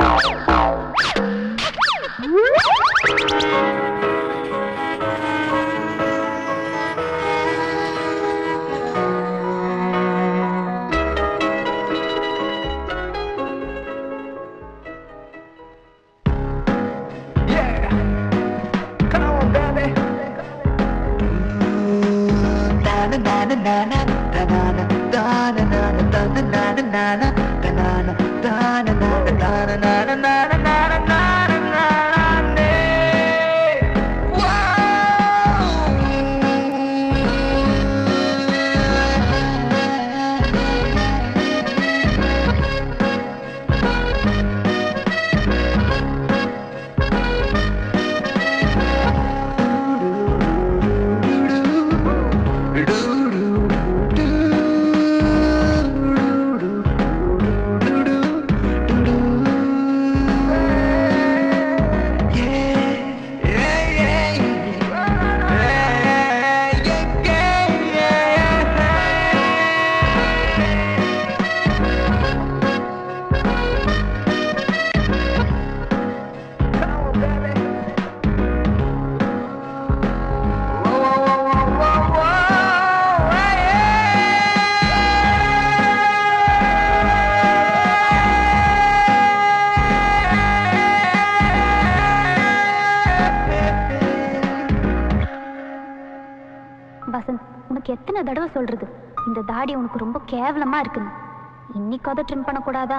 எத்தனை தடவை சொல்றது இந்த தாடி உனக்கு ரொம்ப கேவலமா இருக்குன்னு. இன்னைக்காவது ட்ரிம் பண்ணக்கூடாதா?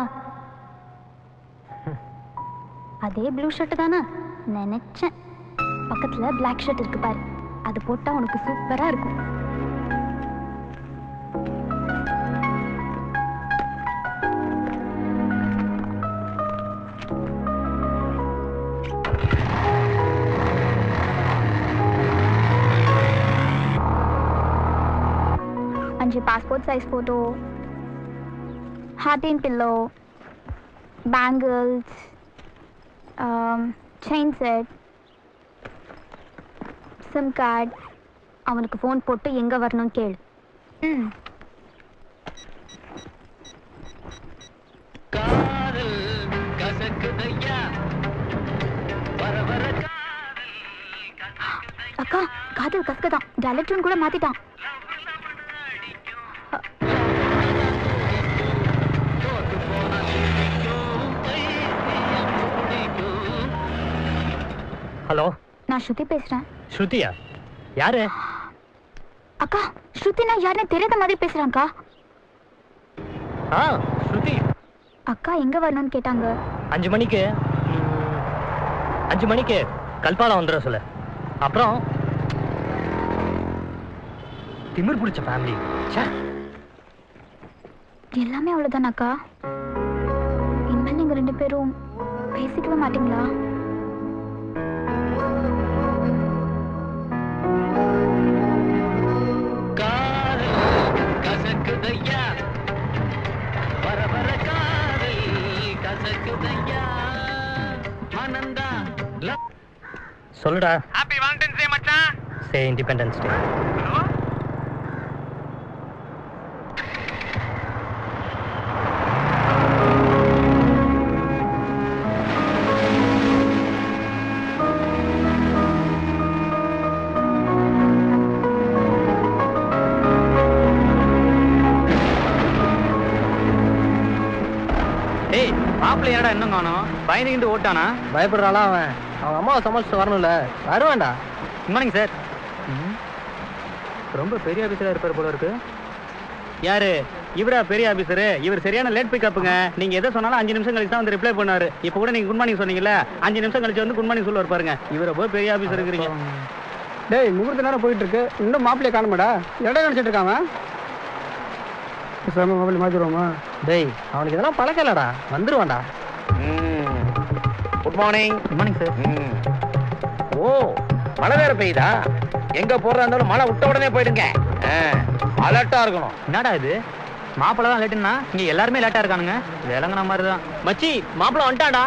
அதே ப்ளூ ஷர்ட் தானே நினைச்சேன். பக்கத்துல பிளாக் ஷர்ட் இருக்கு பாரு, அது போட்டா உனக்கு சூப்பரா இருக்கும். Passport size photo, heart and pillow, bangles, chain set, SIM card. அவனுக்கு ஃபோன் போட்டு எங்க வரணும் கேளு. காதல் கசக்குதையா வரவர அக்கா காதல் கசக்குதான், டைலக்டர் கூட மாத்திட்டான். ஹலோ, நான் ஸ்ருதி பேசுறேன். ஸ்ருதியா? யாரு? அக்கா ஸ்ருதி நான் யாருன்னு தெரியாத மாதிரி பேசுறாங்கக்கா. ஸ்ருதி அக்கா எங்க வரணும்னு கேட்டாங்க. 5 மணிக்கு கல்பாலம் வந்துட சொல்ல. அப்புறம் திமிர் பிடிச்ச ஃபேமிலி. எல்லாமே அவ்வளவுதானாக்கா? இனிமேல் நீங்க 2 பேரும் பேசிக்கவே மாட்டீங்களா? சொல்லுடா. ஹாப்பி வாலண்டைன்ஸ் டே மச்சான். சே இண்டிபெண்டன்ஸ் டே. ஹலோ ஏய், மாப்பிள்ளை என்னடா இன்னும் காணோம்? பயந்துக்கிட்டு ஓட்டானா? பயப்படுறாளா அவன்? அவன் அம்மாவை சமாளிச்சு வரணும்ல. வருவான்டா. Good morning sir. ரொம்ப பெரிய ஆபீசரா இருப்பார் போல இருக்கு. யாரு இவரா? பெரிய ஆபீசரு. இவர் சரியான லேட் பிக்கப்புங்க. நீங்க எதை சொன்னாலும் 5 நிமிஷம் கழிச்சு தான் வந்து ரிப்ளை பண்ணாரு. இப்போ கூட நீங்க குட் மார்னிங் சொன்னீங்கல்ல, 5 நிமிஷம் கழிச்சு வந்து குட் மார்னிங் சொல்லுவார் பாருங்க. இவரை போய் பெரிய ஆபீசர் இருக்கிறீங்க. டேய், முகூர்த்த நேரம் போயிட்டு இருக்கு, இன்னும் மாப்பிள்ளைய காணுமாடா? இடம் நினைச்சிட்டு இருக்காம மாப்பிள்ளை மாத்திடுவோமா? டேய், அவனுக்கு இதெல்லாம் பழக்கம் இல்லடா, வந்துருவான்டா. Good morning. Good morning sir. ஓ, மழை வேற பெய்யுதா? எங்க போறதா இருந்தாலும் மழை விட்ட உடனே போயிடுங்க. அலர்ட்டா இருக்கணும். என்னடா இது, மாப்பிள்ளை தான் லேட்டுன்னா இங்க எல்லாருமே லேட்டா இருக்கானுங்க. விலங்கின மாதிரி தான். மச்சி, மாப்பிள்ளை வந்துட்டாடா.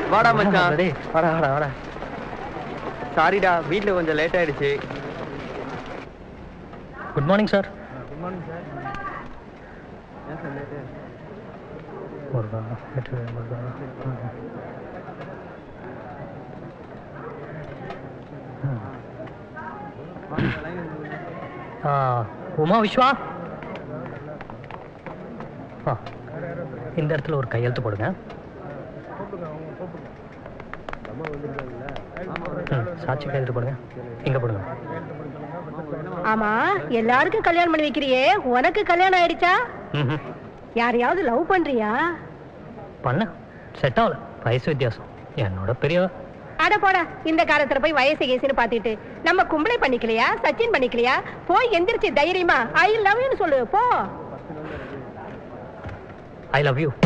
வாடா மச்சான். டேய் வாடா வாடா வாடா. சாரிடா, வீட்ல கொஞ்சம் லேட் ஆயிடுச்சு. Good morning sir. Uma Viswa, இந்த இடத்துல ஒரு கையெழுத்து போடுங்க. சாட்சி கையெழுத்து போடுங்க. இங்க போடுங்க. ஆமா, எல்லாருக்கும் கல்யாணம் பண்ணி வைக்கிறியே, உனக்கு கல்யாணம் ஆயிடுச்சா? யாரையாவது லவ் பண்றியா? பண்ண செட் ஆகல, வயசு வித்தியாசம். என்னோட பெரியவ. அட போடா, இந்த காலத்துல போய் வயசு கேசுன்னு பாத்துட்டு நம்ம கும்பளை பண்ணிக்கலையா, சச்சின் பண்ணிக்கலையா? போய் எந்திரிச்சு தைரியமா ஐ லவ் யூன்னு சொல்லு போ. I love you.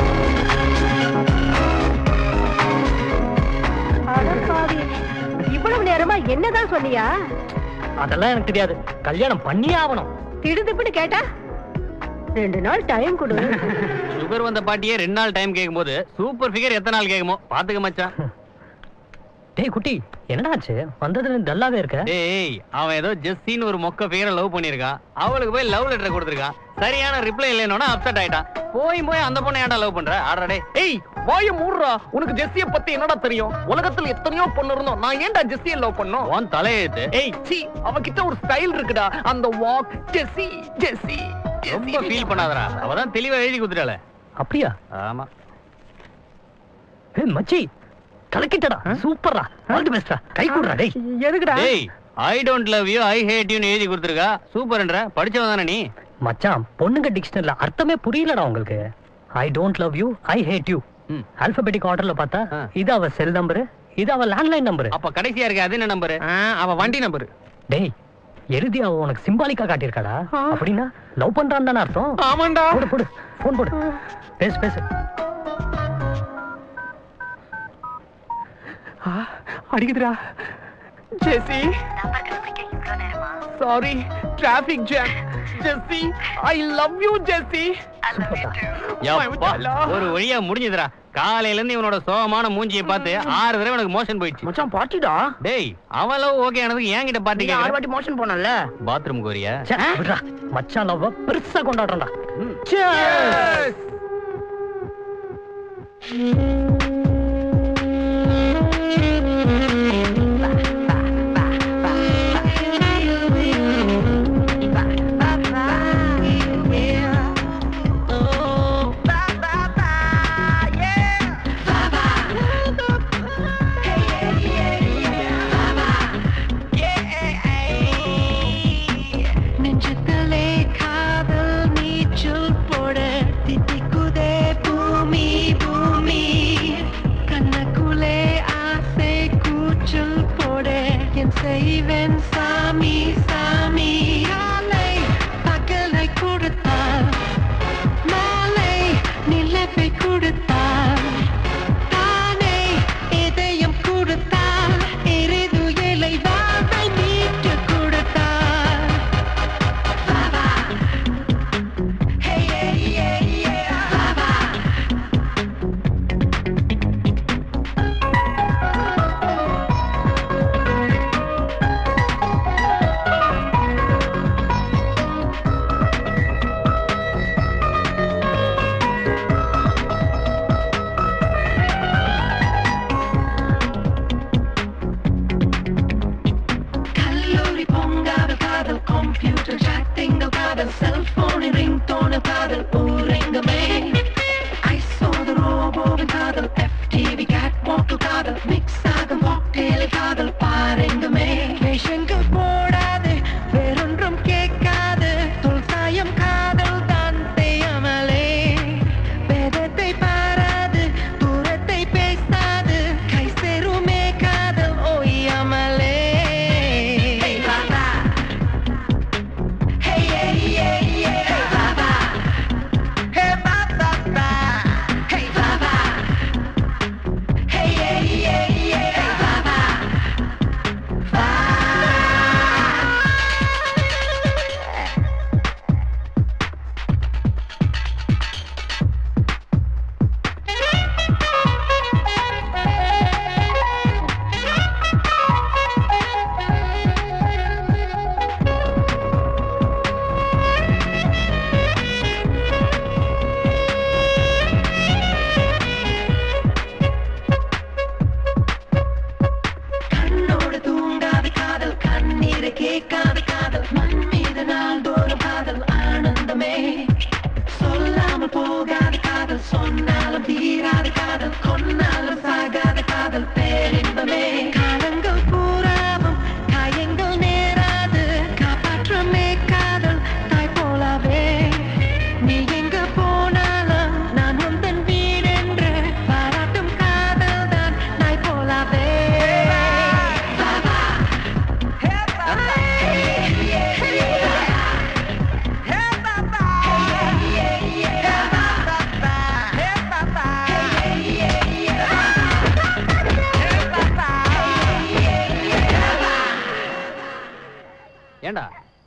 இவ்வளவு நேரமா என்னதான் சொன்னியா? அதெல்லாம் எனக்கு தெரியாது, கல்யாணம் பண்ணியே ஆகணும். திடுதிப்புன்னு கேட்டா 2 நாள் டைம் கொடு. சுகர் வந்த பாட்டியே 2 நாள் டைம் கேட்கும்போது சூப்பர் ஃபிகர் எத்தனை நாள் கேட்குமோ பாத்துக்க மச்சான். டேய் குட்டி, என்னடாச்சு? வந்ததுல டல்லாவே இருக்க. டேய், அவன் ஏதோ ஜெஸ்ஸின்னு ஒரு மொக்க ஃபிகரை லவ் பண்ணிருக்கான். அவளுக்கு போய் லவ் லெட்டர் கொடுத்திருக்கான். சரியான ரிப்ளை இல்லைனோட அப்செட் ஆயிட்டான். போய் அந்த பொண்ணை ஏன்டா லவ் பண்ற? ஆடா டேய். ஏய் வாய மூடுறா. உனக்கு ஜெஸ்ஸிய பத்தி என்னடா தெரியும்? உலகத்துல எத்தனையோ பொண்ணு இருந்தோம், நான் ஏன்டா ஜெஸ்ஸிய லவ் பண்ணோம்? உன் தலையெழுத்து. ஏய் சீ, அவகிட்ட ஒரு ஸ்டைல் இருக்குடா. அந்த வாக் ஜெஸ்ஸி ஜெஸ்ஸி. ரொம்ப ஃபீல் பண்ணாதடா, அவதான் தெளிவா எழுதி குடுத்துட்டாளே. அப்படியா? ஆமா. ஏய் மச்சி, கலக்கிட்டடா. சூப்பர்டா, ஆல் தி பெஸ்ட்டா. கை கூடுடா டேய். எதுக்குடா? டேய், I don't love you, I hate you னு எழுதி கொடுத்திருக்கா. சூப்பர்ன்ற, படிச்சவன் தானே நீ? மச்சான், பொண்ணுங்க டிக்ஷனரில அர்த்தமே புரியலடா உங்களுக்கு. I don't love you, I hate you. Alphabetic ஆர்டர்ல பார்த்தா இது அவ செல் நம்பர், இது அவ லேண்ட்லைன் நம்பர். அப்ப கடைசியா இருக்கு அது என்ன நம்பர்? அவ வண்டி நம்பர். டேய், எழுதி அவ உனக்கு சிம்பாலிக்கா காட்டியிருக்காடா. அப்படின்னா லவ் பண்றான்னு தானே அர்த்தம். ஆமாண்டா. போடு போடு, போன் போடு, பேசு பேசு. அடிக்குதுடா. Jessie, sorry, traffic jam. Jessie, I love you Jessie. ஒரு வழியா முடிஞ்சதுடா. காலையில இருந்து இவனோட சோகமான மூஞ்சியை பார்த்து 6 தடவை எனக்கு மோஷன் போயிடுச்சு. மச்சான் பாட்டிடா. டேய், அவளோ ஓகே ஆனதுக்கு என்கிட்ட பாட்டி 6 வாட்டி மோஷன் போனல. பாத்ரூம் கோரியா? மச்சான் லவ் பெருசா கொண்டாடுறா.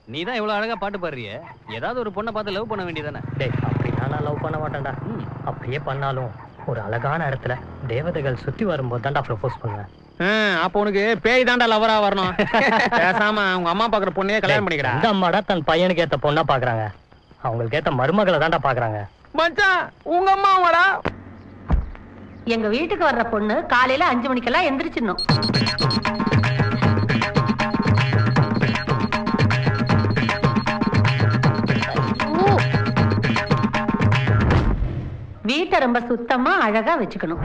நீ தான் இவ்வளவு அழகா பாட்டு பாடுறிய, ஏதாவது ஒரு பொண்ணை பார்த்து லவ் பண்ண வேண்டியதானே? டேய், அப்படின்னா நான் லவ் பண்ண மாட்டேன்டா. அப்படியே பண்ணாலும் ஒரு அழகான இடத்துல தேவதைகள் சுத்தி வரும்போது தான்டா ப்ரப்போஸ் பண்ணுவேன். அப்ப உனக்கு பேய் தாண்டா லவரா வரணும். பேசாம உங்க அம்மா பாக்குற பொண்ணையே கல்யாணம் பண்ணிக்கிறா. இந்த அம்மாடா தன் பையனுக்கு ஏத்த பொண்ணா பாக்குறாங்க, அவங்களுக்கு ஏத்த மருமகளை தான்டா பாக்குறாங்க. மச்சான் உங்க அம்மாவாடா? எங்க வீட்டுக்கு வர்ற பொண்ணு காலையில 5 மணிக்கெல்லாம் எந்திரிச்சிடணும். வீட்டை ரொம்ப சுத்தமா அழகா வச்சுக்கணும்.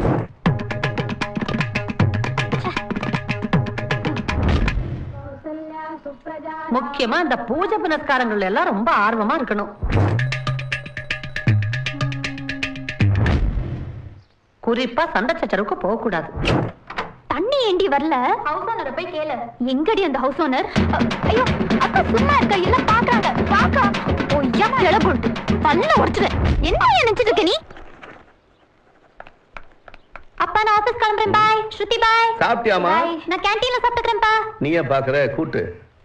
முக்கியமா இந்த பூஜை புனஸ்காரங்கள் எல்லாம் ரொம்ப ஆர்வமா இருக்கணும். குறிப்பா சண்டை சச்சரவுக்கு போக கூடாது. தண்ணி ஏண்டி வரல? ஹவுஸ் ஓனரை போய் கேளு. எங்கடி அந்த ஹவுஸ் ஓனர்? ஐயோ அக்கா சும்மா இருக்க, எல்லாம் பாக்குறாங்க. பாக்கா ஒய்யாம இட போட்டு பல்ல உடைச்சுவேன். என்ன நினைச்சிட்டு இருக்க நீ? அப்பா நான் ஆபீஸ் கிளம்புறேன். பாய் ஸ்ருதி. பாய். சாப்பிட்டியாமா? நான் கேண்டீன்ல சாப்பிட்டுக்கிறேன்ப்பா. நீ ஏன் பாக்குற? கூட்டு.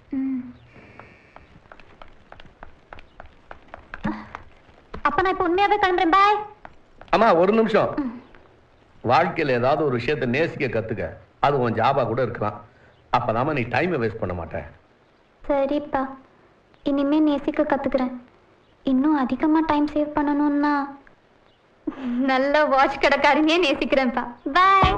அப்பா நான் இப்ப உண்மையாவே கிளம்புறேன். பாய். அம்மா ஒரு நிமிஷம். வாழ்க்கையில ஏதாவது ஒரு விஷயத்தை நேசிக்க கத்துக்க. அது உன் ஜாபா கூட இருக்கலாம். அப்பதாம நீ டைமை வேஸ்ட் பண்ண மாட்டேன். சரிப்பா, இனிமே நேசிக்க கத்துக்கிறேன். இன்னும் அதிகமா டைம் சேவ் பண்ணணும்னா நல்ல வாட்ச் கடைக்காரனே நேசிக்கிறேன்ப்பா. பாய்.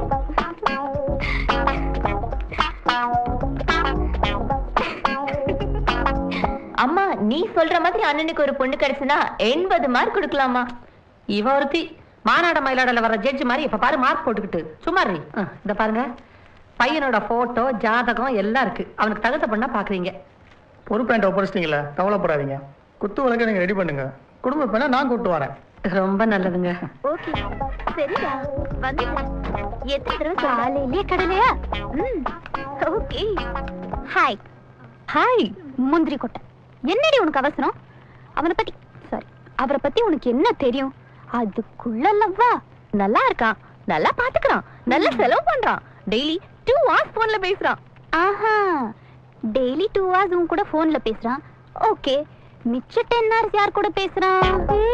அம்மா நீ சொல்ற மாதிரி அண்ணனுக்கு ஒரு பொண்ணு கிடைச்சுனா 80 மார்க் கொடுக்கலாமா? இவ ஒருத்தி மாநாட மயிலாடல வர ஜட்ஜ் மாதிரி இப்ப பாரு மார்க் போட்டுக்கிட்டு சும்மா இந்த பாருங்க, பையனோட போட்டோ ஜாதகம் எல்லாம் இருக்கு. அவனுக்கு தகுந்த பண்ணா பாக்குறீங்க. பொறுப்பேண்ட ஒப்படைச்சிட்டீங்களா? கவலைப்படாதீங்க. குத்து வழக்க நீங்க ரெடி பண்ணுங்க. குடும்ப பெண்ணா நான் கூப்பிட்டு வரேன். ரொம்ப நல்லதுங்க. ஓகே சரிடா, வந்துட்டேன். எத்தனை தடவை காலையிலே கடலையா? ஓகே. ஹாய் ஹாய் முந்திரி கொட்டை, என்னடி உனக்கு அவசரம்? அவரை பத்தி உனக்கு என்ன தெரியும்? அதுக்குள்ள லவ்வா? நல்லா இருக்கான், நல்லா பாத்துக்கிறான், நல்லா செலவு பண்றான், டெய்லி 2 hours போன்ல பேசுறான். ஆஹா, டெய்லி 2 hours உன் கூட போன்ல பேசுறான். ஓகே, மிச்ச 10 hours யார் கூட பேசுறான்?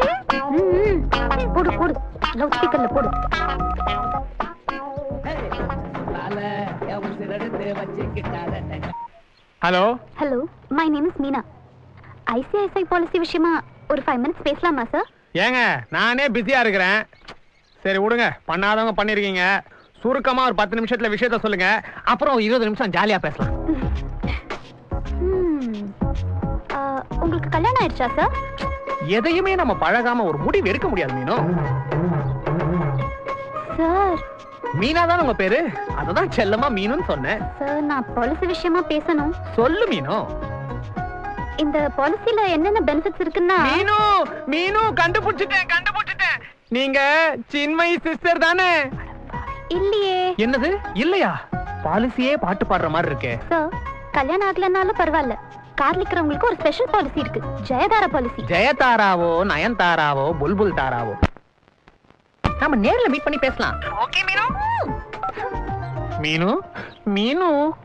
போடு போடு, லவுட் ஸ்பீக்கர்ல போடு. Hello hello, my name is Meena. ICICI policy விஷயமா ஒரு 5 minutes பேசலாமா சார்? ஏங்க நானே பிஸியா இருக்கிறேன். சரி விடுங்க, பண்ணாதவங்க பண்ணிருக்கீங்க. சுருக்கமா ஒரு 10 நிமிஷத்துல விஷயத்த சொல்லுங்க, அப்புறம் 20 நிமிஷம் ஜாலியா பேசலாம். உங்களுக்கு கல்யாணம் ஆயிடுச்சா சார்? எதையுமே நம்ம பழகாம ஒரு முடிவு எடுக்க முடியாது மீனோ. சார் மீனா தான் உங்க பேரு, அததான் செல்லமா மீனுன்னு சொன்னேன். சார் நான் பாலிசி விஷயமா பேசணும். சொல்லு மீனோ. இந்த பாலிசில என்னென்ன பெனிஃபிட்ஸ் இருக்குன்னா? மீனு மீனு கண்டுபிடிச்சிட்டேன். நீங்க சின்மயி சிஸ்டர் தானே? இல்லையே. என்னது இல்லையா? பாலிசியே பாட்டு பாடுற மாதிரி இருக்கே. சார் கல்யாணம் ஆகலனாலும் பரவாயில்ல, கார்ல இருக்கிறவங்களுக்கு ஒரு ஸ்பெஷல் பாலிசி இருக்கு, ஜெயதாரா பாலிசி. ஜெயதாராவோ நயன்தாராவோ புல்புல் தாராவோ நாம நேர்ல மீட் பண்ணி பேசலாம். ஓகே மீனு. மீனு மீனு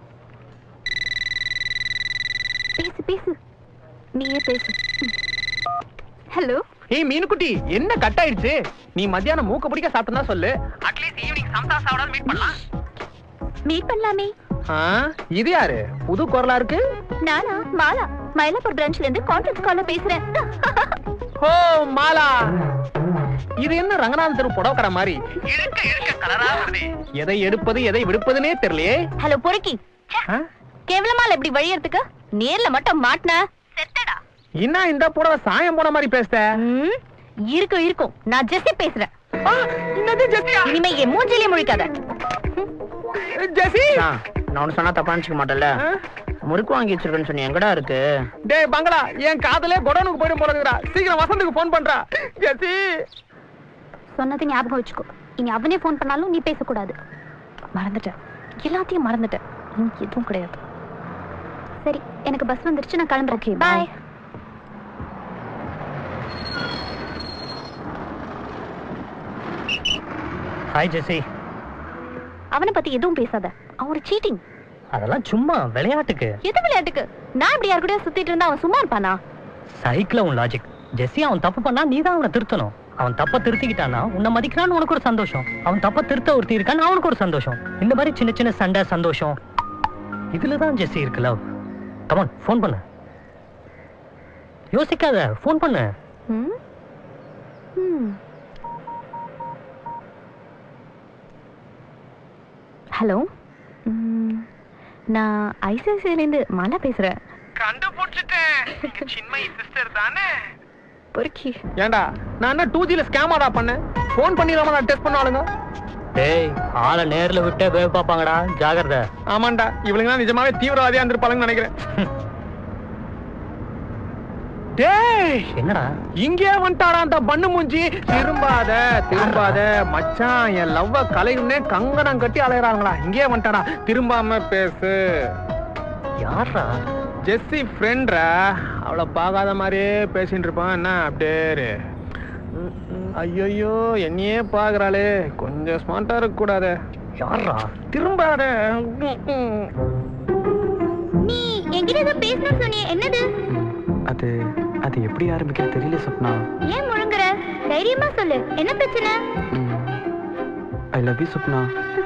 பேசு பேசு, நீயே பேசு. ஹலோ. ஏய் மீனு குட்டி, என்ன கட் ஆயிடுச்சு? நீ மத்தியானம் மூக்க பிடிக்க சாப்பிட்டா சொல்லு, அட்லீஸ்ட் ஈவினிங் சம்சா சாப்பிடாம மீட் பண்ணலாம். மீட் பண்ணலாமே. இது யாரு? புது குரலா இருக்கு. நானா? மாலா, மயிலாப்பூர் பிரான்ச்ல இருந்து கான்ஃபரன்ஸ் கால்ல பேசுறேன். ஓ மாலா, இது என்ன ரங்கநாதன் தெரு புடவக்கடை மாதிரி இழுக்க கலரா வருது. எதை எடுப்பது எதை விடுப்பதுனே தெரியலையே. ஹலோ பொறுக்கி, கேவலமால எப்படி வழியறதுக்கு? நேர்ல மட்டும் மாட்னா செத்தடா. என்ன இந்த புடவை சாயம் போன மாதிரி பேசுற? இருக்கும், நான் ஜெஸ்ஸி பேசுறேன். என்னது ஜெஸ்ஸியா? இனிமே என் மூஞ்சிலே முழிக்காத. ஜெஸ்ஸி, நான் ஒண்ணு சொன்னா தப்பா நினைச்சுக்க மாட்டேன்ல? முறுக்கு வாங்கி வச்சிருக்கேன்னு சொன்னி எங்கடா இருக்கு? டேய் பங்களா, என் காதலே கொடோனுக்கு போயிடும் போல இருக்குடா. சீக்கிரம் வசந்துக்கு போன் பண்றா. ஜெஸ்ஸி சொன்னது ஞாபகம் வச்சுக்கோ, இனி அவனே போன் பண்ணாலும் நீ பேசக்கூடாது. மறந்துட்டேன், எல்லாத்தையும் மறந்துட்டேன். எதுவும் கிடையாது. சரி, எனக்கு பஸ் வந்துருச்சு, நான் கிளம்புறேன். பாய். Hi Jessie. அவனை பத்தி எதுவும் பேசாத, அவன் ஒரு சீட்டிங். அதெல்லாம் சும்மா விளையாட்டுக்கு. எது விளையாட்டுக்கு? நான் இப்படி யாரு கூட சுத்திட்டு இருந்தா அவன் சும்மா இருப்பானா? சைக்கிள் உன் லாஜிக். ஜெஸ்ஸி அவன் தப்பு பண்ணா நீ தான் அவனை திருத்தணும். அவன் தப்ப திருத்திக்கிட்டானா உன்னை மதிக்கிறான்னு உனக்கு ஒரு சந்தோஷம். அவன் தப்ப திருத்த ஒருத்தி இருக்கான்னு அவனுக்கு ஒரு சந்தோஷம். இந்த மாதிரி சின்ன சின்ன சண்டை சந்தோஷம் இதுலதான் ஜெஸ்ஸி இருக்கு லவ். கமான் ஃபோன் பண்ணு. யோசிக்காத, ஃபோன் பண்ணு. ஹலோ, நான் ஐசிஐசிஐலேருந்து மாலா பேசுறேன். கண்டுபிடிச்சிட்டேன். சின்மயி சிஸ்டர் தானே? பொறுக்கி. ஏண்டா நான் என்ன 2Gல ஸ்கேமாடா பண்ணேன்? ஃபோன் பண்ணிடாம நான் டெஸ்ட் பண்ணாலுங்க. டேய் ஆளை நேர்ல விட்டே வேவ் பாப்பாங்கடா, ஜாகிரதை. ஆமாண்டா, இவளுங்க நிஜமாவே தீவிரவாதியா இருந்திருப்பாங்கன்னு நினைக்கிறேன். டேய் என்னடா இங்கே வந்துட்டாடா அந்த பண்ணு மூஞ்சி. திரும்பாத திரும்பாத மச்சான், என் லவ்வ கலையுன்னே கங்கணம் கட்டி அலையறாங்களா. இங்கே வந்துட்டாடா, திரும்பாம பேசு. யாரா? ஜெஸ்ஸி ஃப்ரெண்ட்ரா. அவளை பார்க்காத மாதிரியே பேசிட்டு இருப்பான். என்ன அப்படியே? ஐயோ என்னையே பாக்குறாளே, கொஞ்சம் ஸ்மார்ட்டா இருக்க கூடாது. யாரா? திரும்பாத. நீ என்கிட்ட ஏதோ பேசணும்னு சொன்னியே, என்னது? அது எப்படி ஆரம்பிக்க தெரியல சொப்னா. ஏன் முழுங்குற? தைரியமா சொல்லு, என்ன பிரச்சனை? I love you Swapna.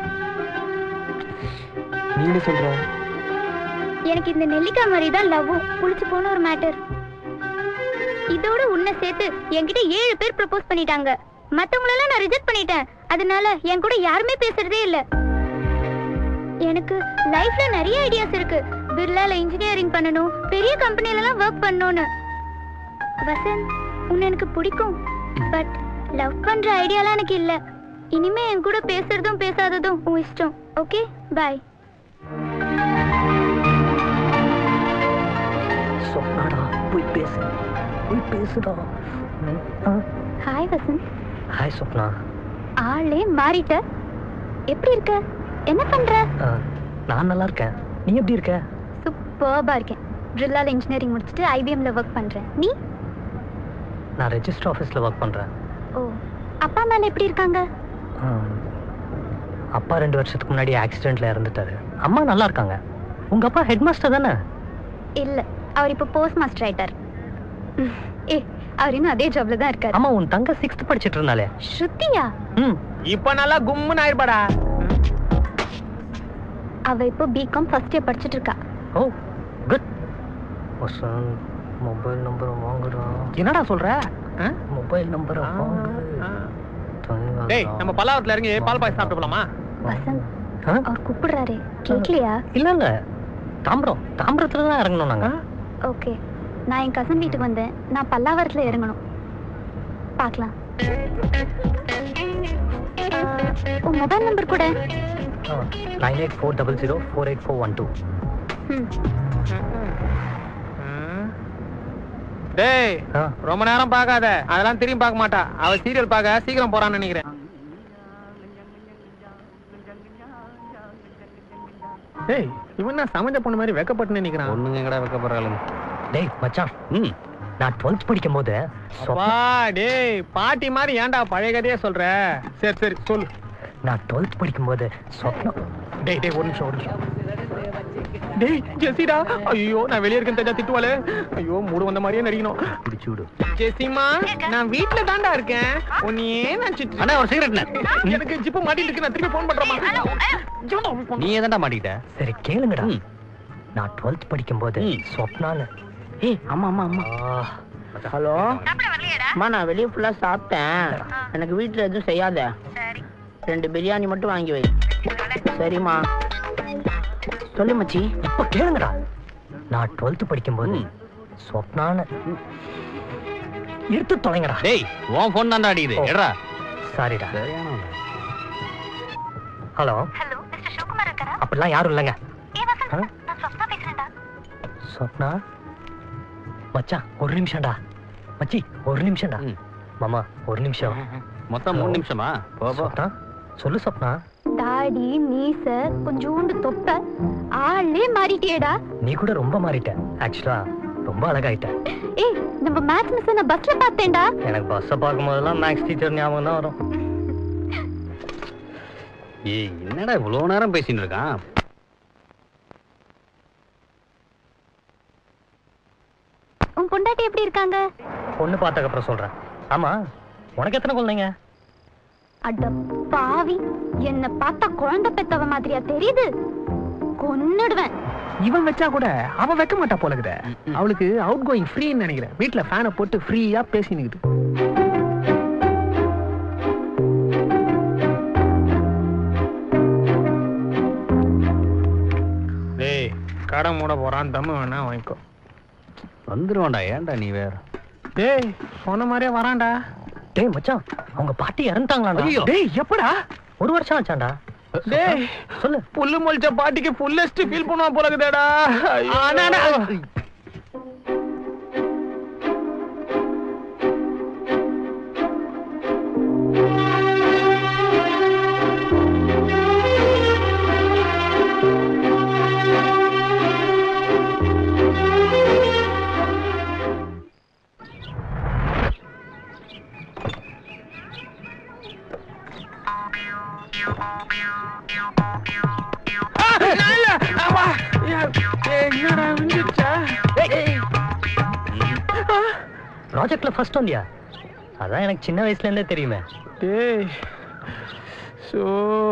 நீ என்ன சொல்ற? எனக்கு இந்த நெல்லிக்காய் மாதிரி தான் லவ்வும் புளிச்சு போன ஒரு மேட்டர். இதோட உன்னை சேர்த்து என்கிட்ட 7 பேர் ப்ரப்போஸ் பண்ணிட்டாங்க. மத்தவங்களெல்லாம் நான் ரிஜெக்ட் பண்ணிட்டேன். அதனால என் கூட யாருமே பேசுறதே இல்ல. எனக்கு லைஃப்ல நிறைய ஐடியாஸ் இருக்கு. பிர்லால இன்ஜினியரிங் பண்ணணும், பெரிய கம்பெனில எல்லாம் ஒர்க் பண்ணணும்னு. வசந்த், உன்னை எனக்கு பிடிக்கும். பட் லவ் பண்ற ஐடியாலாம் எனக்கு இல்ல. இனிமே என் கூட பேசுறதும் பேசாததும் உன் இஷ்டம். Okay, by. சொன்னாடா, போய் பேசு, போய் பேசுடா. ஹாய் வசந்த். ஹாய் சொப்னா. ஆளே மாறிட்ட. எப்படி இருக்க? என்ன பண்ற? நான் நல்லா இருக்கேன். நீ எப்படி இருக்க? சூப்பர்பா இருக்கேன். பிர்லால இன்ஜினியரிங் முடிச்சிட்டு ஐபிஎம்ல ஒர்க் பண்றேன். நீ? நான் ரெஜிஸ்டர் ஆஃபீஸில் ஒர்க் பண்ணுறேன். ஓ, அப்பா அம்மா எப்படி இருக்காங்க? அப்பா 2 வருஷத்துக்கு முன்னாடி ஆக்சிடென்ட்ல இறந்துட்டாரு. அம்மா நல்லா இருக்காங்க. உங்க அப்பா ஹெட் மாஸ்டர் தானே? இல்ல, அவர் இப்போ போஸ்ட் மாஸ்டர் ஆயிட்டார். அவர் இன்னும் அதே ஜாப்ல தான் இருக்காரு. அம்மா, உன் தங்க 6th படிச்சிட்டு இருந்தாலே. ஸ்ருதியா? இப்ப நல்லா கும்முன்னு ஆயிருப்பாடா. அவ இப்போ பிகாம் ஃபர்ஸ்ட் இயர் படிச்சிட்டு இருக்கா. Oh good. மொபைல் நம்பர் வாங்குடா. என்னடா சொல்ற? மொபைல் நம்பர் வாங்கு. டேய், நம்ம பல்லாவரத்துல இறங்கி பால் பாய் சாப்பிட்டு போலாமா? வசந்த், அவர் கூப்பிடுறாரு, கேக்கலையா? இல்ல இல்ல, தாம்பரத்துல தான் இறங்கணும் நாங்க. ஓகே, நான் என் கசன் வீட்டுக்கு வந்தேன். நான் பல்லாவரத்துல இறங்கணும். பார்க்கலாம். உன் மொபைல் நம்பர் கூட? 9840048412. டேய், ரொம்ப நேரம் பார்க்காத. அதெல்லாம் திரும்பி பார்க்க மாட்டா. அவ சீரியல் பார்க்க சீக்கிரம் போறான்னு நினைக்கிறேன். டேய், இவன் நான் சமைஞ்ச பொண்ணு மாதிரி வெக்கப்பட்டு நினைக்கிறான். ஒண்ணுங்க எங்கடா வெக்கப்படுறாளுங்க. டேய் மச்சான், நான் 12th படிக்கும் போது டேய் பாட்டி மாதிரி ஏன்டா பழைய கதையே சொல்ற? சரி சரி சொல்லு. நான் 12th படிக்கும் போது சொப்னம். டேய் ஒரு நிமிஷம். டேய் ஜெசிடா, ஐயோ நான் வெளிய இருக்கேன் தெரிஞ்சா திட்டுவாளே. ஐயோ மூடு வந்த மாதிரியே நடிக்கணும். பிடிச்சு விடு. ஜெசிமா, நான் வீட்ல தான்டா இருக்கேன். உன்னையே நினைச்சிட்டு. அண்ணா ஒரு சிகரெட். எனக்கு ஜிப்பு மாட்டிட்டு இருக்கு. நான் திருப்பி ஃபோன் பண்றேன். நீ ஏதாண்டா மாட்டிட்ட? சரி கேளுங்கடா. நான் 12th படிக்கும் போது சொப்னான்னு. ஆமா. ஹலோ அம்மா, நான் வெளியே ஃபுல்லா சாப்பிட்டேன். எனக்கு வீட்டுல எதுவும் செய்யாத. 2 பிரியாணி மட்டும் வாங்கி வை. சரிம்மா. சொல்லு மச்சி. இப்ப கேளுங்கடா. நான் 12th படிக்கும் போது சொப்னான்னு. எடுத்து தொலைங்கடா. டேய், உன் ஃபோன் தான்டா அடிக்குது. எட்ரா. சாரிடா. ஹலோ ஹலோ, மிஸ்டர் சிவகுமார் இருக்காரா? அப்படிலாம் யாரும் இல்லைங்க. நான் சொப்னா பேசுறேன்டா. சொப்னா? மச்சான் ஒரு நிமிஷம்டா. மச்சி ஒரு நிமிஷம்டா. மாமா ஒரு நிமிஷம். மொத்தம் 3 நிமிஷமா? சொப்னா சொல்லு. சொப்னா, தாடி, மீச, கொஞ்சோண்டு தொப்ப, ஆளே மாறிட்டியேடா. நீ கூட ரொம்ப மாறிட்ட. ஆக்சுவலா ரொம்ப அழகாயிட்ட. ஏய், நம்ம மேத்ஸ் மிஸ் நான் பஸ்ல பார்த்தேன்டா. எனக்கு பஸ்ஸை பார்க்கும் போதெல்லாம் மேக்ஸ் டீச்சர் ஞாபகம் தான் வரும். ஏய், என்னடா இவ்வளவு நேரம் பேசிட்டு இருக்கான்? இருக்காங்க? பொண்ணு பார்த்ததுக்கு அப்புறம் சொல்றேன். ஆமா, உனக்கு எத்தனை குழந்தைங்க? அட பாவி, என்ன பார்த்தா குழந்தை பெத்தவ மாதிரியா தெரியுது? கொன்னுடுவேன். இவன் வச்சா கூட அவ வைக்க மாட்டா போலக்குத. அவளுக்கு அவுட் கோயிங் ஃப்ரீன்னு நினைக்கிறேன். வீட்டுல ஃபேனை போட்டு ஃப்ரீயா பேசினுக்குது. டேய், கடை மூட போறான், தம்மு வேணா வாங்கிக்கோ. வந்துருவான்டா, ஏன்டா நீ வேற? டேய், சொன்ன மாதிரியே வரான்டா. டேய் மச்சான், அவங்க பாட்டி இறந்துட்டாங்களாடா. டேய், எப்படா? 1 வருஷம் ஆச்சாண்டா. டேய், சொல்லு. புல்லு மொழிச்ச பாட்டிக்கு ஃபுல்லஸ்ட் ஃபீல் பண்ணுவான் போல இருக்குடா. ப்ராஜெக்ட்ல ஃபர்ஸ்ட் வந்தியா? அதான் எனக்கு சின்ன வயசுல இருந்தே தெரியுமே. டேய், so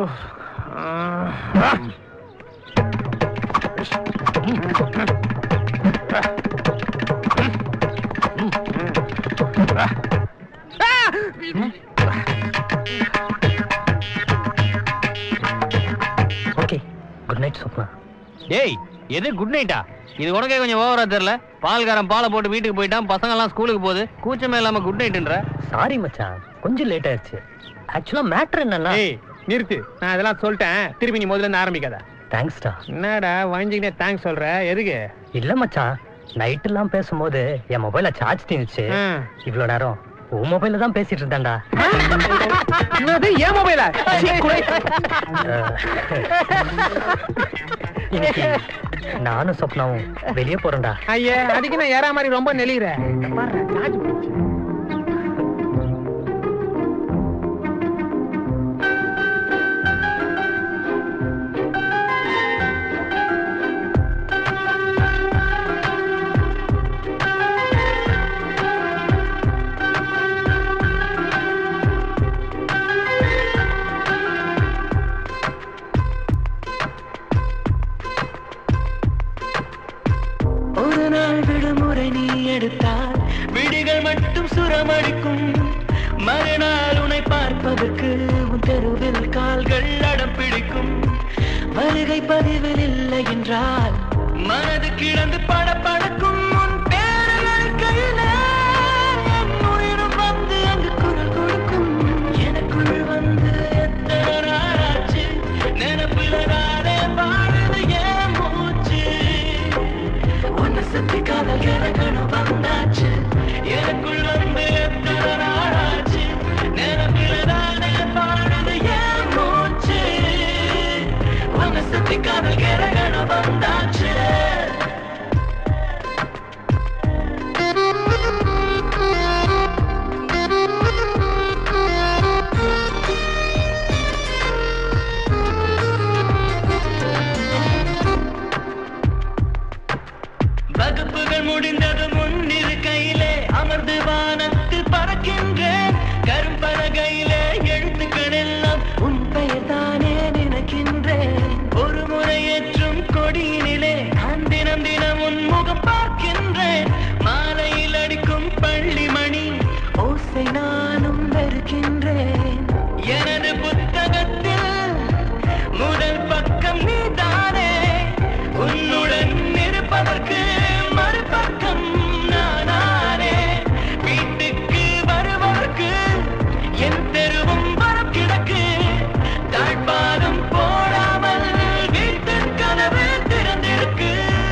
okay, good night Swapna. டேய், எது குட் நைட்டா? இது உனக்கே கொஞ்சம் ஓவரா தெரியல. பால்காரன் பாலை போட்டு வீட்டுக்கு போயிட்டான், பசங்க எல்லாம் ஸ்கூலுக்கு போகுது, கூச்சமே இல்லாம குட் நைட்ன்ற. சாரி மச்சான், கொஞ்சம் லேட் ஆயிடுச்சு. ஆக்சுவலா மேட்டர் என்னன்னா, ஏய் நிறுத்து, நான் இதெல்லாம் சொல்லிட்டேன், திருப்பி நீ முதல்ல இருந்து ஆரம்பிக்காத. தேங்க்ஸ்டா. என்னடா வஞ்சிக்கினே தேங்க்ஸ் சொல்ற, எதுக்கு? இல்ல மச்சான், நைட் எல்லாம் பேசும்போது என் மொபைல சார்ஜ் தீர்ந்துச்சு. இவ்வளவு நேரம் உன் மொபைல தான் பேசிட்டு இருந்தேன்டா. என்னது, ஏன் மொபைல? இன்னைக்கு நானும் சொப்னாவும் வெளியே போறேன்டா. ஐயா, அதுக்கு நான் ஏறா மாதிரி ரொம்ப நெளிகிறேன். விடிகள் மட்டும் சுரமடிக்கும், மறுநாள் உன்னை பார்ப்பதற்கு உன் தெருவில் கால்கள் அடம் பிடிக்கும். வருகை பதிவில் இல்லை என்றால் மனது கிடந்து படப்படக்கும். உன் பேரல் கையில என் உயிரும் வந்து அங்கு குரல் கொடுக்கும். எனக்குள் வந்து எத்தனை நாளாச்சு, நினைப்பில நானே பாடுது என் மூச்சு. உன்னை சுத்தி காதல் கிடக்கணும் வந்தாச்சு. எனக்குள் வந்து எத்தனை நாளாச்சு, நினைப்பில நானே பாடுது என் மூச்சு. உன்னை சுத்தி காதல் கிடக்கணும் வந்தாச்சு. வகுப்புகள் முடிந்தது முன்னிரு கையிலே அமர்ந்து வானத்தில் பறக்கின்றேன். கரும்பலகையிலே எழுத்துக்கள் எல்லாம் உன் பெயர் தானே நினைக்கின்றேன். ஒரு முறை ஏற்றும் கொடியினிலே நான் தினம் தினம் உன் முகம் பார்க்கின்றேன். மாலையில் அடிக்கும் பள்ளி மணி ஓசை நானும் வெறுக்கின்றேன். எனது புத்தகத்தில் முதல் பக்கம் நீதானே, உன்னுடன் இருப்பதற்கு மறுபக்கம் நானே. வீட்டுக்கு வருவதற்கு என் தெருவும் வரம் கிடக்கு. தாழ்பாதம் போடாமல் வீட்டு கனவு திறந்திருக்கு.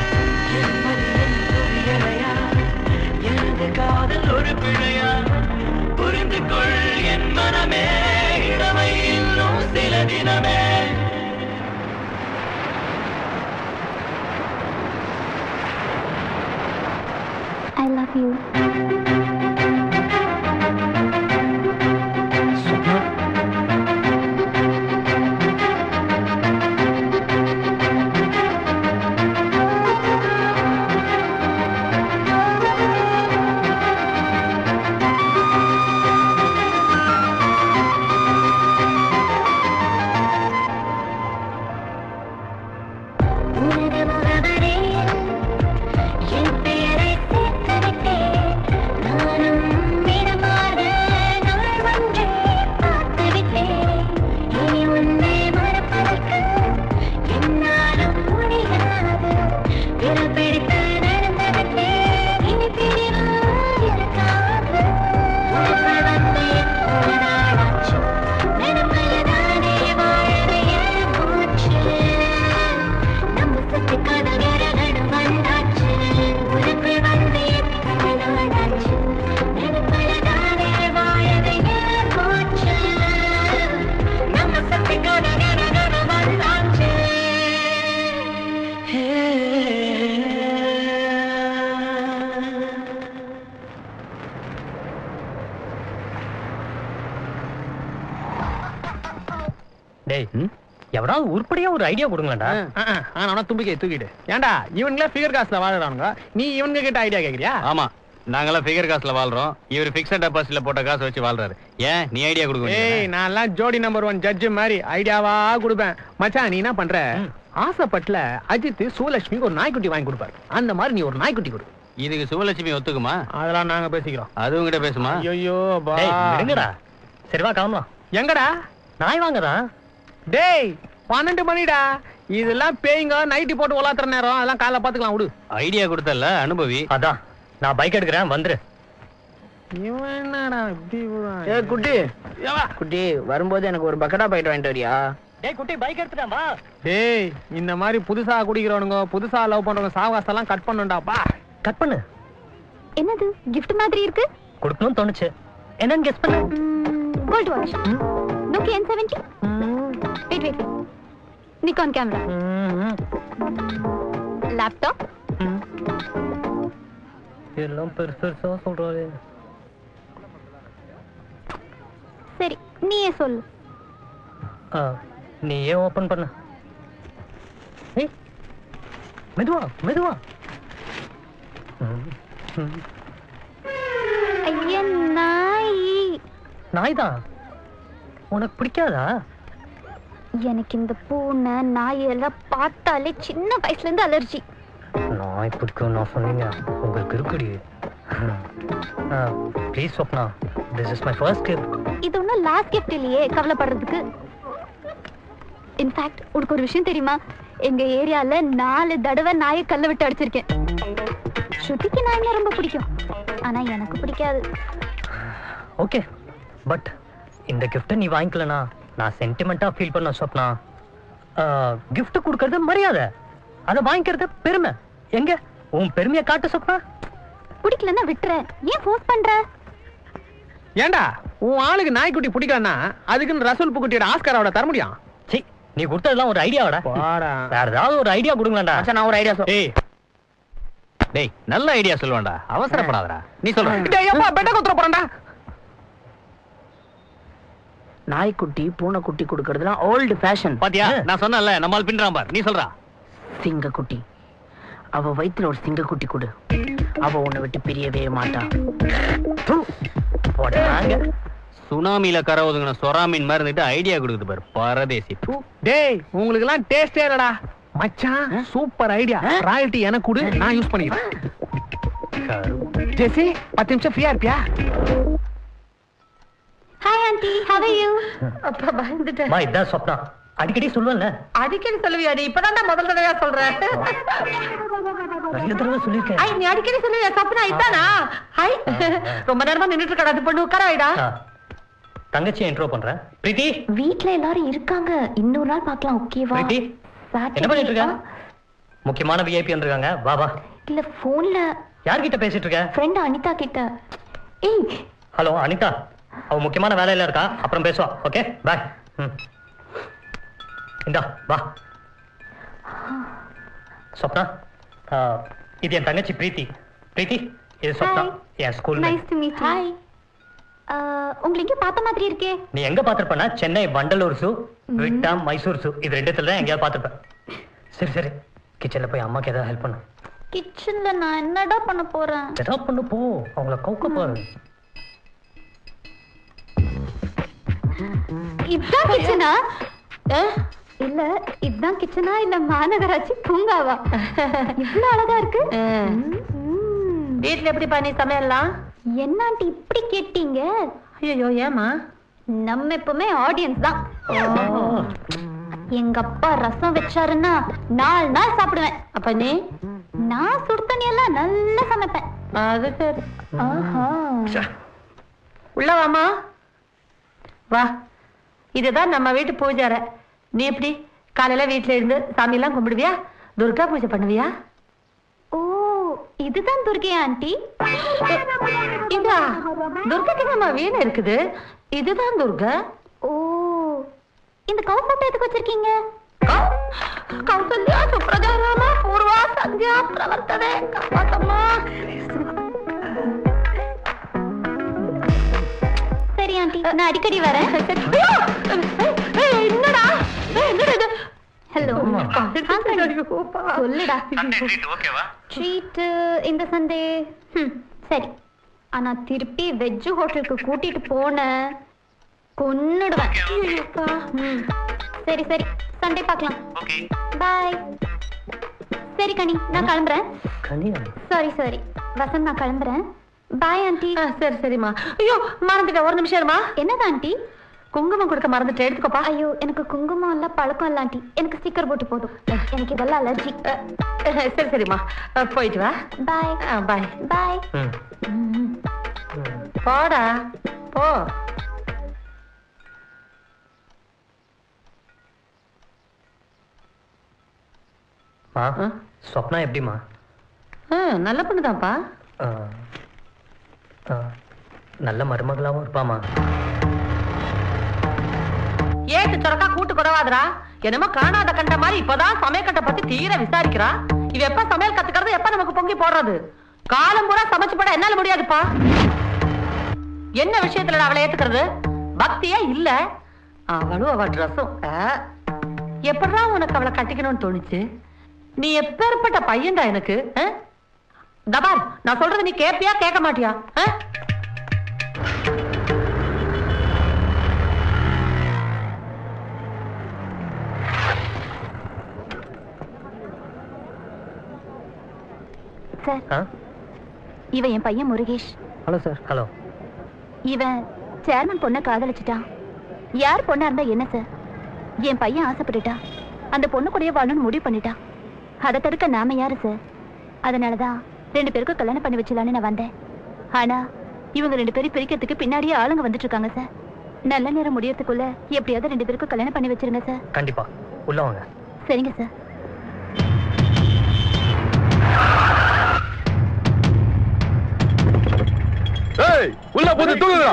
எனது காதல் ஒரு பிழையா, புரிந்து கொள் என் மனமே. இளமை இன்னும் சில தினமே. டேய் எவனாவது உருப்படியா ஒரு ஐடியா கொடுங்களேன்டா. ஆனா தும்பிக்கை தூக்கிட்டு ஏன்டா இவனுங்களே ஃபிகர் காசுல வாழறானுங்க, நீ இவனுங்க கிட்ட ஐடியா கேக்குறியா? ஆமா, நாங்கெல்லாம் ஃபிகர் காசுல வாழ்றோம், இவர் பிக்ஸட் டெபாசிட்ல போட்ட காசு வச்சு வாழ்றாரு. ஏன் நீ ஐடியா கொடுக்க? ஏய் நான்லாம் ஜோடி நம்பர் 1 ஜட்ஜ் மாதிரி ஐடியாவா கொடுப்பேன். மச்சான் நீ என்ன பண்ற, ஆசைப்பட்டல அஜித் சுவலட்சுமிக்கு ஒரு நாய்க்குட்டி வாங்கி கொடுப்பாரு, அந்த மாதிரி நீ ஒரு நாய்க்குட்டி கொடு. இதுக்கு சுவலட்சுமி ஒத்துக்குமா? அதெல்லாம் நாங்க பேசிக்கிறோம். அது உங்ககிட்ட பேசுமா? ஐயோ பா எங்கடா சரிவா காணலாம். எங்கடா நாய் வாங்குறா? டேய் 12 மணிடா, இதெல்லாம் பேய்ங்க நைட்டி போட்டு உலாத்துற நேரம், அதெல்லாம் காலைல பாத்துக்கலாம் விடு. ஐடியா கொடுத்தல அனுபவி. அதான் நான் பைக் எடுக்கிறேன் வந்துரு. இவன் என்னடா இப்படி ஏ குட்டி குட்டி வரும்போது எனக்கு ஒரு பக்கெட்டா போயிட்டு வாங்கிட்டு வரியா? டேய் குட்டி பைக் எடுத்துட்டேன் வா. டேய் இந்த மாதிரி புதுசா குடிக்கிறவனுங்க புதுசா லவ் பண்றவங்க சாவாசெல்லாம் கட் பண்ணுடாப்பா. கட் பண்ணு. என்னது gift மாதிரி இருக்கு? கொடுக்கணும்னு தோணுச்சு. என்னன்னு கெஸ் பண்ணு. Gold watch. Nokia N70. wait Nikon camera. Laptop. எல்லாம் பெருசா சொல்றாரு. சரி நீயே சொல்லு. நீ ஏன் ஓபன் பண்ண? ஏய் மெதுவா. ஐயா நாய் தான் உனக்கு பிடிக்காதா? எனக்கு இந்த பூனை நாய் எல்லாம் பார்த்தாலே சின்ன வயசுல இருந்து அலர்ஜி. நாய் பிடிக்கும் நான் சொன்னீங்க உங்களுக்கு இருக்குடி. Please Swapna, this is my first gift. இது ஒன்றும் லாஸ்ட் கிஃப்ட் இல்லையே கவலைப்படுறதுக்கு. இன்ஃபேக்ட் உனக்கு ஒரு விஷயம் தெரியுமா, எங்க ஏரியால 4 தடவை நாயை கல்ல விட்டு அடிச்சிருக்கேன். ஸ்ருதிக்கு நாய்னா ரொம்ப பிடிக்கும், ஆனா எனக்கு பிடிக்காது. ஓகே பட் இந்த கிஃப்ட்டை நீ வாங்கிக்கலனா நான் சென்டிமெண்டா ஃபீல் பண்ண ஸ்வப்னா. கிஃப்ட் கொடுக்கறது மரியாதை, அதை வாங்கிக்கிறது பெருமை. எங்க உன் பெருமையை காட்டு ஸ்வப்னா. பிடிக்கலன்னா விட்டுறேன், ஏன் ஃபோர்ஸ் பண்ற? ஏண்டா உன் ஆளுக்கு நாய்க்குட்டி பிடிக்கலன்னா அதுக்குன்னு ரசூல் புக்குட்டியோட ஆஸ்காரோட தர முடியும்? சி நீ கொடுத்ததெல்லாம் ஒரு ஐடியாவோட வேற ஏதாவது ஒரு ஐடியா கொடுங்களேன்டா. நான் ஒரு ஐடியா ஏய் டேய் நல்ல ஐடியா சொல்லுவான்டா, அவசரப்படாதடா. நீ சொல்ற. டேய் அப்பா பெட்ட குத்துற போறடா. நாய்க்குட்டி பூனைக்குட்டி கொடுக்கறதுலாம் ஓல்டு ஃபேஷன். பாத்தியா நான் சொன்னேன்ல நம்மால் பின்றான் பார். நீ சொல்றா. சிங்கக்குட்டி, அவ வயித்துல ஒரு சிங்கக்குட்டி கொடு, அவ உன்னை விட்டு பிரியவே மாட்டா. சுனாமியில கரை ஒதுங்கின சொராமீன் மாதிரி இருந்துட்டு ஐடியா கொடுக்குது பாரு பரதேசி. டேய் உங்களுக்கு எல்லாம் டேஸ்டே இல்லடா. மச்சான் சூப்பர் ஐடியா, ராயல்டி எனக்கு கொடு, நான் யூஸ் பண்ணிக்கிறேன். ஜெசி 10 நிமிஷம் ஃப்ரீயா இருப்பியா? Hi aunty, how are you? அப்பா பயந்துட்டேன். மா இதான் ஸ்வப்னா, அடிக்கடி சொல்லுவேன்ல. அடிக்கடி சொல்லுவியா நீ? இப்பதான் முதல் தடவையா சொல்றேன். நிறைய தடவை சொல்லிருக்கேன். ஐ நீ அடிக்கடி சொல்லுவியா சப்னா இதானா? ஹை ரொம்ப நேரமா நின்னுட்டு இருக்கடா, அது பண்ணு உட்கார வைடா. தங்கச்சியை இன்ட்ரோ பண்றேன். பிரீத்தி வீட்ல எல்லாரும் இருக்காங்க, இன்னொரு நாள் பார்க்கலாம் ஓகேவா? பிரீத்தி என்ன பண்ணிட்டு இருக்க? முக்கியமான விஐபி வந்திருக்காங்க, வா வா. இல்ல போன்ல யார்கிட்ட பேசிட்டு இருக்க? ஃப்ரெண்ட் அனிதா கிட்ட. ஏய் ஹலோ அனிதா, அவ முக்கியமான வேலையில இருக்கா, அப்புறம் பேசுவா. Okay bye. இந்தா வா. சொப்னா இது என் தங்கச்சி பிரீத்தி. பிரீத்தி இது சொப்னா, என் school. Nice to meet you. Hi. உங்களுக்கு எங்க பார்த்த மாதிரி இருக்கே. நீ எங்க பாத்திருப்பனா? சென்னை வண்டலூர் ஜூ, விட்டாம் மைசூர் ஜூ, இது ரெண்டுத்துல தான் எங்கேயாவது பாத்திருப்பேன். சரி சரி கிச்சன்ல போய் அம்மாக்கு ஏதாவது ஹெல்ப் பண்ணு. கிச்சன்ல நான் என்னடா பண்ண போறேன்? ஏதாவது பண்ணு போ, அவங்கள கவுக்க பாரு. இதுதான் கிச்சனா? இல்ல இதுதான் கிச்சனா இல்ல மாநகராட்சி பூங்காவா? இவ்வளவு அழகா இருக்கு. வீட்ல எப்படி பண்ணி சமையல்லாம்? என்ன ஆண்டி இப்படி கேட்டீங்க? ஐயோ ஏமா? நம்ம எப்பவுமே ஆடியன்ஸ் தான். எங்க அப்பா ரசம் வச்சாருன்னா 4 நாள் சாப்பிடுவேன். அப்ப நீ? நான் சுடு தண்ணி எல்லாம் நல்லா சமைப்பேன். அது சரி. ஆஹா. உள்ள வாமா. வா, இதுதான் நம்ம வீட்டு பூஜை. நீ எப்படி காலையில வீட்டுல இருந்து சாமி எல்லாம் கும்பிடுவியா? துர்கா பூஜை பண்ணுவியா? ஓ இதுதான் துர்கையா ஆண்டி? இதா துர்கைக்கு நம்ம வீணை இருக்குது, இதுதான் துர்கா. ஓ இந்த கவுப்பட்டை எதுக்கு வச்சிருக்கீங்க? கௌசல்யா சுப்ரஜா ராமா பூர்வா சந்தியா பிரவர்த்ததே காப்பாத்தம்மா. சரி ஆண்டி, நான் அடிக்கடி வரேன். என்னடா ஹலோ சொல்லுடா ஓகேவா? ட்ரீட் இந்த சண்டே சரி. ஆனா திருப்பி வெஜ் ஹோட்டலுக்கு கூட்டிட்டு போன கொன்னுடுவேன். சரி சரி சண்டே பார்க்கலாம். பாய். சரி கனி நான் கிளம்புறேன். சாரி சாரி வசந்த் நான் கிளம்புறேன். Bye aunty. சரி சரிம்மா. ஐயோ மறந்துட்டேன், ஒரு நிமிஷம் இருமா. என்னது ஆண்டி? குங்குமம் கொடுக்க மறந்துட்டு எடுத்துக்கோப்பா. ஐயோ எனக்கு குங்குமம் இல்ல பழக்கம் இல்ல ஆண்டி, எனக்கு ஸ்டிக்கர் போட்டு போதும், எனக்கு இதெல்லாம் அலர்ஜி. சரி சரிம்மா போயிட்டு வா. பாய் பாய் பாய். போடா போ. ஸ்வப்னா எப்படிமா? நல்ல பொண்ணுதான்ப்பா. நல்ல மருமகளாவும் இருப்பாமா. ஏட்டு சொரக்கா கூட்டு குறவாதரா. என்னமோ காணாத கண்ட மாதிரி இப்பதான் சமையக்கட்டை பத்தி தீர விசாரிக்கிறா. இவ எப்ப சமையல் கத்துக்கிறது, எப்ப நமக்கு பொங்கி போடுறது? காலம் பூரா சமைச்சு போட என்னால முடியாதுப்பா. என்ன விஷயத்துல அவளை ஏத்துக்கிறது? பக்தியா இல்ல. அவளும் அவ ட்ரெஸ்ஸும் எப்படா உனக்கு அவளை கட்டிக்கணும்னு தோணுச்சு? நீ எப்பேற்பட்ட பையன்டா எனக்கு. தபார் நான் சொல்றது நீ கேப்பியா கேட்க மாட்டியா? சார் இவன் என் பையன் முருகேஷ். Hello sir. ஹலோ. இவன் சேர்மன் பொண்ணை காதலிச்சிட்டான். யார் பொண்ணா இருந்தா என்ன சார்? என் பையன் ஆசைப்பட்டுட்டா, அந்த பொண்ணு கூடயே வாழணும்னு முடிவு பண்ணிட்டான். அதை தடுக்க நாம யாரு சார்? அதனாலதான் 2 பேருக்கும் கல்யாணம் பண்ணி வச்சலான்னு நான் வந்தேன். ஆனா இவங்க 2 பேரும் பிரிக்கிறதுக்கு பின்னாடியே ஆளுங்க வந்துட்டு இருக்காங்க சார். நல்ல நேரம் முடியறதுக்குள்ள எப்படியாவது 2 பேருக்கும் கல்யாணம் பண்ணி வச்சிருங்க சார். கண்டிப்பா உள்ள வாங்க. சரிங்க சார். ஏய் உள்ள போடு தூக்குடா.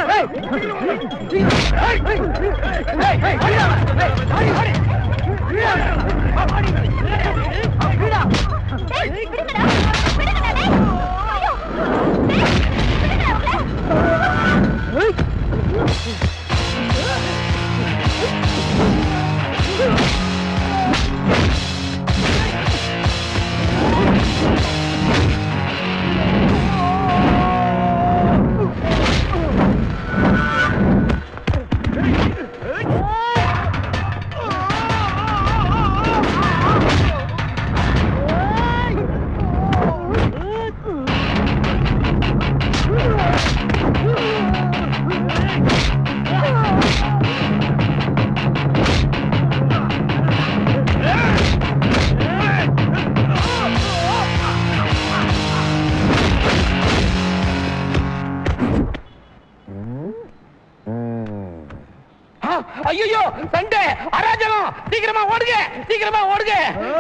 ஐயோ சண்டே அராஜகம், சீக்கிரமா ஓடுங்க, சீக்கிரமா ஓடுங்க.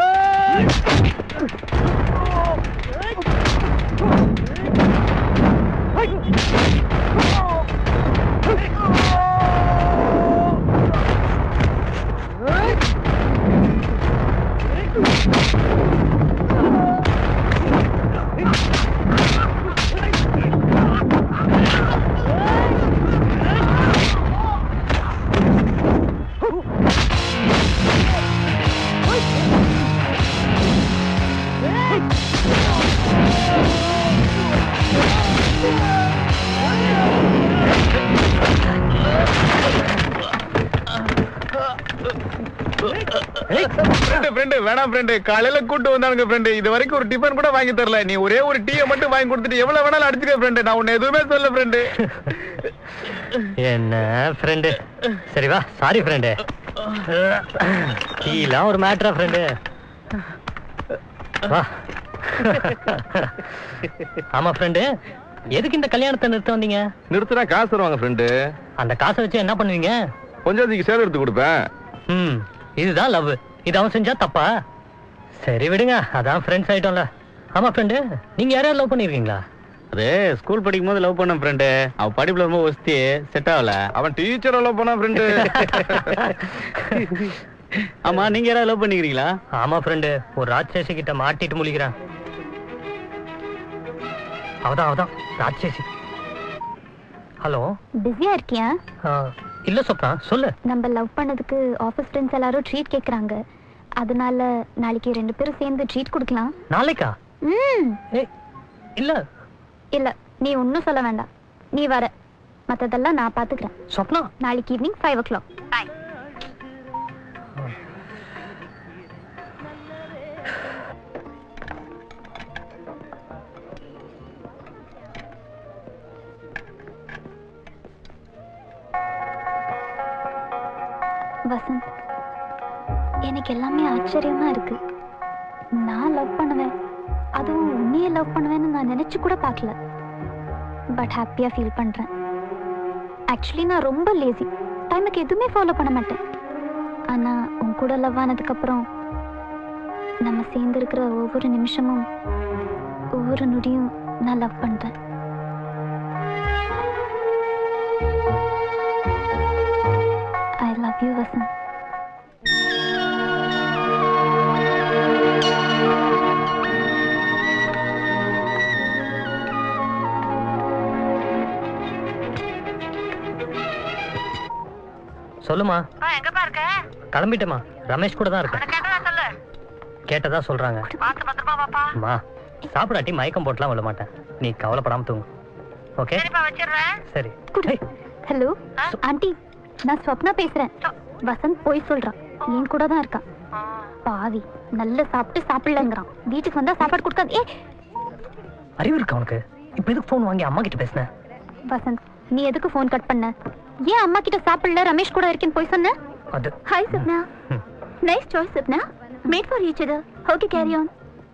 வேணாம் ஃப்ரெண்டு, காலையில கூட்டு வந்தானுங்க ஃப்ரெண்டு. இது வரைக்கும் ஒரு டிஃபன் கூட வாங்கி தரல. நீ ஒரே ஒரு டீயை மட்டும் வாங்கி கொடுத்துட்டு எவ்வளவு வேணாலும் அடிச்சுக்க ஃப்ரெண்டு. நான் உன்னை எதுவுமே சொல்ல ஃப்ரெண்டு. என்ன ஃப்ரெண்டு? சரி வா. Sorry friend. டீலாம் ஒரு மேட்டரா ஃப்ரெண்டு? வா. ஆமா ஃப்ரெண்டு, எதுக்கு இந்த கல்யாணத்தை நிறுத்த வந்தீங்க? நிறுத்தினா காசு தருவாங்க ஃப்ரெண்டு. அந்த காசை வச்சு என்ன பண்ணுவீங்க? கொஞ்சம் சேர் எடுத்து கொடுப்பேன். இதுதான் லவ். இது அவன் செஞ்சா தப்பா? சரி விடுங்க, அதான் ஃப்ரெண்ட்ஸ் ஆயிட்டோம்ல. ஆமா ஃப்ரெண்டு, நீங்க யாரையாவது லவ் பண்ணிருக்கீங்களா? அது ஸ்கூல் படிக்கும் போது லவ் பண்ண ஃப்ரெண்டு. அவன் படிப்புல ரொம்ப ஒஸ்தி, செட் ஆகல. அவன் டீச்சரை லவ் பண்ணா ஃப்ரெண்டு. ஆமா, நீங்க யாராவது லவ் பண்ணிக்கிறீங்களா? ஆமா ஃப்ரெண்டு, ஒரு ராட்சசி கிட்ட மாட்டிட்டு முழிக்கிறேன். அவதான் ராட்சசி. ஹலோ, பிஸியா இருக்கியா? இல்ல சொப்னா, சொல்லு. நம்ம லவ் பண்ணதுக்கு ஆபீஸ் ஃப்ரெண்ட்ஸ் எல்லாரும் ட்ரீட் கேக்குறாங்க. அதனால நாளைக்கு 2 பேரும் சேர்ந்து ட்ரீட் கொடுக்கலாம். நாளைக்கா? இல்ல இல்ல, நீ ஒன்னும் சொல்ல வேண்டாம். நீ வர, மத்ததெல்லாம் நான் பாத்துக்கிறேன். சொப்னா, நாளைக்கு ஈவினிங் 5 o'clock. Bye. வசந்த், எனக்கு எல்லாமே ஆச்சரியமா இருக்கு. நான் லவ் பண்ணுவேன், அதுவும் உன்னையே லவ் பண்ணுவேன்னு நான் நினைச்சு கூட பார்க்கல. பட் ஹாப்பியா ஃபீல் பண்றேன். ஆக்சுவலி நான் ரொம்ப லேசி, டைமுக்கு எதுவுமே ஃபாலோ பண்ண மாட்டேன். ஆனா உன் கூட லவ் ஆனதுக்கு அப்புறம் நம்ம சேர்ந்து இருக்கிற ஒவ்வொரு நிமிஷமும் ஒவ்வொரு நொடியும் நான் லவ் பண்றேன். I love you, Vasant. சொல்லுமா. எங்கப்பா இருக்க? கிளம்பிட்டேமா, ரமேஷ் கூட தான் இருக்கேன். கேட்டதா சொல்லு. கேட்டதா சொல்றாங்க. பார்த்து பத்திரமா பாப்பா. அம்மா, சாப்பிடாட்டி மயக்கம் போட்டுலாம் விட மாட்டேன். நீ கவலைப்படாம தூங்கு. ஓகே? சரிப்பா, வச்சிடுறேன். சரி. ஹலோ ஆண்டி, நான் ஸ்வப்னா பேசுறேன். வசந்த் போய் சொல்றான், என் கூட தான் இருக்கான். பாவி, நல்ல சாப்பிட்டு சாப்பிடலங்கிறான். வீட்டுக்கு வந்தா சாப்பாடு கொடுக்காது. அறிவு இருக்கா உனக்கு? இப்ப எதுக்கு போன் வாங்கி அம்மா கிட்ட பேசுன? வசந்த், நீ எதுக்கு போன் கட் பண்ண? ஏன் அம்மா கிட்ட சாப்பிடல, ரமேஷ் கூட இருக்கேன்னு போய் சொன்ன? அது hi Sapna. Nice choice Sapna. Made for each other. Okay, carry on.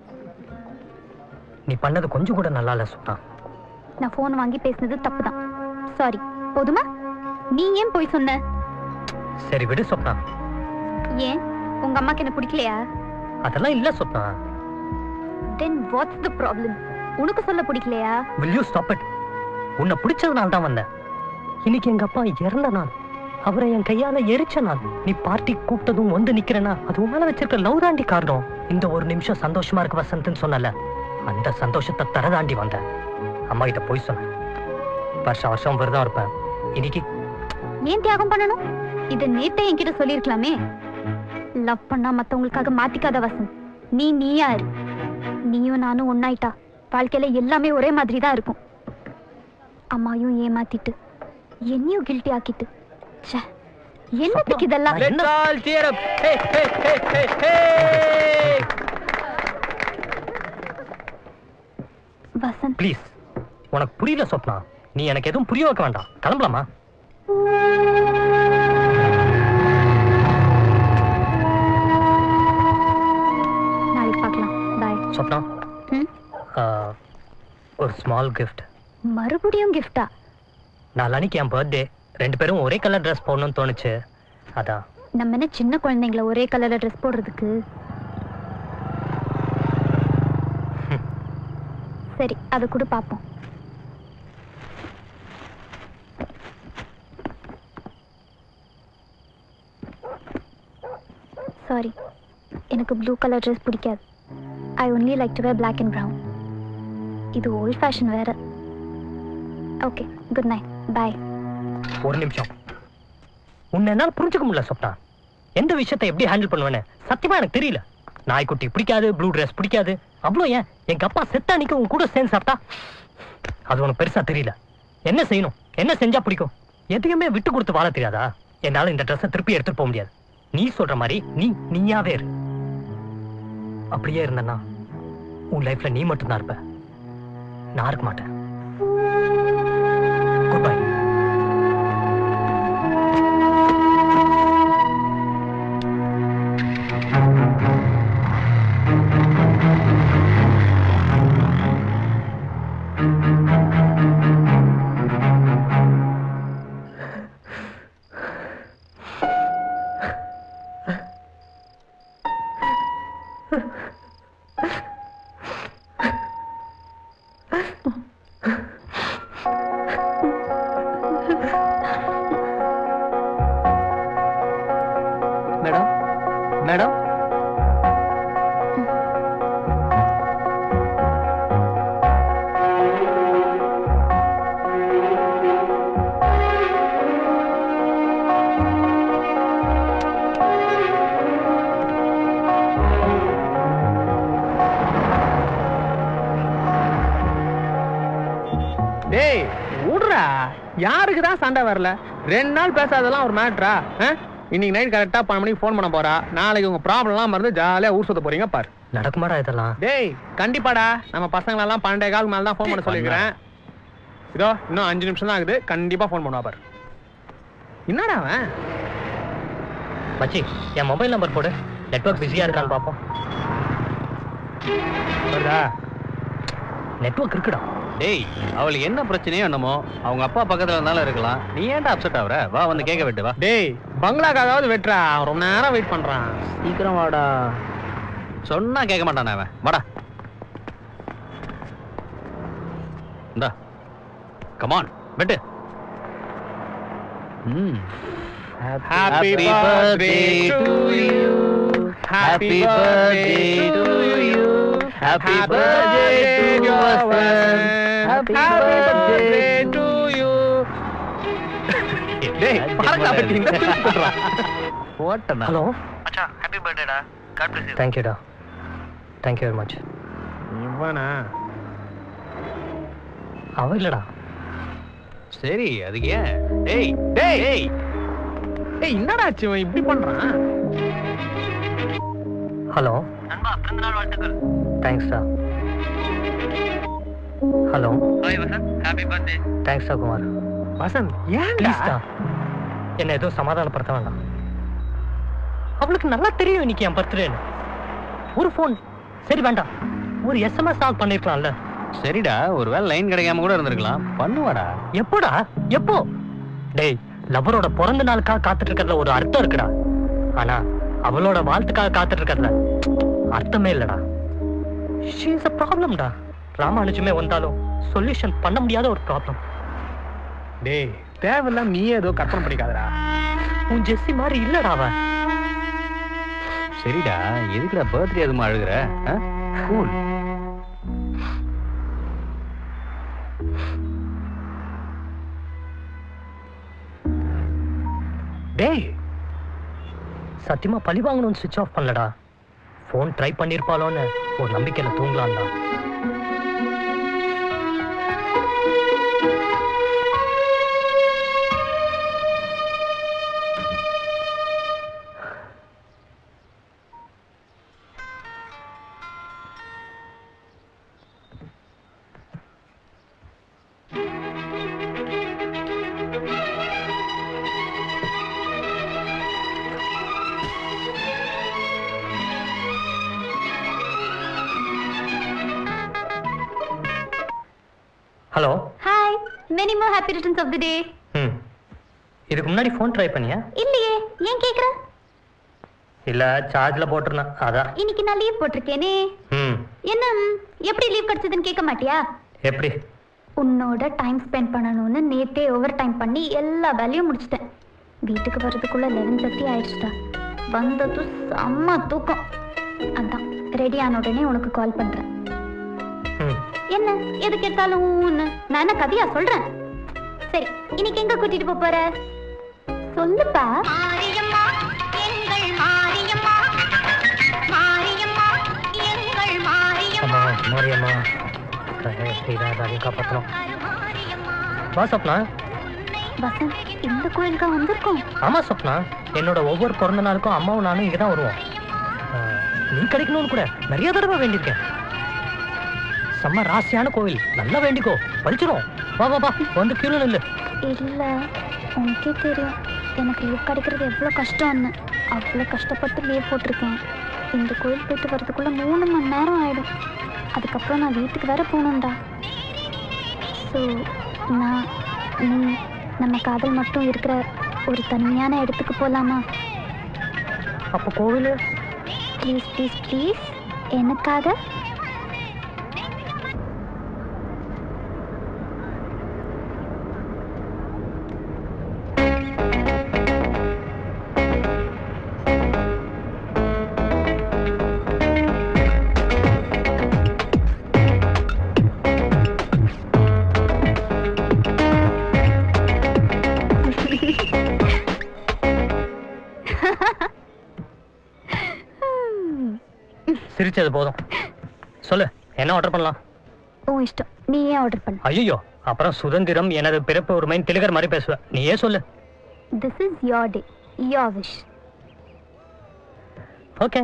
நீ பண்ணது கொஞ்சம் கூட நல்லா இல்ல சொன்னா. நான் போன் வாங்கி பேசினது தப்புதான். சாரி. போதுமா? நீ ஏன் போய் சொன்ன? சரி விடு சொப்னா. ஏன், உங்க அம்மாக்கு என்ன பிடிக்கலையா? அதெல்லாம் இல்ல Swapna. Then what's the problem? உனக்கு சொல்ல பிடிக்கலையா? Will you stop it? உன்னை பிடிச்சதுனால தான் வந்தேன். இன்னைக்கு எங்க அப்பா இறந்த நாள், அவரை என் கையால எரிச்ச நாள். நீ பார்ட்டி கூப்பிட்டதும் வந்து நிக்கிறேன்னா அது உன் மேல வச்சிருக்க லவ் தாண்டி காரணம். இந்த ஒரு நிமிஷம் சந்தோஷமா இருக்கு வசந்த்னு சொன்னல, அந்த சந்தோஷத்தை தரதாண்டி வந்தேன். அம்மா கிட்ட போய் சொன்னேன், வருஷம் வருஷம் விரதம் இருப்பேன். இன்னைக்கு ஏன் தியாகம் பண்ணணும்? இத நேத்தே என்கிட்ட சொல்லிருக்கலாமே. லவ் பண்ணா மத்தவங்களுக்காக மாத்திக்காத வசந்த். நீ நீயா இரு. நீயும் நானும் ஒன்னாயிட்டா வாழ்க்கையில எல்லாமே ஒரே மாதிரி தான் இருக்கும். அம்மாயும் ஏமாத்திட்டு என்னையும் கில்ட்டி ஆக்கிட்டு, என்னத்துக்கு இதெல்லாம்? வசந்த் ப்ளீஸ், உனக்கு புரியல சொப்னா. நீ எனக்கு எதுவும் புரிய வைக்க வேண்டாம். கிளம்பலாமா? நாளைக்கு பார்க்கலாம். பாய் சொப்னா. ஒரு ஸ்மால் கிஃப்ட். மறுபடியும் கிஃப்டா? நாளைக்கு என் பர்த்டே, 2 பேரும் ஒரே கலர் ட்ரெஸ் போடணும்னு தோணுச்சு. அதான். நம்ம என்ன சின்ன குழந்தைங்கள ஒரே கலர்ல ட்ரெஸ் போடுறதுக்கு? சரி, அது கூட பாப்போம். சாரி, எனக்கு ப்ளூ கலர் ட்ரெஸ் பிடிக்காது. I only like to wear black and brown. இது ஓல்ட் ஃபேஷன் வேற. Okay, good night. பாய். ஒரு நிமிஷம். உன்னை என்னால புரிஞ்சுக்க முடியல சொப்னா. எந்த விஷயத்தை எப்படி ஹேண்டில் பண்ணுவேன்னு சத்தியமா எனக்கு தெரியல. நாய்க்குட்டி பிடிக்காது, ப்ளூ ட்ரெஸ் பிடிக்காது. அவ்வளோ ஏன், எங்க அப்பா செத்த அன்னைக்கு உன் கூட சேர்ந்து சாப்பிட்டா அது உனக்கு பெருசா தெரியல. என்ன செய்யணும், என்ன செஞ்சா பிடிக்கும், எதையுமே விட்டு கொடுத்து வாழ தெரியாதா? என்னால இந்த ட்ரெஸ்ஸை திருப்பி எடுத்துட்டு போக முடியாது. நீ சொல்ற மாதிரி நீயாவே இரு. அப்படியே இருந்தனா உன் லைஃப்ல நீ மட்டும்தான் இருப்ப, நான் இருக்க மாட்டேன். Good bye. மேடம், மேடம், யாருக்கு தான் சண்டை வரல? 2 நாள் பேசாதெல்லாம் ஒரு மேட்ரா? இன்னைக்கு நைட் கரெக்டா 12 மணிக்கு ஃபோன் பண்ண போறா. நாளைக்கு உங்க ப்ராப்ளம்லாம் மறந்து ஜாலியா ஊர் சுத்த போறீங்க பாரு. நடக்குமாடா இதெல்லாம்? டேய் கண்டிப்பாடா. நம்ம பசங்களெல்லாம் 12:15 மேல தான் ஃபோன் பண்ண சொல்லிக்கிறேன். இதோ இன்னும் 5 நிமிஷம் தான் ஆகுது. கண்டிப்பா ஃபோன் பண்ணுவா பாரு. என்னடா அவன்? மச்சி என் மொபைல் நம்பர் போடு. நெட்வொர்க் பிஸியா இருக்கான்னு பாப்போம். வருதா? நெட்வொர்க் இருக்குடா. டேய் அவளுக்கு என்ன பிரச்சனையோ என்னமோ அவங்க அப்பா பக்கத்துல இருந்தாலும் இருக்கலாம். நீ ஏன்டா அப்செட் ஆகுற? வா வந்து கேட்க விட்டு வா. டேய் பங்களாக்காவது வெட்டுறா. ரொம்ப நேரம் வெயிட் பண்றான். சீக்கிரம் வாடா. சொன்னா கேட்க மாட்டானே அவன். வாடா. இந்தா கமான் வெட்டு. Happy birthday to you. Happy birthday to you. Happy birthday to us. Happy birthday to you. டேய் பாருடா வெட்டிங்க திருப்பிடுறா. ஓட்டனா. ஹலோ மச்சான் ஹேப்பி பர்த்டேடா. God bless you. தேங்க் யூடா. Thank you very much. இவனா? அவ இல்லடா. சரி அதுக்கு ஏன்? டேய் டேய் டேய் ஏய் என்னடா ஆச்சு இவன் இப்படி பண்றான்? ஹலோ நண்பா பிறந்த நாள் வாழ்த்துக்கள். தேங்க்ஸ்டா. Hello hi Vasanth happy birthday. தேங்க்ஸ்டா குமார். வசந்த் ஏன்டா? ப்ளீஸ்டா என்ன எதுவும் சமாதானப்படுத்த வேண்டாம். அவளுக்கு நல்லா தெரியும் இன்னைக்கு என் பர்த்டேன்னு. ஒரு ஃபோன் சரி வேண்டாம், ஒரு எஸ்எம்எஸ் ஆல் பண்ணிருக்கலாம்ல. சரிடா ஒருவேளை லைன் கிடைக்காம கூட இருந்திருக்கலாம். பண்ணுவாடா. எப்போடா? எப்போ? டேய் லவரோட பிறந்த நாளுக்காக காத்துட்டு இருக்கிறதுல ஒரு அர்த்தம் இருக்குடா. ஆனா அவளோட வாழ்த்துக்காக காத்துட்டு இருக்கிறதுல அர்த்தமே இல்லடா. ஷீ இஸ் a ப்ராப்ளம்டா. ராமானுஜமே வந்தாலும் சொல்யூஷன் பண்ண முடியாத ஒரு ப்ராப்ளம். டேய் தேவையில்லாம் நீ ஏதோ கற்பனை பண்ணிக்காதடா. உன் ஜெஸ்ஸி மாதிரி இல்லடா அவன். சரிடா எதுக்குடா பர்த்டே அதுமா அழுகுற? கூல். டேய் சத்தியமா பழி வாங்கணும்னு சுவிட்ச் ஆஃப் பண்ணலடா. ஃபோன் ட்ரை பண்ணிருப்பாளோன்னு ஒரு நம்பிக்கையில தூங்கலாம்டா. Hello hi, many more happy returns of the day. இதுக்கு முன்னாடி ஃபோன் ட்ரை பண்ணியா? இல்லையே, ஏன் கேக்குற? இல்ல சார்ஜ்ல போட்டுருந்தேன் அதான். இன்னைக்கு நான் லீவ் போட்டிருக்கேனே. என்ன எப்படி லீவ் கிடைச்சதுன்னு கேட்க மாட்டியா? எப்படி? உன்னோட டைம் ஸ்பெண்ட் பண்ணணும்னு நேத்தே ஓவர் டைம் பண்ணி எல்லா வேலையும் முடிச்சிட்டேன். வீட்டுக்கு வர்றதுக்குள்ள 11:30 ஆயிடுச்சுடா. வந்தது செம்ம தூக்கம். அதான் ரெடி ஆன உடனே உனக்கு கால் பண்றேன். என்ன எதுக்கு எடுத்தாலும் நான் என்ன கதையா சொல்றேன்? சரி இன்னைக்கு எங்க கூட்டிட்டு போற சொல்லுப்பா. மாரியம்மா எங்கள் மாரியம்மா, மாரியம்மா எங்கள் மாரியம்மா, மாரியம்மா ஸ்ரீராதாவையும் காப்பாற்றணும். வா சொப்னா. வசந்த் இந்த கோயிலுக்கா வந்திருக்கோம்? ஆமா சொப்னா, என்னோட ஒவ்வொரு பிறந்த நாளுக்கும் அம்மாவும் நானும் இங்கே தான் வருவோம். நீ கிடைக்கணும்னு கூட நிறைய தடவை வேண்டியிருக்கேன். செம்ம ராசியான கோவில், நல்லா வேண்டிக்கோ, பறிச்சிடும். வா வா வா வந்து கியூல நில்லு. இல்ல உனக்கே தெரியும் எனக்கு லீவ் கிடைக்கிறது எவ்வளோ கஷ்டம்னு. அவ்வளோ கஷ்டப்பட்டு லீவ் போட்டிருக்கேன். இந்த கோயில் போயிட்டு வர்றதுக்குள்ள 3 மணி நேரம் ஆயிடும். அதுக்கப்புறம் நான் வீட்டுக்கு வேற போகணும்டா. ஸோ நான் நீ நம்ம காதல் மட்டும் இருக்கிற ஒரு தனியான இடத்துக்கு போகலாமா? அப்போ கோவில் ப்ளீஸ் ப்ளீஸ் ப்ளீஸ் எனக்காக. சிரிச்சது போதும். சொல்லு என்ன ஆர்டர் பண்ணலாம்? ஓ இஷ்டம், நீ ஏன் ஆர்டர் பண்ண? ஐயோ அப்புறம் சுதந்திரம் எனது பிறப்பு உரிமைன்னு திலகர் மாதிரி பேசுவ. நீயே சொல்லு. This is your day, your wish. Okay.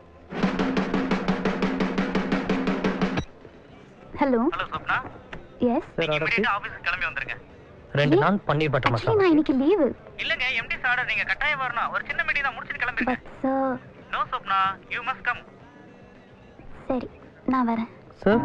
Hello. Hello Swapna. Yes. இமிடியேட்டா ஆபீஸ்க்கு கிளம்பி வந்துருங்க. 2 நாள் பன்னீர் பட்டர் Actually, மசாலா. நான் இன்னைக்கு லீவு. இல்லங்க எம்டி ஆர்டர், நீங்க கட்டாயம் வரணும். ஒரு சின்ன மீட்டிங் தான் முடிச்சிட்டு கிளம்பிருங்க. But sir. No Swapna, you must come. சரி, நான் வரேன். Sir.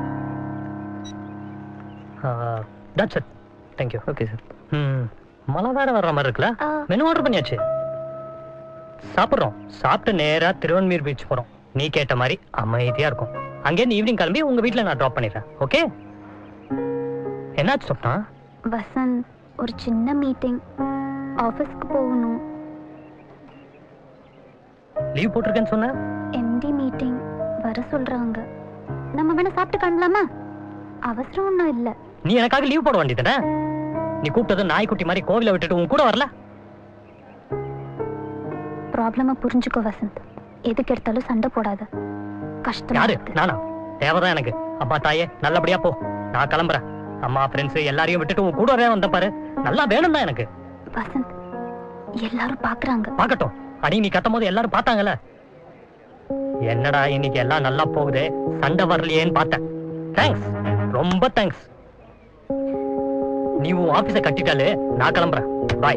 That's it. Thank you. Okay sir. மழை வேற வர்ற மாதிரி இருக்குல்ல? மெனு ஆர்டர் பண்ணியாச்சு. சாப்பிடுறோம். சாப்பிட்டு நேரா திருவன்மீர் பீச் போறோம். நீ கேட்ட மாதிரி அமைதியா இருக்கும். அங்கேருந்து ஈவினிங் கிளம்பி உங்க வீட்டில் நான் ட்ராப் பண்ணிடுறேன். ஓகே? என்னாச்சு சொப்னா? வசந்த், ஒரு சின்ன மீட்டிங், ஆஃபீஸ்க்கு போகணும். லீவ் போட்டிருக்கேன்னு சொன்ன? எம்டி மீட்டிங் வர சொல்றாங்க. நம்ம வேணா சாப்பிட்டு கிளம்பலாமா? அவசரம் ஒன்றும் இல்லை. நீ எனக்காக லீவ் போட வேண்டியதானே? நீ கூப்பிட்டது நாய்க்குட்டி மாதிரி கோவிலை விட்டுட்டு உன் கூட வரல. ப்ராப்ளமா புரிஞ்சுக்கோ வசந்த். எதுக்கு எடுத்தாலும் சண்டை போடாத. கஷ்டம். யாரு? நானா? தேவைதான் எனக்கு. அம்மா தாயே நல்லபடியா போ. நான் கிளம்புறேன். அம்மா ஃப்ரெண்ட்ஸ் எல்லாரையும் விட்டுட்டு உன் கூட வரே வந்த பாரு. நல்லா வேணும் தான் எனக்கு. வசந்த், எல்லாரும் பாக்குறாங்க. பாக்கட்டும். அடி நீ கத்தும் போது எல்லாரும் பார்த்தாங்கல்ல. என்னடா இன்னைக்கு எல்லாம் நல்லா போகுது, சண்டை வரலையேன்னு பார்த்தேன். தேங்க்ஸ், ரொம்ப தேங்க்ஸ். நீ உன் ஆபீஸை கட்டிட்டாலே நான் கிளம்புறேன். பாய்.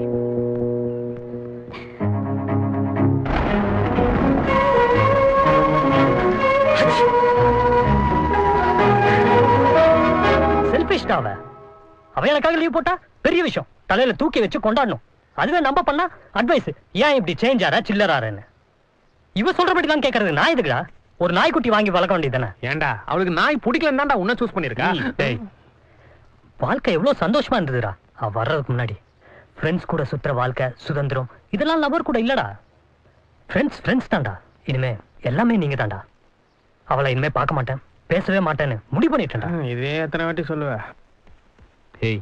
செல்ஃபிஷ்டாவ அவ எனக்காக லீவ் போட்டா பெரிய விஷயம். தலையில தூக்கி வச்சு கொண்டாடணும். அதுவே நம்ம பண்ணா அட்வைஸ். ஏன் இப்படி சேஞ்ச் ஆற சில்லறாருன்னு இவ சொல்றபடி தான் கேட்கறது. நான் எதுக்குடா ஒரு நாய்க்குட்டி வாங்கி வளர்க்க வேண்டியதானே? ஏண்டா அவளுக்கு நாய் பிடிக்கலன்னு தான்டா உன்னை சூஸ் பண்ணிருக்கா. வாழ்க்கை எவ்வளவு சந்தோஷமா இருந்ததுடா அவ வர்றதுக்கு முன்னாடி. ஃப்ரெண்ட்ஸ் கூட சுத்துற வாழ்க்கை, சுதந்திரம், இதெல்லாம் லவர் கூட இல்லடா. ஃப்ரெண்ட்ஸ் தான்டா. இனிமே எல்லாமே நீங்க தான்டா. அவளை இனிமே பார்க்க மாட்டேன், பேசவே மாட்டேன்னு முடிவு பண்ணிட்டேன்டா. இதே எத்தனை வாட்டி சொல்லுவ? ஏய்,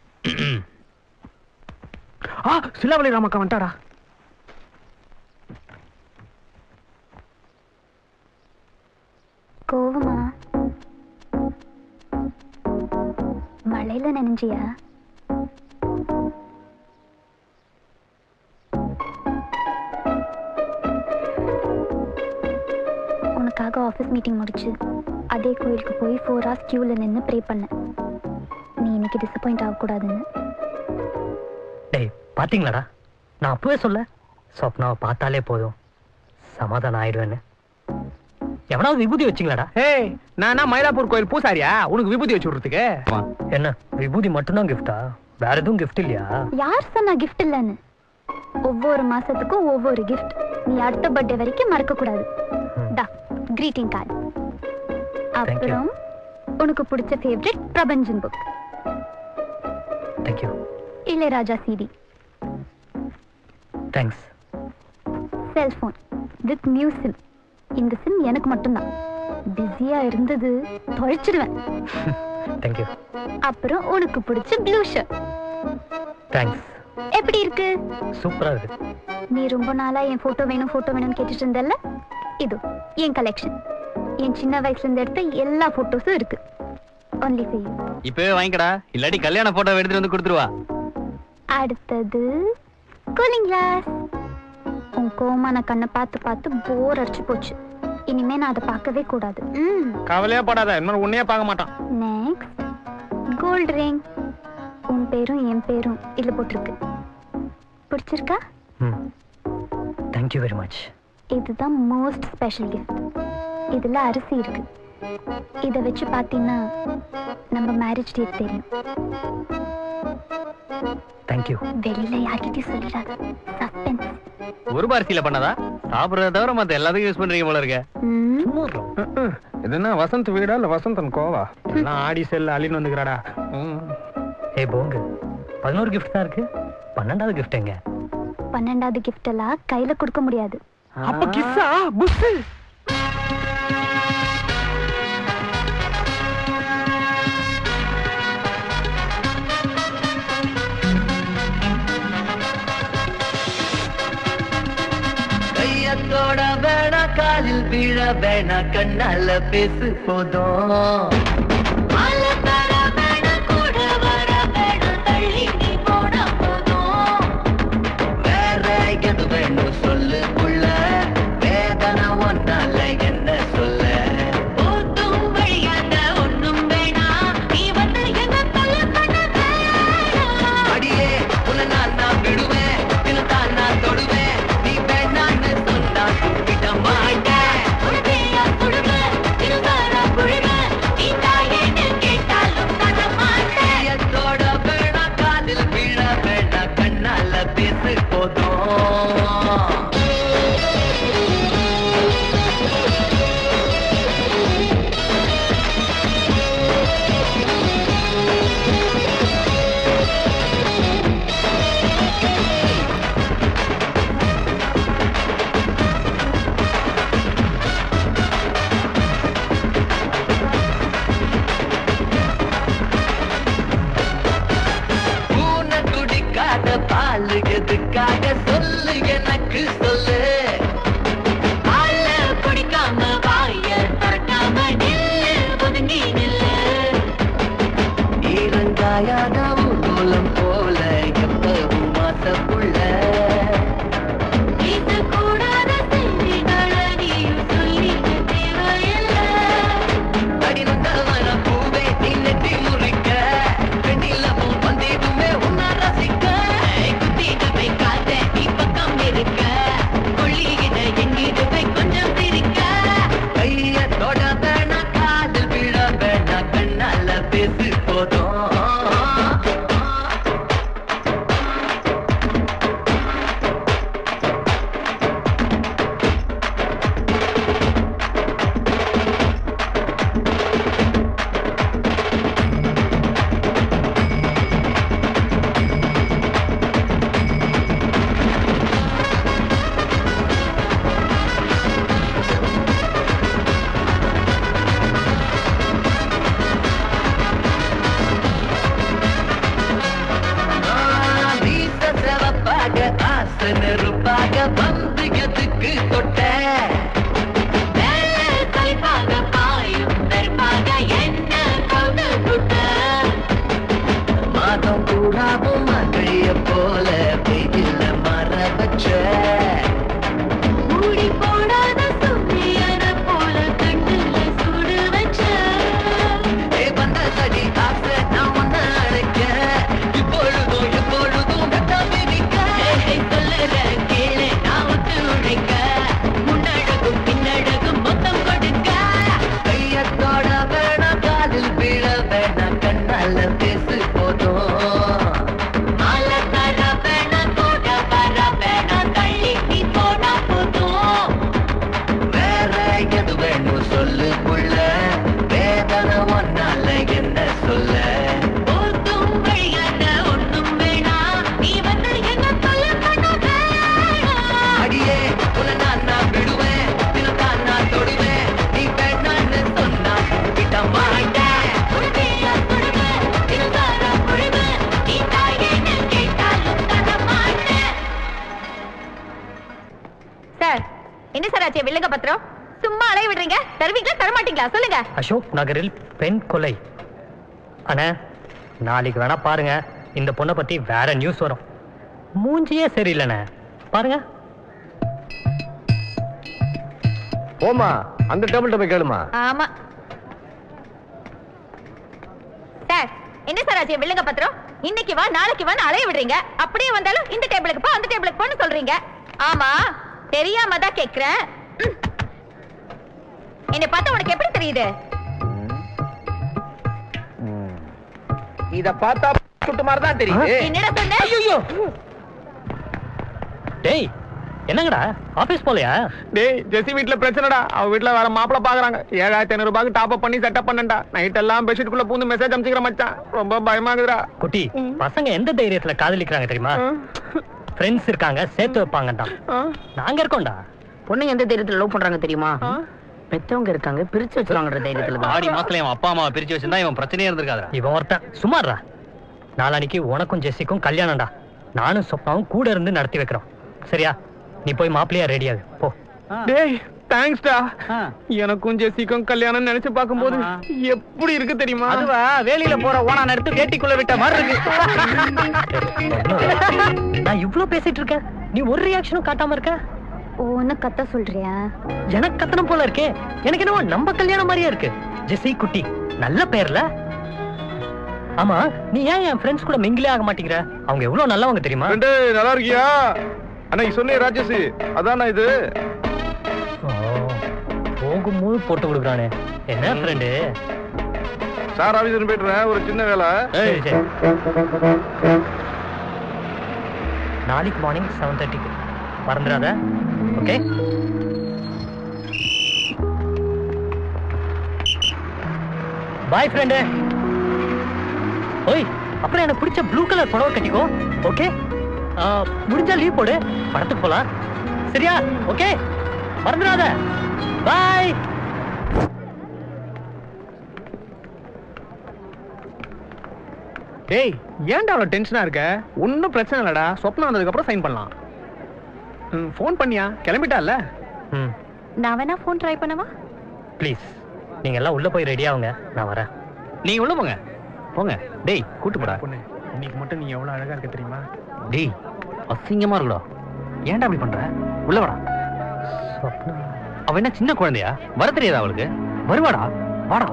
சிலாவளி ராமக்கா வந்துட்டாடா. கோவமா? மழையில நனைஞ்சியா? உனக்காக ஆஃபீஸ் மீட்டிங் முடிச்சு அதே கோயிலுக்கு போய் 4 hours கியூல நின்று ப்ரே பண்ணேன். நீ இன்னைக்கு டிசப்பாயிண்ட் ஆகக்கூடாதுன்னு. டேய் பாத்தீங்களாடா, நான் அப்பவே சொல்ல சொப்னாவை பார்த்தாலே போதும் சமாதானம் ஆயிடுவேன்னு. எவனாவது விபூதி வச்சிங்களாடா? ஏய், நான் மயிலாப்பூர் கோயில் பூசாரியா உனக்கு விபூதி வச்சு விடுறதுக்கு? என்ன விபூதி மட்டும்தான் கிஃப்டா? வேற எதுவும் கிஃப்ட் இல்லையா? யார் சொன்னா கிஃப்ட் இல்லைன்னு? ஒவ்வொரு மாசத்துக்கும் ஒவ்வொரு கிஃப்ட். நீ அடுத்த பர்த்டே வரைக்கும் மறக்க கூடாது. டா கிரீட்டிங் கார்டு. அப்புறம் உனக்கு பிடிச்ச favourite Prapanchan book. Thank you. Ilaiyaraaja CD. Thanks. Cellphone with new SIM. இந்த சிம் எனக்கு மட்டும்தான். பிஸியா இருந்தது தொலைச்சிடுவேன். Thank you. அப்புறம் உனக்கு பிடிச்ச ப்ளூ ஷர்ட். தேங்க்ஸ். எப்படி இருக்கு? சூப்பரா இருக்கு. நீ ரொம்ப நாளா என் போட்டோ வேணும்னு கேட்டுட்டு இருந்தல்ல, இது என் கலெக்ஷன். என் சின்ன வயசுல இருந்து எடுத்த எல்லா போட்டோஸும் இருக்கு. Only for you. இப்பவே வாங்கிக்கடா, இல்லாட்டி கல்யாண போட்டோ எடுத்துட்டு வந்து கொடுத்துருவா. அடுத்தது கூலிங் கிளாஸ். உன் கோமான கண்ணை பார்த்து போர் அடிச்சு போச்சு. இனிமே நான் அதை பார்க்கவே கூடாது. கவலையே படாத, இன்னொரு உன்னையே பார்க்க மாட்டான். Next gold ring. உன் பேரும் என் பேரும் இதுல போட்டிருக்கு. பிடிச்சிருக்கா? Thank you very much. இதுதான் மோஸ்ட் ஸ்பெஷல் கிஃப்ட். இதுல அரிசி இருக்கு. இத வச்சு பாத்தீங்கன்னா நம்ம மேரேஜ் டேட் தெரியும். Thank you. வெளியில யார்கிட்டயும் சொல்லிடாத. சஸ்பென்ஸ். ஒரு பாரிசில பண்ணதா? சாப்பிடுறத தவிர மத்த எல்லாத்தையும் யூஸ் பண்றீங்க போல இருக்க. இது என்ன வசந்த் வீடா இல்ல வசந்தன் கோவா? எல்லாம் ஆடி செல்ல அழின்னு வந்துக்கிறாடா. ஏய் போங்க, 11 கிஃப்ட் தான் இருக்கு. 12வது கிஃப்ட் எங்க? 12வது கிஃப்ட் எல்லாம் கையில கொடுக்க முடியாது. அப்ப கிஸ்ஸா புஸ். கையத்தோட வேணா, காலில் வீழ வேணா, கண்ணால பேசு போதும். மாலை தர வேணா, கூட வர பத்திரம்? சும்மா அலைய விடுறீங்க. தருவீங்களா தரமாட்டீங்களா சொல்லுங்க. அசோக் நகரில் பெண் கொலை. அண்ணா நாளைக்கு வேணா பாருங்க, இந்த பொண்ணை பத்தி வேற நியூஸ் வரும். மூஞ்சியே சரியில்லைண்ணே பாருங்க. ஓமா அந்த டேபிள்கிட்ட போய் கேளுமா. ஆமா சார். என்ன சார் ஆச்சு வில்லுங்க பத்திரம்? இன்னைக்கு வா நாளைக்கு வா அலைய விடுறீங்க. அப்படியே வந்தாலும் இந்த டேபிளுக்கு போ அந்த டேபிளுக்கு போன்னு சொல்றீங்க. ஆமா தெரியாம தான் கேக்குறேன். என்னை பார்த்தா உனக்கு எப்படி தெரியுது? இத பார்த்தா சுட்டு மாதிரி தான் தெரியுது. என்னடா சொன்ன? ஐயோ டேய் என்னங்கடா ஆபீஸ் போலையா? டேய் ஜெசி வீட்ல பிரச்சனைடா. அவ வீட்ல வேற மாப்பிள பாக்குறாங்க. 7500 ரூபாய்க்கு டாப் அப் பண்ணி செட்டப் பண்ணேன்டா. நைட் எல்லாம் பெட்ஷீட் குள்ள பூந்து மெசேஜ் அனுப்பிச்சிக்கிற மச்சான். ரொம்ப பயமாகுதுடா. குட்டி பசங்க எந்த தைரியத்துல காதலிக்கிறாங்க தெரியுமா? ஃப்ரெண்ட்ஸ் இருக்காங்க சேர்த்து வைப்பாங்கடா. நாங்க இருக்கோம்டா. பொண்ணுங்க எந்த தைரியத்துல லவ் பண்றாங்க தெரியுமா? பெத்தவங்க இருக்காங்க பிரிச்சு வச்சிருவாங்கன்ற தைரியத்துல. ஆடி மாசத்துல இவன் அப்பா அம்மாவை பிரிச்சு வச்சிருந்தா இவன் பிரச்சனையே இருந்திருக்காதா. இவன் ஒருத்தன் சும்மாறா. நாளானிக்கு உனக்கும் ஜெஸ்ஸிக்கும் கல்யாணம்டா. நானும் சொப்னாவும் கூட இருந்து நடத்தி வைக்கிறோம். சரியா? நீ போய் மாப்பிள்ளையா ரெடி ஆகு போ. டேய் தேங்க்ஸ்டா. எனக்கும் ஜெசிக்கும் கல்யாணம் நினைச்சு பார்க்கும்போது எப்படி இருக்கு தெரியுமா? அதுவா வேலையில போற ஓனா எடுத்து வேட்டிக்குள்ள விட்ட மாதிரி இருக்கு. நான் இவ்ளோ பேசிட்டு இருக்கேன், நீ ஒரு ரியாக்ஷனும் காட்டாம இருக்க. ஒன்னு கத்த சொல்றியா? எனக்கு கத்தனம் போல இருக்கே. எனக்கு என்னவோ நம்ம கல்யாணம் மாதிரியே இருக்கு. ஜெசி குட்டி நல்ல பேர்ல. ஆமா நீ ஏன் என் ஃப்ரெண்ட்ஸ் கூட மிங்கிலே ஆக மாட்டேங்கிற? அவங்க எவ்வளவு நல்லவங்க தெரியுமா? நல்லா இருக்கியா? அன்னைக்கு சொன்னே ராஜேஷ் அதானா இது? போகும்போது போட்டு கொடுக்குறானே. என்ன ஃப்ரெண்டு? சார் ஆபீஸ் போயிட்டுறேன், ஒரு சின்ன வேலை. நாளைக்கு மார்னிங் 7:30 மறந்துடாத. Okay bye friend. ஓய் அப்புறம் எனக்கு பிடிச்ச ப்ளூ கலர் புடவை கட்டிக்கோ. ஓகே முடிஞ்சா லீவ் போடு, படத்துக்கு போலாம். சரியா? ஓகே மறந்துடாத. பாய். டேய் ஏன்டா அவ்வளவு டென்ஷனா இருக்க? ஒன்னும் பிரச்சனை இல்லடா. சொப்னா வந்ததுக்கு அப்புறம் சைன் பண்ணலாம். ஃபோன் பண்ணியா? கிளம்பிட்டால? நான் வேணா ஃபோன் ட்ரை பண்ணவா? ப்ளீஸ் நீங்க எல்லாம் உள்ள போய் ரெடி ஆகுங்க, நான் வரேன். நீங்க உள்ள போங்க போங்க. டேய் கூட்டு போடா. பொண்ணு இன்னைக்கு மட்டும் நீ எவ்வளவு அழகா இருக்க தெரியுமா? டேய் அசிங்கமா இருக்குடா. ஏன்டா அப்படி பண்ற? உள்ள வாடா. அவ என்ன சின்ன குழந்தையா? வர தெரியாதா அவளுக்கு? வருவாடா வாடா.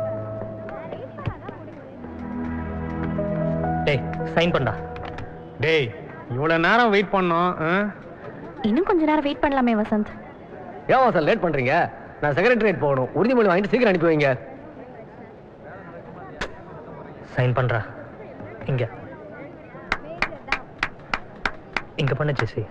டேய் சைன் பண்ணா. டேய் இவ்வளவு நேரம் வெயிட் பண்ணோம். இன்னும் கொஞ்ச நேரம் வெயிட் பண்ணலாமே வசந்த். ஏன் வசந்த் லேட் பண்றீங்க? நான் செக்ரட்டரியேட் போகணும். உறுதிமொழி வாங்கிட்டு சீக்கிரம் அனுப்பி வைங்க. சைன் பண்றா. இங்க இங்க பண்ண ஜெசி.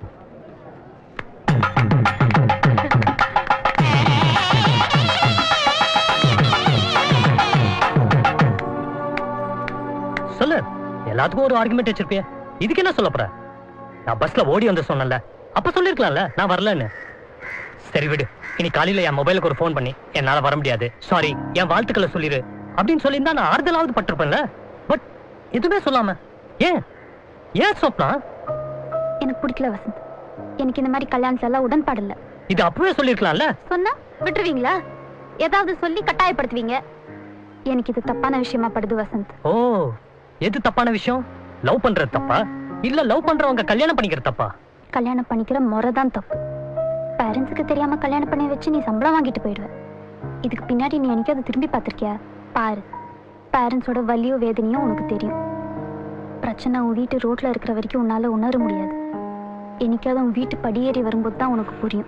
சொல்லு. எல்லாத்துக்கும் ஒரு ஆர்குமெண்ட் வச்சிருப்பிய, இதுக்கு என்ன சொல்ல போற? நான் பஸ்ல ஓடி வந்து சொன்னல, அப்ப சொல்லிருக்கலாம்ல நான் வரலன்னு. சரி விடு. இனி காலையில என் மொபைலுக்கு ஒரு ஃபோன் பண்ணி என்னால வர முடியாது, சாரி, என் வாழ்த்துக்களை சொல்லிரு அப்படின்னு சொல்லியிருந்தா நான் ஆறுதலாவது பட்டிருப்பேன்ல. பட் எதுவுமே சொல்லாம ஏன் ஏன் சொப்னா? எனக்கு பிடிக்கல வசந்த். எனக்கு இந்த மாதிரி கல்யாணத்துல எல்லாம் உடன்பாடு இல்ல. இது அப்பவே சொல்லிருக்கலாம்ல. சொன்னா விட்டுருவீங்களா? ஏதாவது சொல்லி கட்டாயப்படுத்துவீங்க. எனக்கு இது தப்பான விஷயமா படுது வசந்த். ஓ எது தப்பான விஷயம்? லவ் பண்றது தப்பா இல்ல லவ் பண்றவங்க கல்யாணம் பண்ணிக்கிற தப்பா? கல்யாணம் பண்ணிக்கிற முறை தான் தப்பு. பேரண்ட்ஸுக்கு தெரியாம கல்யாணம் பண்ணி வச்சு நீ சம்பளம் வாங்கிட்டு போயிடுவ. இதுக்கு பின்னாடி நீ என்னைக்காவது திரும்பி பார்த்திருக்கியா? பாரு, பேரண்ட்ஸோட வலியும் வேதனையும் உனக்கு தெரியும். பிரச்சனை உன் வீட்டு ரோட்ல இருக்கிற வரைக்கும் உன்னால உணர முடியாது. என்னைக்காவது உன் வீட்டு படியேறி வரும்போது தான் உனக்கு புரியும்.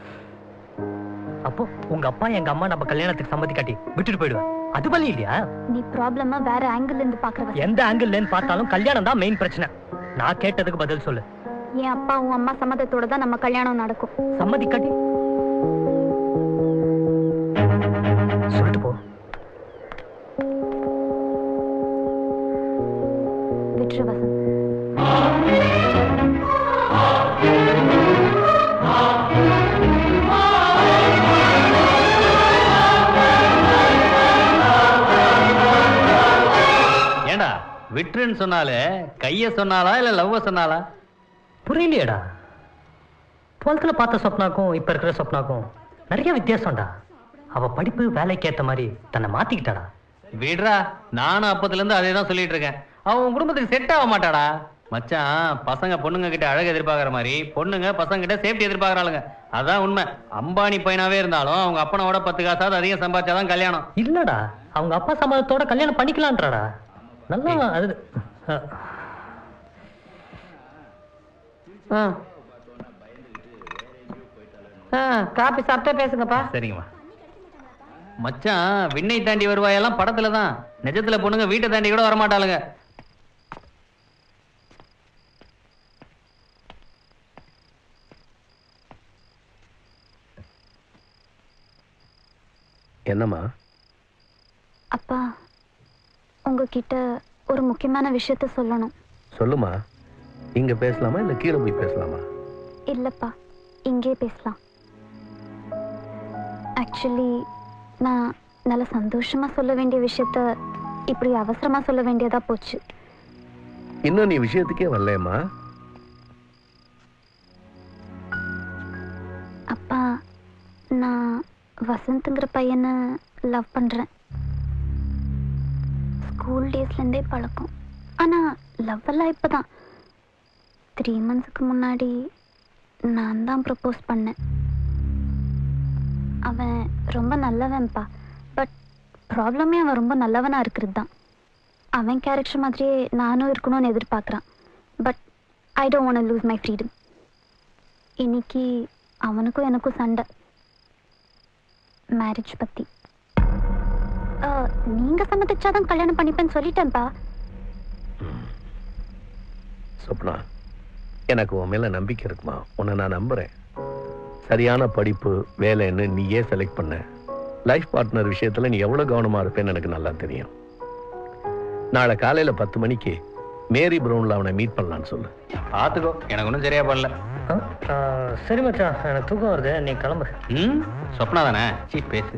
அப்போ உங்க அப்பா எங்க அம்மா நம்ம கல்யாணத்துக்கு சம்மதி காட்டி விட்டுட்டு போயிடுவேன், அது வழி இல்லையா? நீ ப்ராப்ளமா வேற ஆங்கிள் இருந்து பாக்குற. எந்த ஆங்கிள் இருந்து பார்த்தாலும் கல்யாணம் தான் மெயின் பிரச்சனை. நான் கேட்டதுக்கு பதில் சொல்லு. என் அப்பா உன் அம்மா சம்மதத்தோட தான் நம்ம கல்யாணம் நடக்கும். சம்மதி காட்டி சொல்லிட்டு போ. விட்டுரு வசந்த். ஏண்டா விட்டுருன்னு சொன்னாலே கைய சொன்னாலா இல்ல லவ்வ சொன்னாலா? புரியலையேடா. 12th பார்த்த சொப்னாக்கும் இப்ப இருக்கிற சொப்னாக்கும் நிறைய வித்தியாசம்டா. அவ படிப்பு வேலைக்கு ஏத்த மாதிரி தன்னை மாத்திக்கிட்டாடா. விடுறா, நானும் அப்பத்துல இருந்து அதே தான் சொல்லிட்டு இருக்கேன். அவன் குடும்பத்துக்கு செட் ஆக மாட்டாடா. மச்சான், பசங்க பொண்ணுங்க கிட்ட அழகு எதிர்பார்க்கற மாதிரி பொண்ணுங்க பசங்க கிட்ட சேஃப்டி எதிர்பார்க்கறாளுங்க. அதான் உண்மை. அம்பானி பையனாவே இருந்தாலும் அவங்க அப்பனோட 10 காசாவது அதிகம் சம்பாதிச்சாதான் கல்யாணம். இல்லடா, அவங்க அப்பா சம்பளத்தோட கல்யாணம் பண்ணிக்கலான்றாடா. நல்லா அது காப்பி சாப்பிட்டே பேசுங்கப்பா. சரிங்கம்மா. மச்சான், விண்ணை தாண்டி வருவாயெல்லாம் படத்துல தான். நிஜத்துல பொண்ணுங்க வீட்டை தாண்டி கூட வரமாட்டாளுங்க. என்னம்மா? அப்பா, உங்ககிட்ட ஒரு முக்கியமான விஷயத்த சொல்லணும். சொல்லுமா. இங்க பேசலாமா இல்ல கீழே போய் பேசலாமா? இல்லப்பா, இங்கே பேசலாம். ஆக்சுவலி நான் நல்ல சந்தோஷமா சொல்ல வேண்டிய விஷயத்த இப்படி அவசரமா சொல்ல வேண்டியதா போச்சு. இன்னும் நீ விஷயத்துக்கே வரலையம்மா? அப்பா, நான் வசந்த்ங்கிற பையனை லவ் பண்றேன். ஸ்கூல் டேஸ்லேருந்தே பழக்கம். ஆனா லவ் எல்லாம் இப்பதான் 3 monthsக்கு முன்னாடி நான் தான் ப்ரப்போஸ் பண்ணேன். அவன் ரொம்ப நல்லவன்ப்பா. பட் ப்ராப்ளமே அவன் ரொம்ப நல்லவனா இருக்கிறது தான். அவன் கேரக்டர் மாதிரியே நானும் இருக்கணும்னு எதிர்பார்க்குறான். But I don't want to lose my freedom. இன்னைக்கு அவனுக்கும் எனக்கும் சண்டை, மேரேஜ் பற்றி. நீங்கள் சம்மதிச்சாதான் கல்யாணம் பண்ணிப்பேன்னு சொல்லிட்டேன்ப்பா. சொப்னா, எனக்கு உன் மேல நம்பிக்கை இருக்குமா? உன்னை நான் நம்புறேன். சரியான படிப்பு வேலைன்னு நீயே செலக்ட் பண்ண. லைஃப் பார்ட்னர் விஷயத்துல நீ எவ்வளவு கவனமா இருப்பேன்னு எனக்கு நல்லா தெரியும். நாளை காலையில 10 மணிக்கு மேரி பிரவுன்ல அவனை மீட் பண்ணலான்னு சொல்லு. பாத்துக்கோ, எனக்கு ஒன்றும் சரியா பண்ணல. சரி மச்சான், எனக்கு தூக்கம் வருது, நீ கிளம்பு. சொப்னா தானே? சீப் பேசு.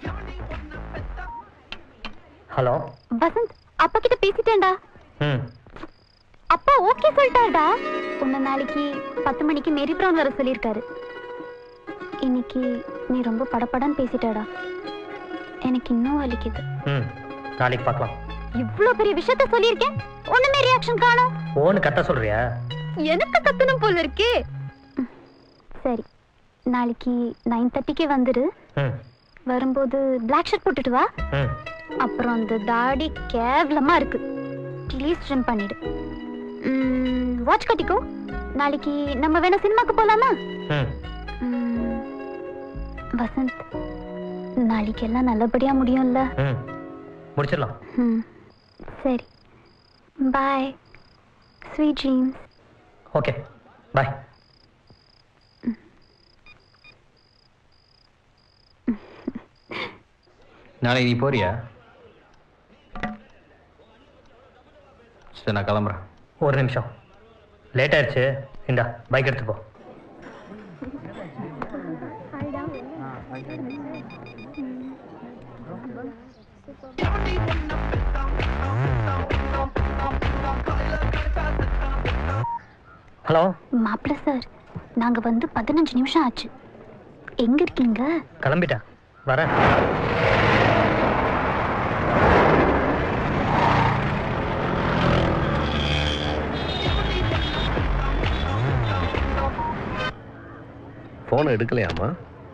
ஹலோ வசந்த், அப்பா கிட்ட பேசிட்டேன்டா. அப்பா ஓகே சொல்லிட்டாருடா. உன்னை நாளைக்கு 10 மணிக்கு மேரி பிரவுன் வர சொல்லியிருக்காரு. இன்னைக்கு நீ ரொம்ப படப்படன்னு பேசிட்டாடா. எனக்கு இன்னும் வலிக்குது. நாளைக்கு பார்க்கலாம். இவ்வளவு பெரிய விஷயத்த சொல்லியிருக்கேன், ஒண்ணுமே ரியாக்ஷன் காணோம். ஓன்னு கத்த சொல்றியா? எனக்கு கத்தணும் போல இருக்கே. சரி, நாளைக்கு 9:30க்கு வந்துரு. வரும்போது பிளாக் ஷர்ட் போட்டுட்டு வா. அப்புறம் அந்த தாடி கேவலமா இருக்கு, ப்ளீஸ் ட்ரிம் பண்ணிடு. வாட்ச் கட்டிக்கோ. நாளைக்கு நம்ம வேணா சினிமாக்கு போலாமா? வசந்த், நாளைக்கு எல்லாம் நல்லபடியா முடியும்ல? முடிச்சிடலாம். சரி, bye, sweet dreams. Okay, bye. நாளைக்கு நீ போறியா? சரி, நான் கிளம்புறேன். ஒரு நிமிஷம், லேட் ஆயிடுச்சு. இந்தா பைக் எடுத்து போ. ஹலோ மாப்பிள்ள சார், நாங்க வந்து 15 நிமிஷம் ஆச்சு. எங்க இருக்கீங்க? கிளம்பிட்டேன், வரேன். போன் எடுக்கலையாமா?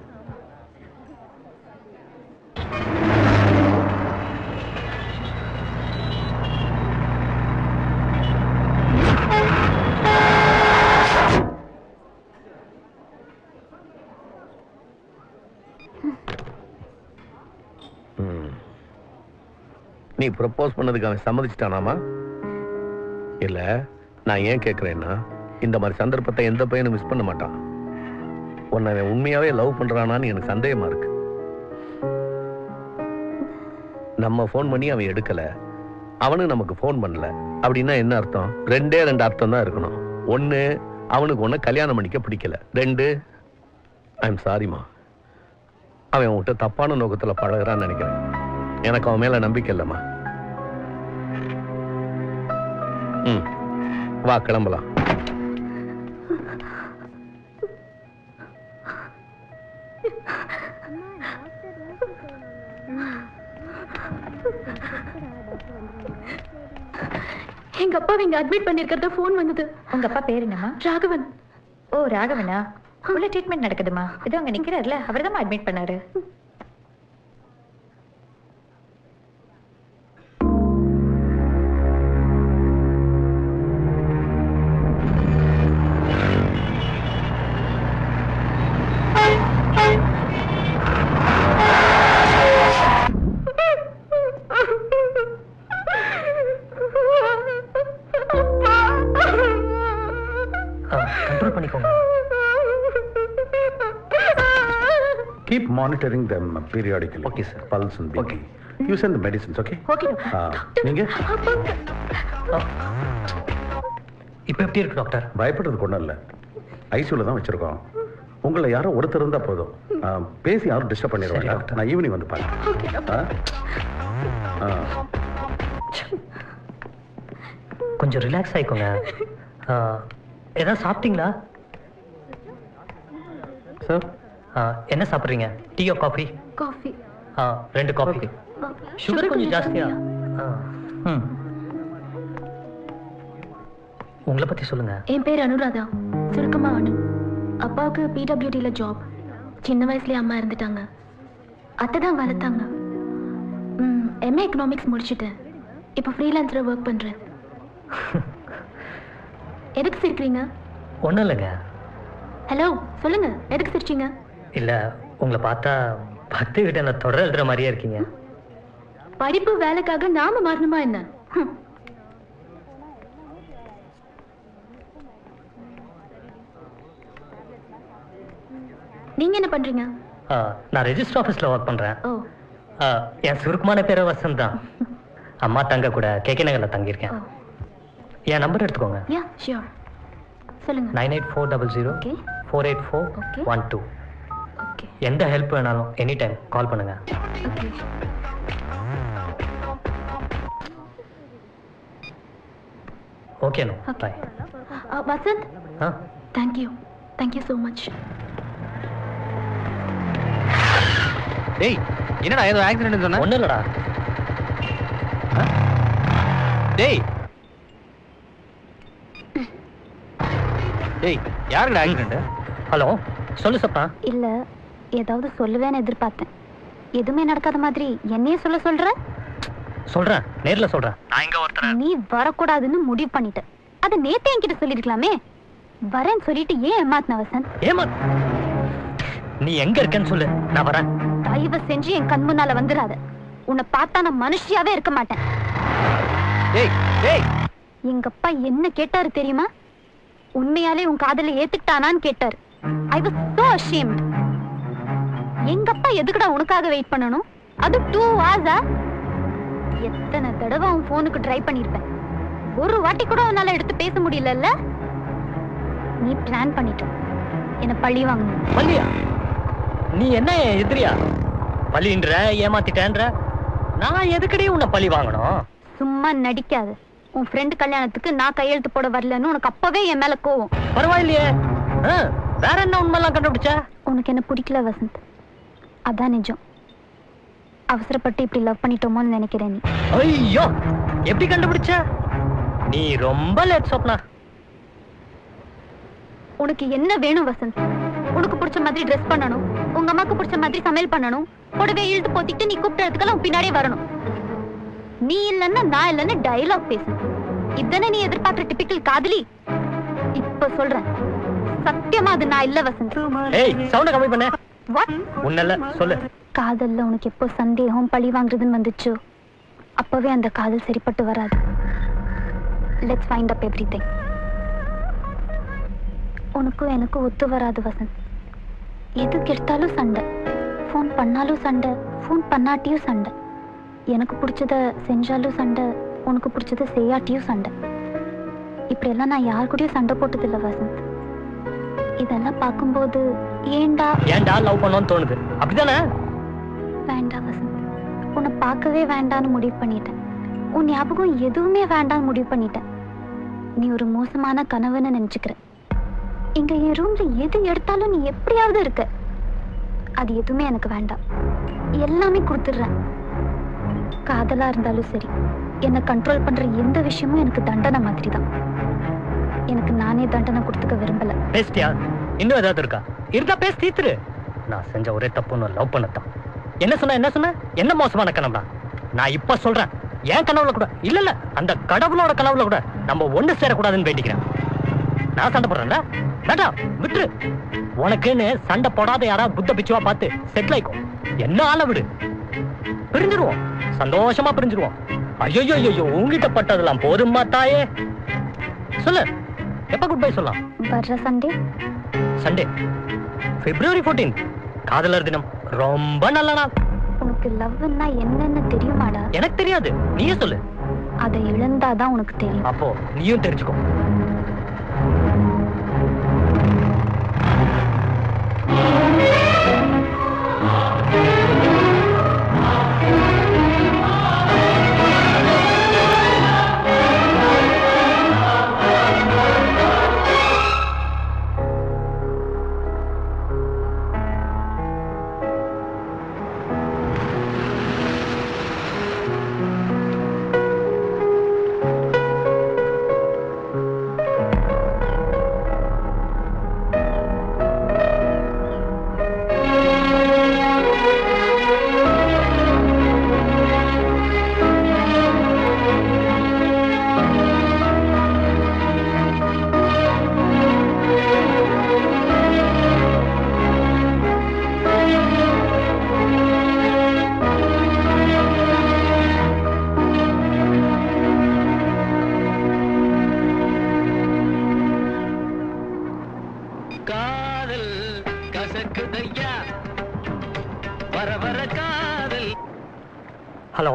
நீ ப்ரப்போஸ் பண்ணதுக்கு அவன் சம்மதிச்சிட்டானாமா? இல்ல, நான் ஏன் கேட்கிறேன்னா, இந்த மாதிரி சந்தர்ப்பத்தை எந்த பையனும் மிஸ் பண்ண மாட்டான். உன்னை அவன் உண்மையாவே லவ் பண்றானான்னு எனக்கு சந்தேகமா இருக்கு. நம்ம ஃபோன் பண்ணி அவன் எடுக்கல, அவனு நமக்கு ஃபோன் பண்ணல. அப்படின்னா என்ன அர்த்தம்? 2 அர்த்தம் தான் இருக்கணும். 1, அவனுக்கு ஒன்னு கல்யாணம் பண்ணிக்க பிடிக்கல. 2, ஐ எம் சாரிமா, அவன் உன்கிட்ட தப்பான நோக்கத்துல பழகுறான்னு நினைக்கிறேன். எனக்கு அவன் மேல நம்பிக்கை இல்லம்மா. வா கிளம்பலாம். எங்க அப்பாவை இங்க அட்மிட் பண்ணிருக்கிறத போன் வந்தது. உங்க அப்பா பேர் என்னம்மா? ராகவன். ஓ ராகவனா? உள்ள ட்ரீட்மெண்ட் நடக்குதுமா. இதோ அங்க நிக்கிறாருல, அவர்தான் அட்மிட் பண்ணாரு. கண்ட்ரோல் பண்ணிக்கோங்க. Keep monitoring them periodically. Okay, sir. Pulse and BP. Okay. You send the medicines, okay? Okay. நீங்க இப்போ எப்படி இருக்கு டாக்டர்? பயப்படுறதுக்கு ஒன்றும் இல்லை. ஐசியூல தான் வச்சிருக்கோம். உங்களை யாரோ ஒருத்தர் இருந்தா போதும். பேசி யாரும் டிஸ்டர்ப் பண்ணிடுவாங்க. நான் ஈவினிங் வந்து பாருங்க. கொஞ்சம் ரிலாக்ஸ் ஆயிக்கோங்க. ஏதாவது சாப்பிட்டீங்களா சார்? என்ன சாப்பிட்றீங்க? டீயோ காஃபி? காஃபி. 2 காஃபி. சுகர் கொஞ்சம் ஜாஸ்தியா? உங்களை பத்தி சொல்லுங்க. என் பேர் அனுராதா. சுருக்கமா அனு. அப்பாவுக்கு பிடபிள்யூடியில் ஜாப். சின்ன வயசுலயே அம்மா இருந்துட்டாங்க. அத்தை தான் வளர்த்தாங்க. எம்ஏ எக்கனாமிக்ஸ் முடிச்சுட்டேன். இப்போ ஃப்ரீலான்ஸில் ஒர்க் பண்ணுறேன். எதுக்கு சிரிக்கிறீங்க? ஒன்றும் இல்லைங்க. ஹலோ சொல்லுங்க, எதுக்கு சிரிச்சீங்க? இல்லை, உங்களை பார்த்தா பக்தி கிட்ட என்ன தொடர் எழுதுற மாதிரியே இருக்கீங்க. படிப்பு வேலைக்காக நாம மாறணுமா என்ன? நீங்க என்ன பண்றீங்க? நான் ரெஜிஸ்டர் ஆஃபீஸில் ஒர்க் பண்ணுறேன். ஓ. என் சுருக்கமான பேரை வசந்த் தான். அம்மா தங்க கூட கேகே நகரில் தங்கியிருக்கேன். என் நம்பர் எடுத்துக்கோங்க. Yeah sure. சொல்லுங்க. 9840 48412. ஓகே. எந்த ஹெல்ப் வேணாலும் எனி டைம் கால் பண்ணுங்க. ஓகே. ஓகேண்ணா, bye. Vasanth, thank you so much. டேய், என்னடா ஏதோ ஆக்சிடென்ட் சொன்ன? ஒன்றும் இல்லைடா. டேய் டேய், யாருடா ஆக்சிடென்ட்? ஹலோ, சொல்லு சப்பா. இல்ல, ஏதாவது சொல்லுவேன்னு எதிர்பார்த்தேன். எதுவுமே நடக்காத மாதிரி என்னையே சொல்ற? சொல்றேன், நேர்ல சொல்றேன். நான் இங்க ஒருத்தர். நீ வரக்கூடாதுன்னு முடிவு பண்ணிட்ட. அது நேத்தே என்கிட்ட சொல்லிருக்கலாமே. வரேன்னு சொல்லிட்டு ஏன் ஏமாத்தின வசந்த்? நீ எங்க இருக்கன்னு சொல்லு, நான் வரேன். தயவு செஞ்சு என் கண் முன்னால வந்துடாத. உன்னை பார்த்தா நான் மனுஷியாவே இருக்க மாட்டேன். எங்க அப்பா என்ன கேட்டாரு தெரியுமா? உண்மையாலே உன் காதல ஏத்துக்கிட்டானான்னு கேட்டாரு. I was so ashamed. எங்க அப்பா எதுக்குடா உனக்காக வெயிட் பண்ணணும்? அது 2 hours. எத்தனை தடவை உன் போனுக்கு ட்ரை பண்ணிருப்பேன். ஒரு வாட்டி கூட உன்னால எடுத்து பேச முடியலல்ல? நீ பிளான் பண்ணிட்ட என்ன பழி வாங்கணும். பள்ளியா? நீ என்ன எதிரியா? பழின்ற, ஏமாத்திட்டேன்ற. நான் எதுக்கடி உன்னை பழி வாங்கணும்? சும்மா நடிக்காத. உன் ஃப்ரெண்ட் கல்யாணத்துக்கு நான் கையெழுத்து போட வரலன்னு உனக்கு அப்பவே என் மேல கோவம். பரவாயில்லையே, வேற என்ன உண்மைலாம் கண்டுபிடிச்சா? உனக்கு என்ன பிடிக்கல வசந்த், அதான் நிஜம். அவசரப்பட்டு இப்படி லவ் பண்ணிட்டோமோன்னு நினைக்கிறேன். நீ ஐயோ, எப்படி கண்டுபிடிச்ச? நீ ரொம்ப லேட் சொப்னா. உனக்கு என்ன வேணும் வசந்த்? உனக்கு பிடிச்ச மாதிரி ட்ரெஸ் பண்ணணும், உங்க அம்மாக்கு பிடிச்ச மாதிரி சமையல் பண்ணணும், கூடவே இழுத்து போத்திட்டு நீ கூப்பிட்டதுக்கெல்லாம் பின்னாடியே வரணும். நீ இல்லன்னா நான் இல்லன்னு டயலாக் பேசணும். இதுதானே நீ எதிர்பார்க்கிற டிபிக்கல் காதலி? இப்ப சொல்றேன், சத்தியமா அது நான் இல்ல வசந்த். ஏய், சவுண்ட கம்மி பண்ணு. வாட்? உன்னல்ல, சொல்லு. காதல்ல உனக்கு எப்போ சந்தேகம் பழி வாங்குறதுன்னு வந்துச்சோ அப்பவே அந்த காதல் சரிப்பட்டு வராது. Let's find up everything. உனக்கும் எனக்கும் ஒத்து வராது வசந்த். எதுக்கு எடுத்தாலும் சண்டை, ஃபோன் பண்ணாலும் சண்டை, ஃபோன் பண்ணாட்டியும் சண்டை. எனக்கு பிடிச்சத செஞ்சாலும் சண்டை, உனக்கு பிடிச்சத செய்யாட்டியும் சண்டை. இப்படியெல்லாம் நான் யார் கூடயும் சண்டை போட்டதில்லை வசந்த். இதெல்லாம் பார்க்கும்போது ஏன்டா லவ் பண்ணணும்னு தோணுது, அப்படிதானே? வேண்டாம் வசந்த், உன்னை பார்க்கவே வேண்டான்னு முடிவு பண்ணிட்டேன். உன் ஞாபகம் எதுவுமே வேண்டான்னு முடிவு பண்ணிட்டேன். நீ ஒரு மோசமான கனவுன்னு நினைச்சுக்கிற. இங்க என் ரூம்ல எது எடுத்தாலும் நீ எப்படியாவது இருக்க. அது எதுவுமே எனக்கு வேண்டாம். எல்லாமே கொடுத்துடுறேன். காதலா இருந்தாலும் சரி, என்னை கண்ட்ரோல் பண்ற எந்த விஷயமும் எனக்கு தண்டனை மாதிரி தான். எனக்கு நானே தண்டனை கொடுத்துக்க விரும்பல. பேசிட்டியா? இன்னும் ஏதாவது இருக்கா? இருந்தா பேசி தீத்துரு. நான் செஞ்ச ஒரே தப்புன்னு லவ் பண்ணத்தான். என்ன சொன்ன என்ன மோசமான கனவுடா? நான் இப்ப சொல்றேன், என் கனவுல கூட இல்ல அந்த கடவுளோட கனவுல கூட நம்ம ஒண்ணு சேரக்கூடாதுன்னு வேண்டிக்கிறேன். நான் சண்டை போடுறேன்ல, வேண்டாம் விட்டுரு. உனக்குன்னு சண்டை போடாத யாராவது புத்த பிச்சுவா பார்த்து செட்டில் ஆயிக்கும். என்ன ஆள விடு, பிரிஞ்சிருவோம், சந்தோஷமா பிரிஞ்சிருவோம். ஐயோ உங்ககிட்ட பட்டதெல்லாம் போதுமா தாயே? சொல்லு, எப்ப குட் பை சொல்லலாம்? வர்ற சண்டே February 14th, காதலர் தினம். ரொம்ப நல்ல நாள். உனக்கு லவ்னா என்னன்னு தெரியுமாடா? எனக்கு தெரியாது, நீயே சொல்லு. அதை இழந்தாதான் உனக்கு தெரியும். அப்போ நீயும் தெரிஞ்சுக்கோ. ஹலோ,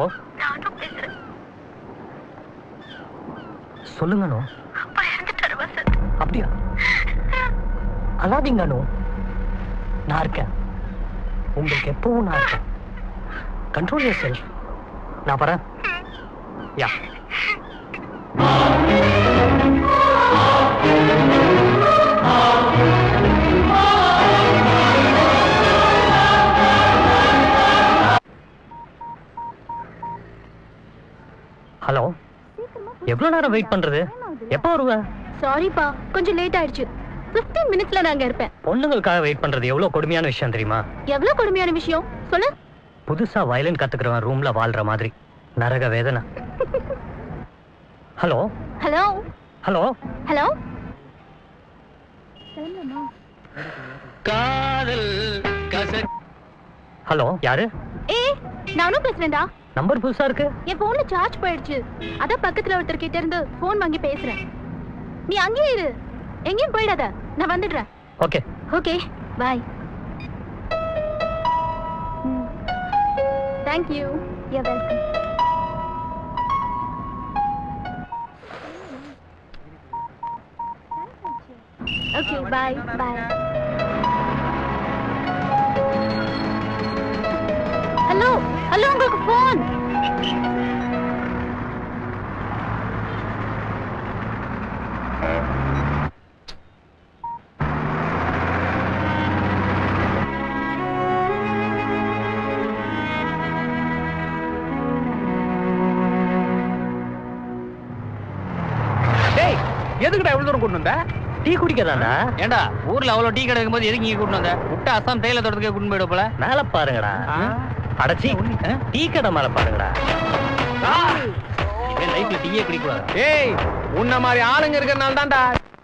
சொல்லுங்க. அப்படியா? அழாதீங்க. நான் இருக்கேன், உங்களுக்கு எப்பவும் நான் இருக்கேன். Control yourself. நான் வரேன். யா. ஹலோ, எவ்வளவு நேரம் வெயிட் பண்றது? எப்போ வருவ? சாரிப்பா, கொஞ்சம் லேட் ஆயிடுச்சு. 15 மினிட்ஸ்ல நான் அங்க இருப்பேன். பொண்ணுங்களுக்காக வெயிட் பண்றது எவ்வளவு கொடுமையான விஷயம் தெரியுமா? எவ்வளவு கொடுமையான விஷயம் சொல்லு. புதுசா வயலின் கத்துக்கிறவன் ரூம்ல வாழ்ற மாதிரி நரக வேதனை. Hello hello hello hello. காதல் ஹலோ, யாரு? நானும் பேசுறேன்டா. நம்பர் புதுசா இருக்கு. என் போன்ல சார்ஜ் போயிடுச்சு. அதான் பக்கத்துல ஒருத்தர் கிட்ட இருந்து போன் வாங்கி பேசுறேன். நீ அங்கேயே இரு, எங்கேயும் போயிடாத, நான் வந்துடுறேன். Okay okay, bye. Thank you. You are welcome. Okay, bye bye. Hello hello, உங்களுக்கு போன். டேய், எதுக்குடா இவ்வளவு தூரம் கொண்டு வந்த? டீ குடிக்கதாண்டா. ஏண்டா ஊர்ல அவ்வளவு டீ கடை இருக்கும்போது எதுக்கு இங்க கூட்டு வந்த? விட்டு அசாம் தேயிலை தோட்டத்துக்கே கூட்டு போயிட போல. மேல பாருங்கடா. அடச்சி, டீ கடை மேல பாருங்கடா. லைஃப்ல டீயே குடிக்கூடாது. ஏய், உன்ன மாதிரி ஆளுங்க இருக்கறனால தான்டா.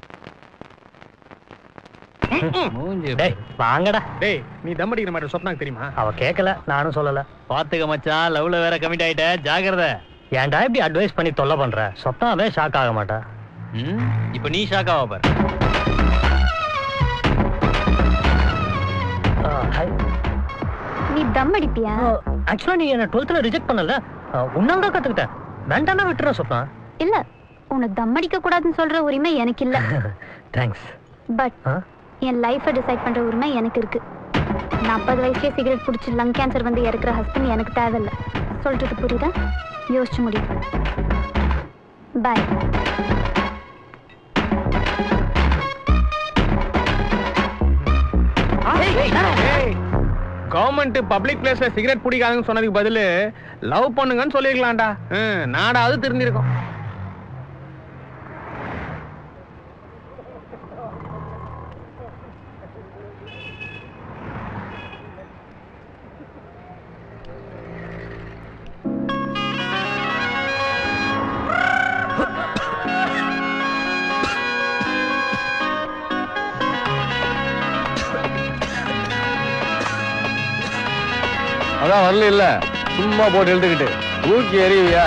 டேய் வாங்கடா. டேய், நீ தம் அடிக்கிற மாதிரி சொப்னாக்கு தெரியுமா? அவ கேட்கல, நானும் சொல்லல. பாத்துக்க மச்சான், லவ்ல வேற கமிட் ஆயிட்ட, ஜாக்கிரதை. ஏன்டா இப்படி அட்வைஸ் பண்ணி தொல்லை பண்ற? சொப்னாவே ஷாக் ஆக மாட்டா. இப்ப நீ ஷாக் ஆவ பாரு. நீ தம் அடிப்பியா? ஆக்சுவலா நீ என்ன 12th ரிஜெக்ட் பண்ணல, உன்னால தான் கத்துக்கிட்டேன். வேண்டாம்னா விட்டுற சொப்னா. இல்ல, உன்னை தம் அடிக்க கூடாதுன்னு சொல்ற உரிமை எனக்கு இல்ல. தேங்க்ஸ். பட் என் லைஃபை டிசைட் பண்ற உரிமை எனக்கு இருக்கு. 40 வயசுலயே சிகரெட் பிடிச்சி லங் கேன்சர் வந்து இறக்குற ஹஸ்பண்ட் எனக்கு தேவையில்லை. சொல்றது புரியுதா? யோசிச்சு முடியும். பாய். கவர்மெண்ட் பப்ளிக் பிளேஸ்ல சிகரெட் பிடிக்காதுன்னு சொன்னதுக்கு பதில் லவ் பண்ணுங்கன்னு சொல்லிருக்கலாம்டா. நாடாவது தெரிஞ்சிருக்கும். அதான் வரல இல்ல, சும்மா போட்டு எழுதுக்கிட்டு ஊக்கி எறிவியா?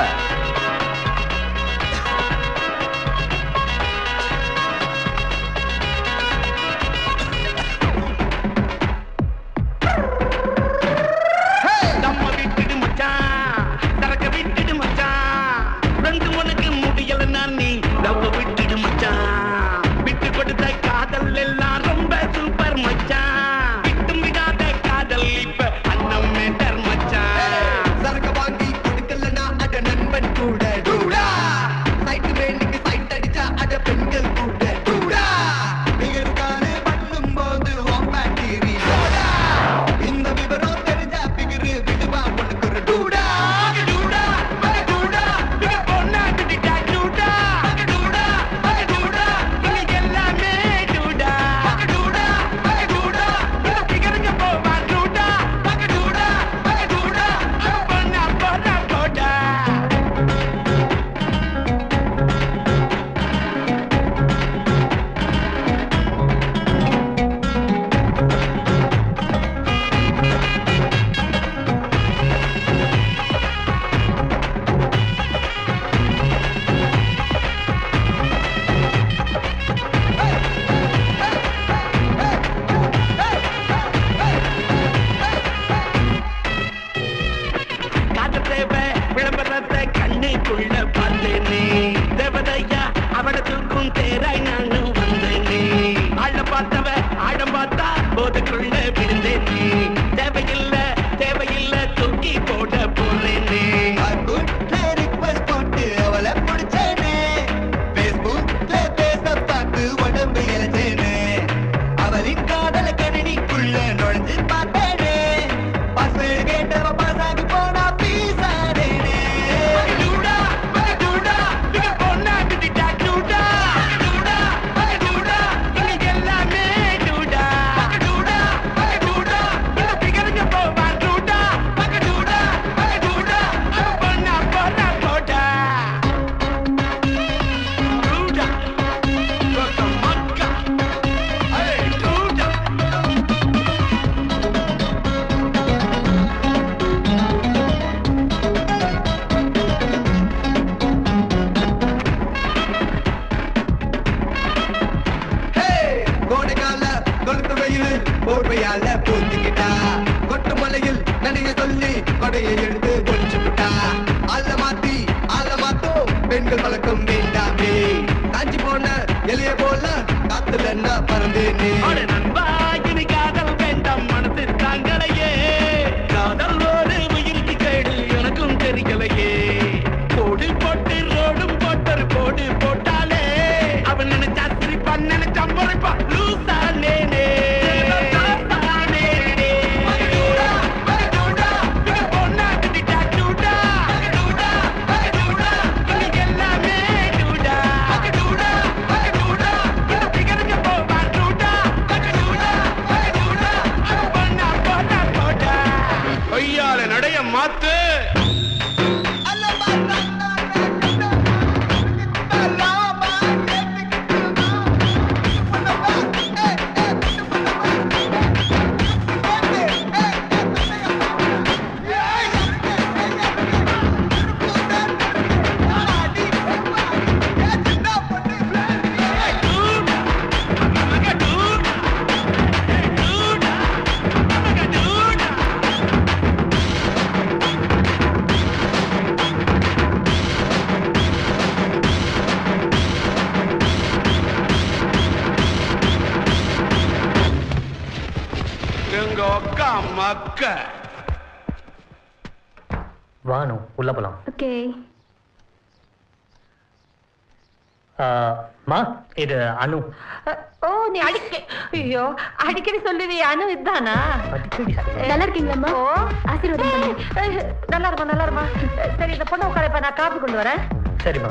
வானு உள்ள போலாம். ஓகே. மா இது அனு. ஓ நீ ஐயோ அடிக்கடி சொல்லுவி அனு இதுதானா? நல்லா இருக்கீங்களா? ஓ ஆசீர்வாதம் பண்ணுங்க. நல்லா இருமா. சரி இந்த பொண்ணு உட்காரப்ப நான் காப்பி கொண்டு வரேன். சரிம்மா.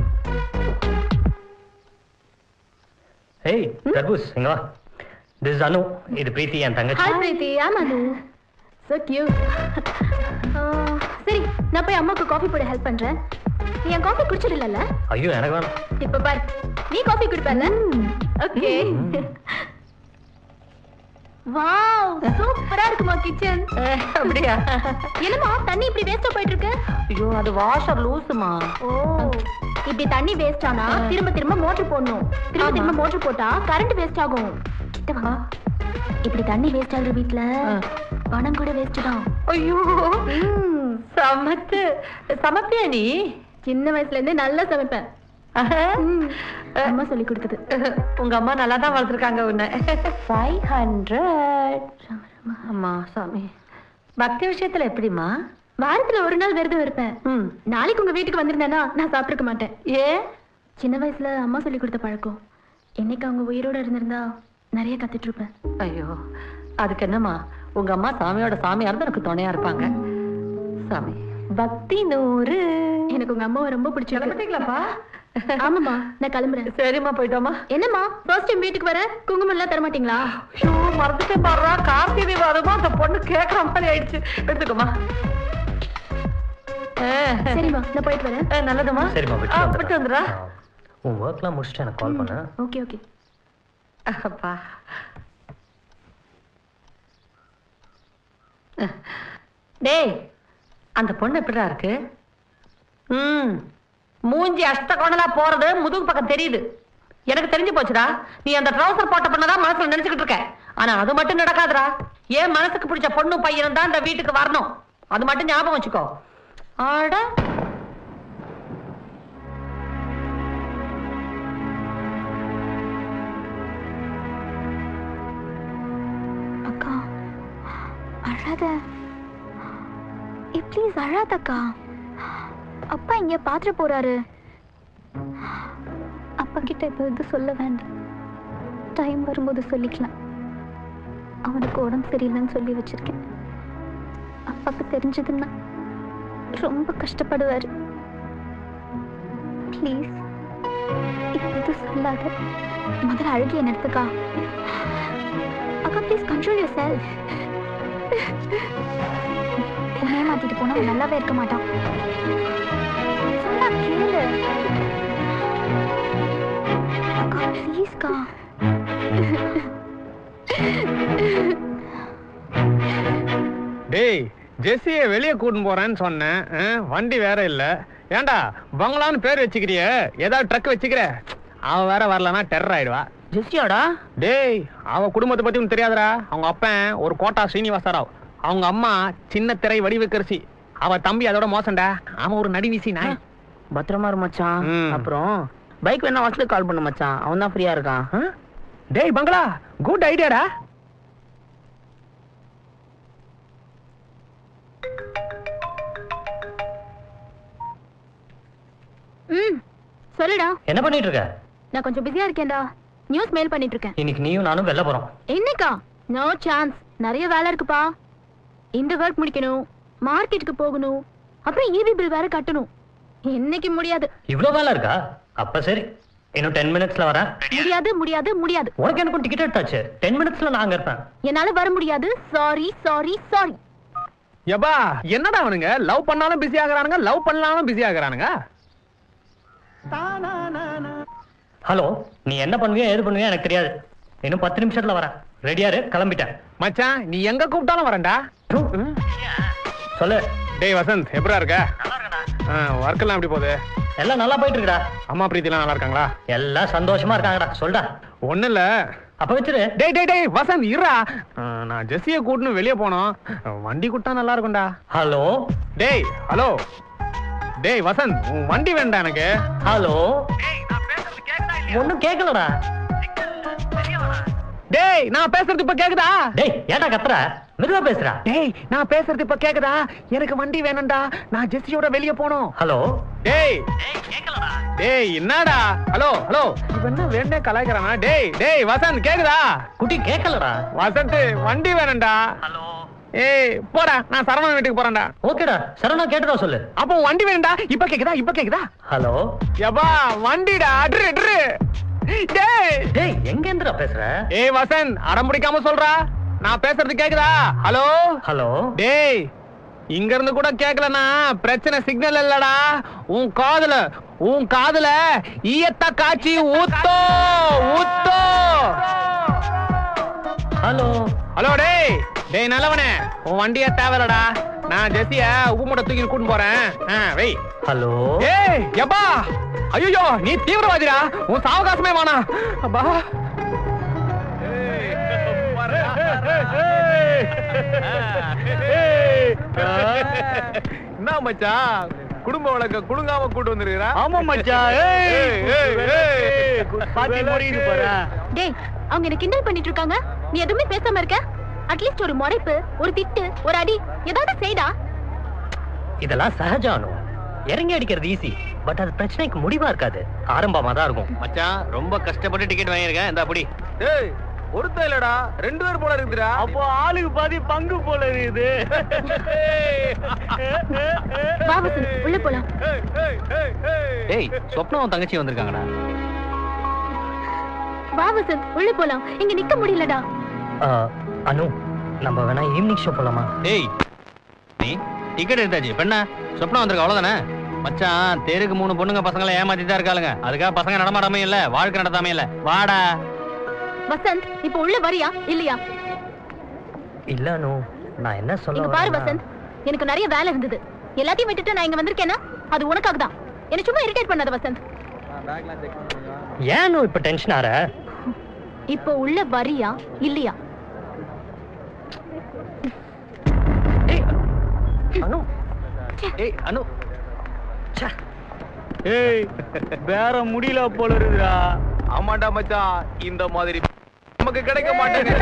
ஏய் தர்பூஸ் இங்க வா. திஸ் அனு. இது பிரீத்தி என் தங்கச்சி. Hi Preethi. I'm Anu. So cute. சரி நான் போய் அம்மாக்கு காஃபி போட ஹெல்ப் பண்றேன். நீ என் காஃபி குடிச்சிடல? ஐயோ எனக்கு வேணாம். இப்ப பாரு நீ காஃபி குடிப்பல. ஓகே. வாவ் சூப்பரா இருக்குமா கிச்சன். அப்படியா? என்னமா தண்ணி இப்படி வேஸ்டா போயிட்டு இருக்கு? ஐயோ அது வாஷர் லூசுமா. ஓ இப்படி தண்ணி வேஸ்ட் ஆனா திரும்ப மோட்டர் போடணும். திரும்ப மோட்டர் போட்டா கரண்ட் வேஸ்ட் ஆகும். இப்படி தண்ணி வேஸ்ட் ஆகுற வீட்ல பணம் கூட வேஸ்ட் தான். ஐயோ சமப்பியா நீ? சின்ன வயசுல இருந்தே நல்லா சமைப்பேன். அம்மா சொல்லி கொடுத்தது. உங்க அம்மா நல்லா தான் வளர்த்துருக்காங்க உன்னை. 500. அம்மா சாமி பக்தி விஷயத்துல எப்படிமா? வாரத்துல ஒரு நாள் விரதம் இருப்பேன். நாளைக்கு உங்க வீட்டுக்கு வந்திருந்தேன்னா நான் சாப்பிட்டுக்க மாட்டேன். ஏன்? சின்ன வயசுல அம்மா சொல்லி கொடுத்த பழக்கம். என்னைக்கு அவங்க உயிரோட இருந்திருந்தா நிறைய கத்துட்டு இருப்பேன். ஐயோ அதுக்கு என்னம்மா, உங்க அம்மா சாமியோட சாமியா இருந்தா எனக்கு துணையா இருப்பாங்க. சாமி பக்தி 100. எனக்கு உங்க அம்மாவை ரொம்ப பிடிச்சிருக்கீங்களாப்பா? ஆமாமா நான் கிளம்புறேன். சரிம்மா போயிட்டோமா. என்னம்மா ஃபர்ஸ்ட் டைம் வீட்டுக்கு வர குங்குமம் எல்லாம் தர மாட்டீங்களா? ஐயோ மறந்துட்டே பாடுறா. கார்த்திகை வருமா அந்த பொண்ணு கேட்கற மாதிரி ஆயிடுச்சு. எடுத்துக்கோமா. சரிம்மா நான் போயிட்டு வரேன். நல்லதுமா. சரிம்மா போயிட்டு வந்துடுறா. உன் ஒர்க்லாம் முடிச்சுட்டு எனக்கு கால் பண்ணு. Okay okay. அப்பா டேய் அந்த பொண்ணு எப்படிடா இருக்கு? மூஞ்சி அஷ்ட கோணலா போறது முதுகு பக்கம் தெரியுது. எனக்கு தெரிஞ்சு போச்சுடா. நீ அந்த ட்ரௌசர் போட்ட பொண்ணதான் மனசுல நினைச்சுக்கிட்டு இருக்க. ஆனா அது மட்டும் நடக்காதுடா. ஏன் மனசுக்கு பிடிச்ச பொண்ணு பையனும் தான் இந்த வீட்டுக்கு வரணும். அது மட்டும் ஞாபகம் வச்சுக்கோ. ஆட அக்கா அழாத. ப்ளீஸ் அழாதக்கா. அப்பா இங்க பாத்துட்டு போறாரு. அப்பா கிட்ட இப்ப இது சொல்ல வேண்டாம். டைம் வரும்போது சொல்லிக்கலாம். அவனுக்கு உடம்பு சரியில்லைன்னு சொல்லி வச்சிருக்கேன். அப்பாக்கு தெரிஞ்சதுன்னா ரொம்ப கஷ்டப்படுவாரு. ப்ளீஸ் இப்ப இது சொல்லாத. முதல்ல அழுகிய நடத்துக்கா. அக்கா ப்ளீஸ் கண்ட்ரோல் யுவர் செல்ஃப். உன்னையே மாத்திட்டு போனா அவன் நல்லாவே இருக்க மாட்டான். சொன்னா கேளு அக்கா ப்ளீஸ்க்கா. டேய் ஜெஸ்ஸியை வெளியே கூட்டின்னு போறேன்னு சொன்னேன். வண்டி வேற இல்ல. ஏண்டா பங்களான்னு பேர் வச்சுக்கிறிய? ஏதாவது ட்ரக் வச்சுக்கிற? அவ வேற வரலன்னா டெரர் ஆயிடுவா. ஜெஸ்ஸியாடா? டேய் அவ குடும்பத்தை பத்தி உனக்கு தெரியாதுடா. அவங்க அப்பன் ஒரு கோட்டா ஸ்ரீனிவாச ராவ். அவங்க அம்மா சின்ன திரை வடிவக்கரிசி. அவ தம்பி அதோட மோசம்டா. அவன் ஒரு நடிவீசி நாய். பத்திரமா இரு மச்சான். அப்புறம் பைக் வேணா வசலுக்கு கால் பண்ணு மச்சான். அவன் தான் ஃப்ரீயா இருக்கான். டேய் பங்களா குட் ஐடியாடா. சொல்லுடா. என்ன பண்ணிட்டு இருக்க? நான் கொஞ்சம் பிஸியா இருக்கேன்டா. நியூஸ் மெயில் பண்ணிட்டு இருக்கேன். இன்னைக்கு நீயும் நானும் வெளில போறோம். என்னக்கா? No chance. நிறைய வேலை இருக்குப்பா. இந்த ஒர்க் முடிக்கணும், மார்க்கெட்டுக்கு போகணும், அப்புறம் ஈவி பில் வேற கட்டணும். இன்னைக்கு முடியாது. இவ்ளோ வேலை இருக்கா? அப்ப சரி, இன்னும் 10 மினிட்ஸ்ல வரேன். முடியாது முடியாது முடியாது. உனக்கு எனக்கு டிக்கெட் எடுத்தாச்சு. 10 மினிட்ஸ்ல நான் அங்க இருப்பேன். என்னால வர முடியாது. Sorry sorry sorry. யப்பா என்னடா அவனுங்க லவ் பண்ணாலும் பிஸி ஆகுறானுங்க, லவ் பண்ணாலும் பிஸி ஆகுறானுங்க. ஹலோ, நீ என்ன பண்ணுவியோ ஏது பண்ணுவியோ எனக்கு தெரியாது. இன்னும் 10 நிமிஷத்துல வரேன். ரெடியா இரு, கிளம்பிட்டேன். மச்சான் நீ எங்க கூப்பிட்டாலும் வரேன்டா. சொல்லு. டேய் வசந்த் எப்படிடா இருக்க? ஒர்க் எல்லாம் எப்படி போகுது? எல்லாம் நல்லா போயிட்டு இருக்குடா. அம்மா பிரீத்தி எல்லாம் நல்லா இருக்காங்களா? எல்லாம் சந்தோஷமா இருக்காங்கடா. சொல்டா. ஒண்ணு இல்ல. அப்ப வச்சிரு. டேய் டேய் டேய் வசந்த் இருடா. நான் ஜெஸ்ஸியை கூட்டின்னு வெளியே போனோம். வண்டி கூட்டா நல்லா இருக்கும்டா. ஹலோ. டேய் ஹலோ. டேய் வசந்த் உன் வண்டி வேண்டாம் எனக்கு. ஹலோ. ஒண்ணும் கேட்கலடா. டேய் நான் பேசுறது இப்ப கேக்குதா? டேய் ஏன்டா கத்துற? மெதுவா பேசுறா. டேய் நான் பேசுறது இப்ப கேக்குதா? எனக்கு வண்டி வேணும்டா, நான் ஜெஸ்ஸியோட வெளிய போணும். ஹலோ. டேய் கேக்கலடா. டேய் என்னடா? Hello hello. இவன் என்ன வேண்டே கலாய்க்கறானா? டேய் வசந்த் கேக்குதா? குட்டி கேக்கலடா. வசந்த் வண்டி வேணும்டா. ஹலோ. ஏய் போடா, நான் சரவணன் வீட்டுக்கு போறேன்டா. ஓகேடா, சரவணா கேட்டதா சொல்லு. அப்போ வண்டி வேணும்டா. இப்ப கேக்குதா? ஹலோ. யப்பா வண்டிடா. அட்ரு. டேய் எங்க இருந்துடா பேசுற? ஏய் வசந்த் அடம் பிடிக்காம சொல்றா, நான் பேசுறது கேக்குதா? ஹலோ. டேய் இங்க இருந்து கூட கேக்கலனா பிரச்சனை சிக்னல் இல்லடா, உன் காதுல ஈயத்த காட்சி ஊத்தோ. ஹலோ டேய் நல்லவனே, உன் வண்டியே தேவையில்லடா, நான் ஜெஸ்ஸிய உப்பு மூட்டை தூக்கி கூட்டிட்டு போறேன். வை. ஹலோ. ஏய் யப்பா, ஐயோ நீ தீவிரவாதிடா, உன் சாவகாசமே வேணாம். அப்பா என்ன மச்சான், குடும்ப வழக்க குடுங்காம கூட்டு வந்திருக்கா? ஆமா மச்சான். பாத்தி முடியுது பாரு. டேய் அவங்க என்ன கிண்டல் பண்ணிட்டு இருக்காங்க, நீ எதுவுமே பேசாம இருக்க. அட்லீஸ்ட் ஒரு முறைப்பு, ஒரு திட்டு, ஒரு அடி ஏதாவது செய்டா. இதெல்லாம் சகஜம். இறங்கி அடிக்கிறது ஈஸி, பட் அது பிரச்சனைக்கு முடிவா இருக்காது, ஆரம்பமா தான் இருக்கும். மச்சான் ரொம்ப கஷ்டப்பட்டு டிக்கெட் வாங்கியிருக்கேன், இந்த அப்படி. டேய் ஒருத்த இல்லடா, 2 பேர் போல இருக்குதுடா. அப்போ ஆளுக்கு பாதி பங்கு போல இருக்குது. வா வசந்த் உள்ள போலாம். டேய் சொப்னாவும் தங்கச்சி வந்திருக்காங்கடா. வா வசந்த் உள்ள போலாம், இங்க நிக்க முடியலடா. அனு நம்ம வேணா ஈவினிங் ஷோ போலாமா? டேய் நீ டிக்கெட் எடுத்தாச்சு, பெண்ணா சொப்னா வந்திருக்க அவ்வளவுதானே? மச்சான் தெருக்கு 3 பொண்ணுங்க பசங்களை ஏமாத்தி தான் இருக்காளுங்க, அதுக்காக பசங்க நடமாடாமே இல்ல, வாழ்க்கை நடத்தாமே இல்ல. வாடா வசந்த், இப்ப உள்ள வரியா இல்லையா? இல்ல அனு, நான் என்ன சொல்ல இங்க பாரு வசந்த், எனக்கு நிறைய வேலை இருந்தது, எல்லாத்தையும் விட்டுட்டு நான் இங்க வந்திருக்கேன்னா அது உனக்காக தான். என்ன சும்மா இரிட்டேட் பண்ணாத வசந்த். ஏன் இப்ப டென்ஷன் ஆற? இப்ப உள்ள வரியா இல்லையா? அனு. அனு வேற முடியல போல இருக்குடா. ஆமாண்டா மச்சான், இந்த மாதிரி நமக்கு கிடைக்க மாட்டேங்குது.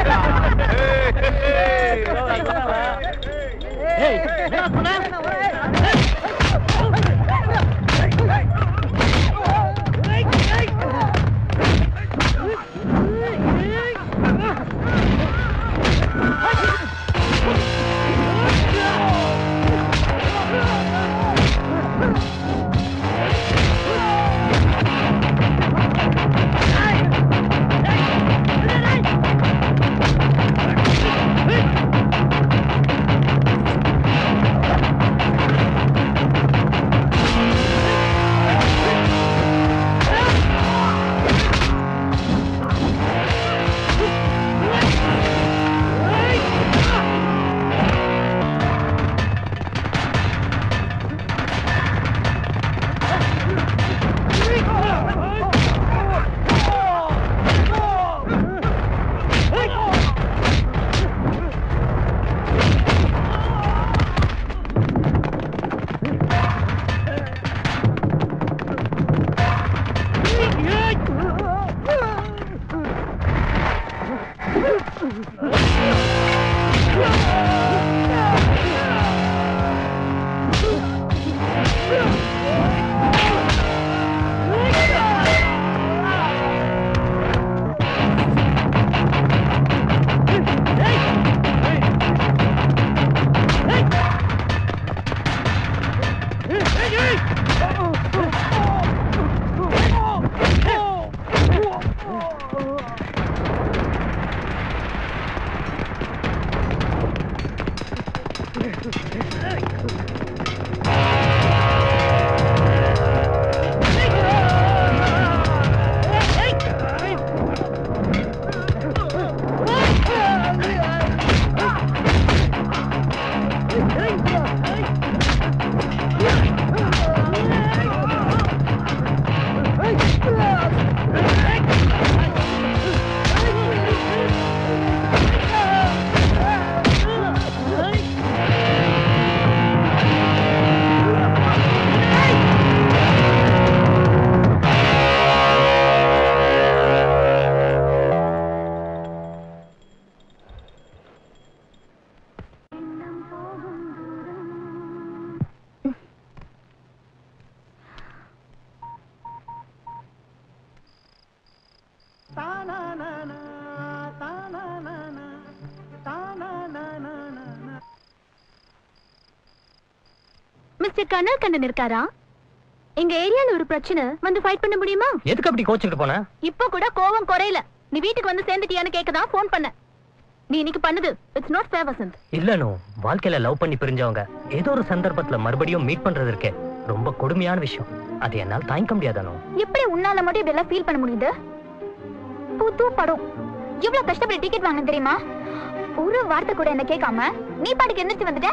மிஸ்டர் கண்ணல் கண்ணன் இருக்காரா? எங்க ஏரியால ஒரு பிரச்சனை, வந்து ஃபைட் பண்ண முடியுமா? எதுக்கு அப்படி கோச்சிட்டு போன? இப்போ கூட கோவம் குறையல. நீ வீட்டுக்கு வந்து சேர்ந்துட்டியான்னு கேட்கதான் ஃபோன் பண்ண. நீ இன்னைக்கு பண்ணது இட்ஸ் நாட் ஃபேர் வசந்த். இல்லனோ, வாழ்க்கையில லவ் பண்ணி பிரிஞ்சவங்க ஏதோ ஒரு சந்தர்ப்பத்துல மறுபடியும் மீட் பண்றது இருக்கே ரொம்ப கொடுமையான விஷயம். அது என்னால தாங்கிக்க முடியாதானோ. எப்படி உன்னால மட்டும் இதெல்லாம் ஃபீல் பண்ண முடியுது? புது படம் எவ்வளவு கஷ்டப்பட்டு டிக்கெட் வாங்க தெரியுமா? ஒரு வார்த்தை கூட என்ன கேட்காம நீ பாட்டுக்கு எந்திரிச்சு வந்துட்ட.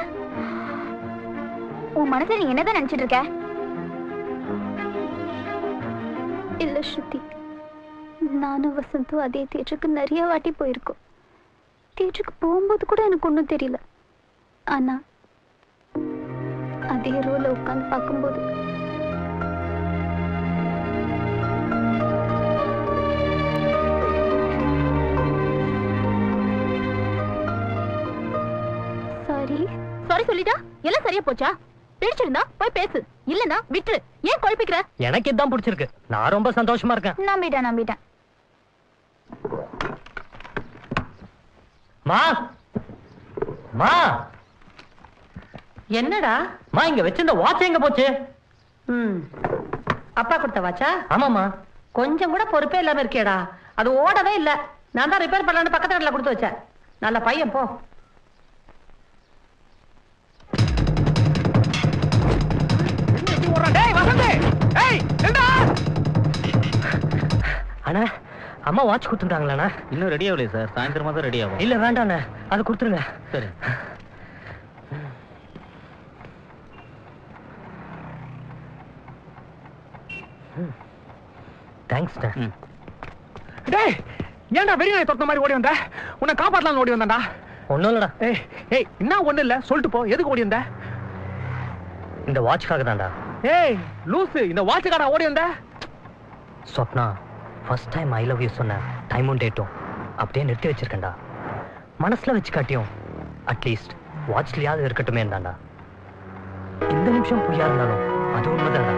உன் மனசுல நீ என்னதான் நினைச்சிட்டு இருக்க? இல்ல ஸ்ருதி, நானும் வசந்தும் அதே தியேட்டருக்கு நிறைய வாட்டி போயிருக்கோம். தியேட்டருக்கு போகும்போது கூட எனக்கு ஒன்றும் தெரியல. ஆனா அதே ரோல உட்காந்து பார்க்கும்போது சாரி சொல்லிட்டா எல்லாம் சரியா போச்சா? பிடிச்சிருந்தா போய் பேசு, இல்லனா விட்டுரு. ஏன் குழப்பிக்கிற? எனக்கு இதான் பிடிச்சிருக்கு. நான் ரொம்ப சந்தோஷமா இருக்கேன். நம்பிட்டேன். மா மா என்னடா? மா இங்க வச்சிருந்த வாட்ச் எங்க போச்சு? அப்பா கொடுத்த வாட்சா? ஆமாமா. கொஞ்சம் கூட பொறுப்பே இல்லாம இருக்கேடா. அது ஓடவே இல்ல. நான் தான் ரிப்பேர் பண்ணலான்னு பக்கத்து கடையில கொடுத்து வச்சேன். நல்ல பையன் போ. அண்ணா, அம்மா வாட்ச் கொடுத்துட்டாங்களா? இன்னும் ரெடி ஆகலையே சார், சாயந்தரமா தான் ரெடி ஆகும். இல்ல வேண்டாண்ணே, அதை கொடுத்துருங்க. சரி. தேங்க்ஸ். டேய், ஏன்டா வெறி நாய் தொட்ட மாதிரி ஓடி வந்த? உன்னை காப்பாத்தலாம் ஓடி வந்தா. ஒண்ணும் இல்லடா. ஏய் என்ன ஒண்ணு இல்ல, சொல்லிட்டு போ. எதுக்கு ஓடி வந்த? இந்த வாட்ச்காக தான்டா. ஏய் லூசு, இந்த வாட்சுக்காடா ஓடி வந்த? Swapna, first time I love you சொன்ன டைமும் டேட்டும் அப்படியே நிறுத்தி வச்சிருக்கேன்டா. மனசுல வச்சு காட்டியும் அட்லீஸ்ட் வாட்ச்லயாவது இருக்கட்டுமே தான்டா. இந்த நிமிஷம் பொய்யா இருந்தாலும் அது உண்மைதான்டா.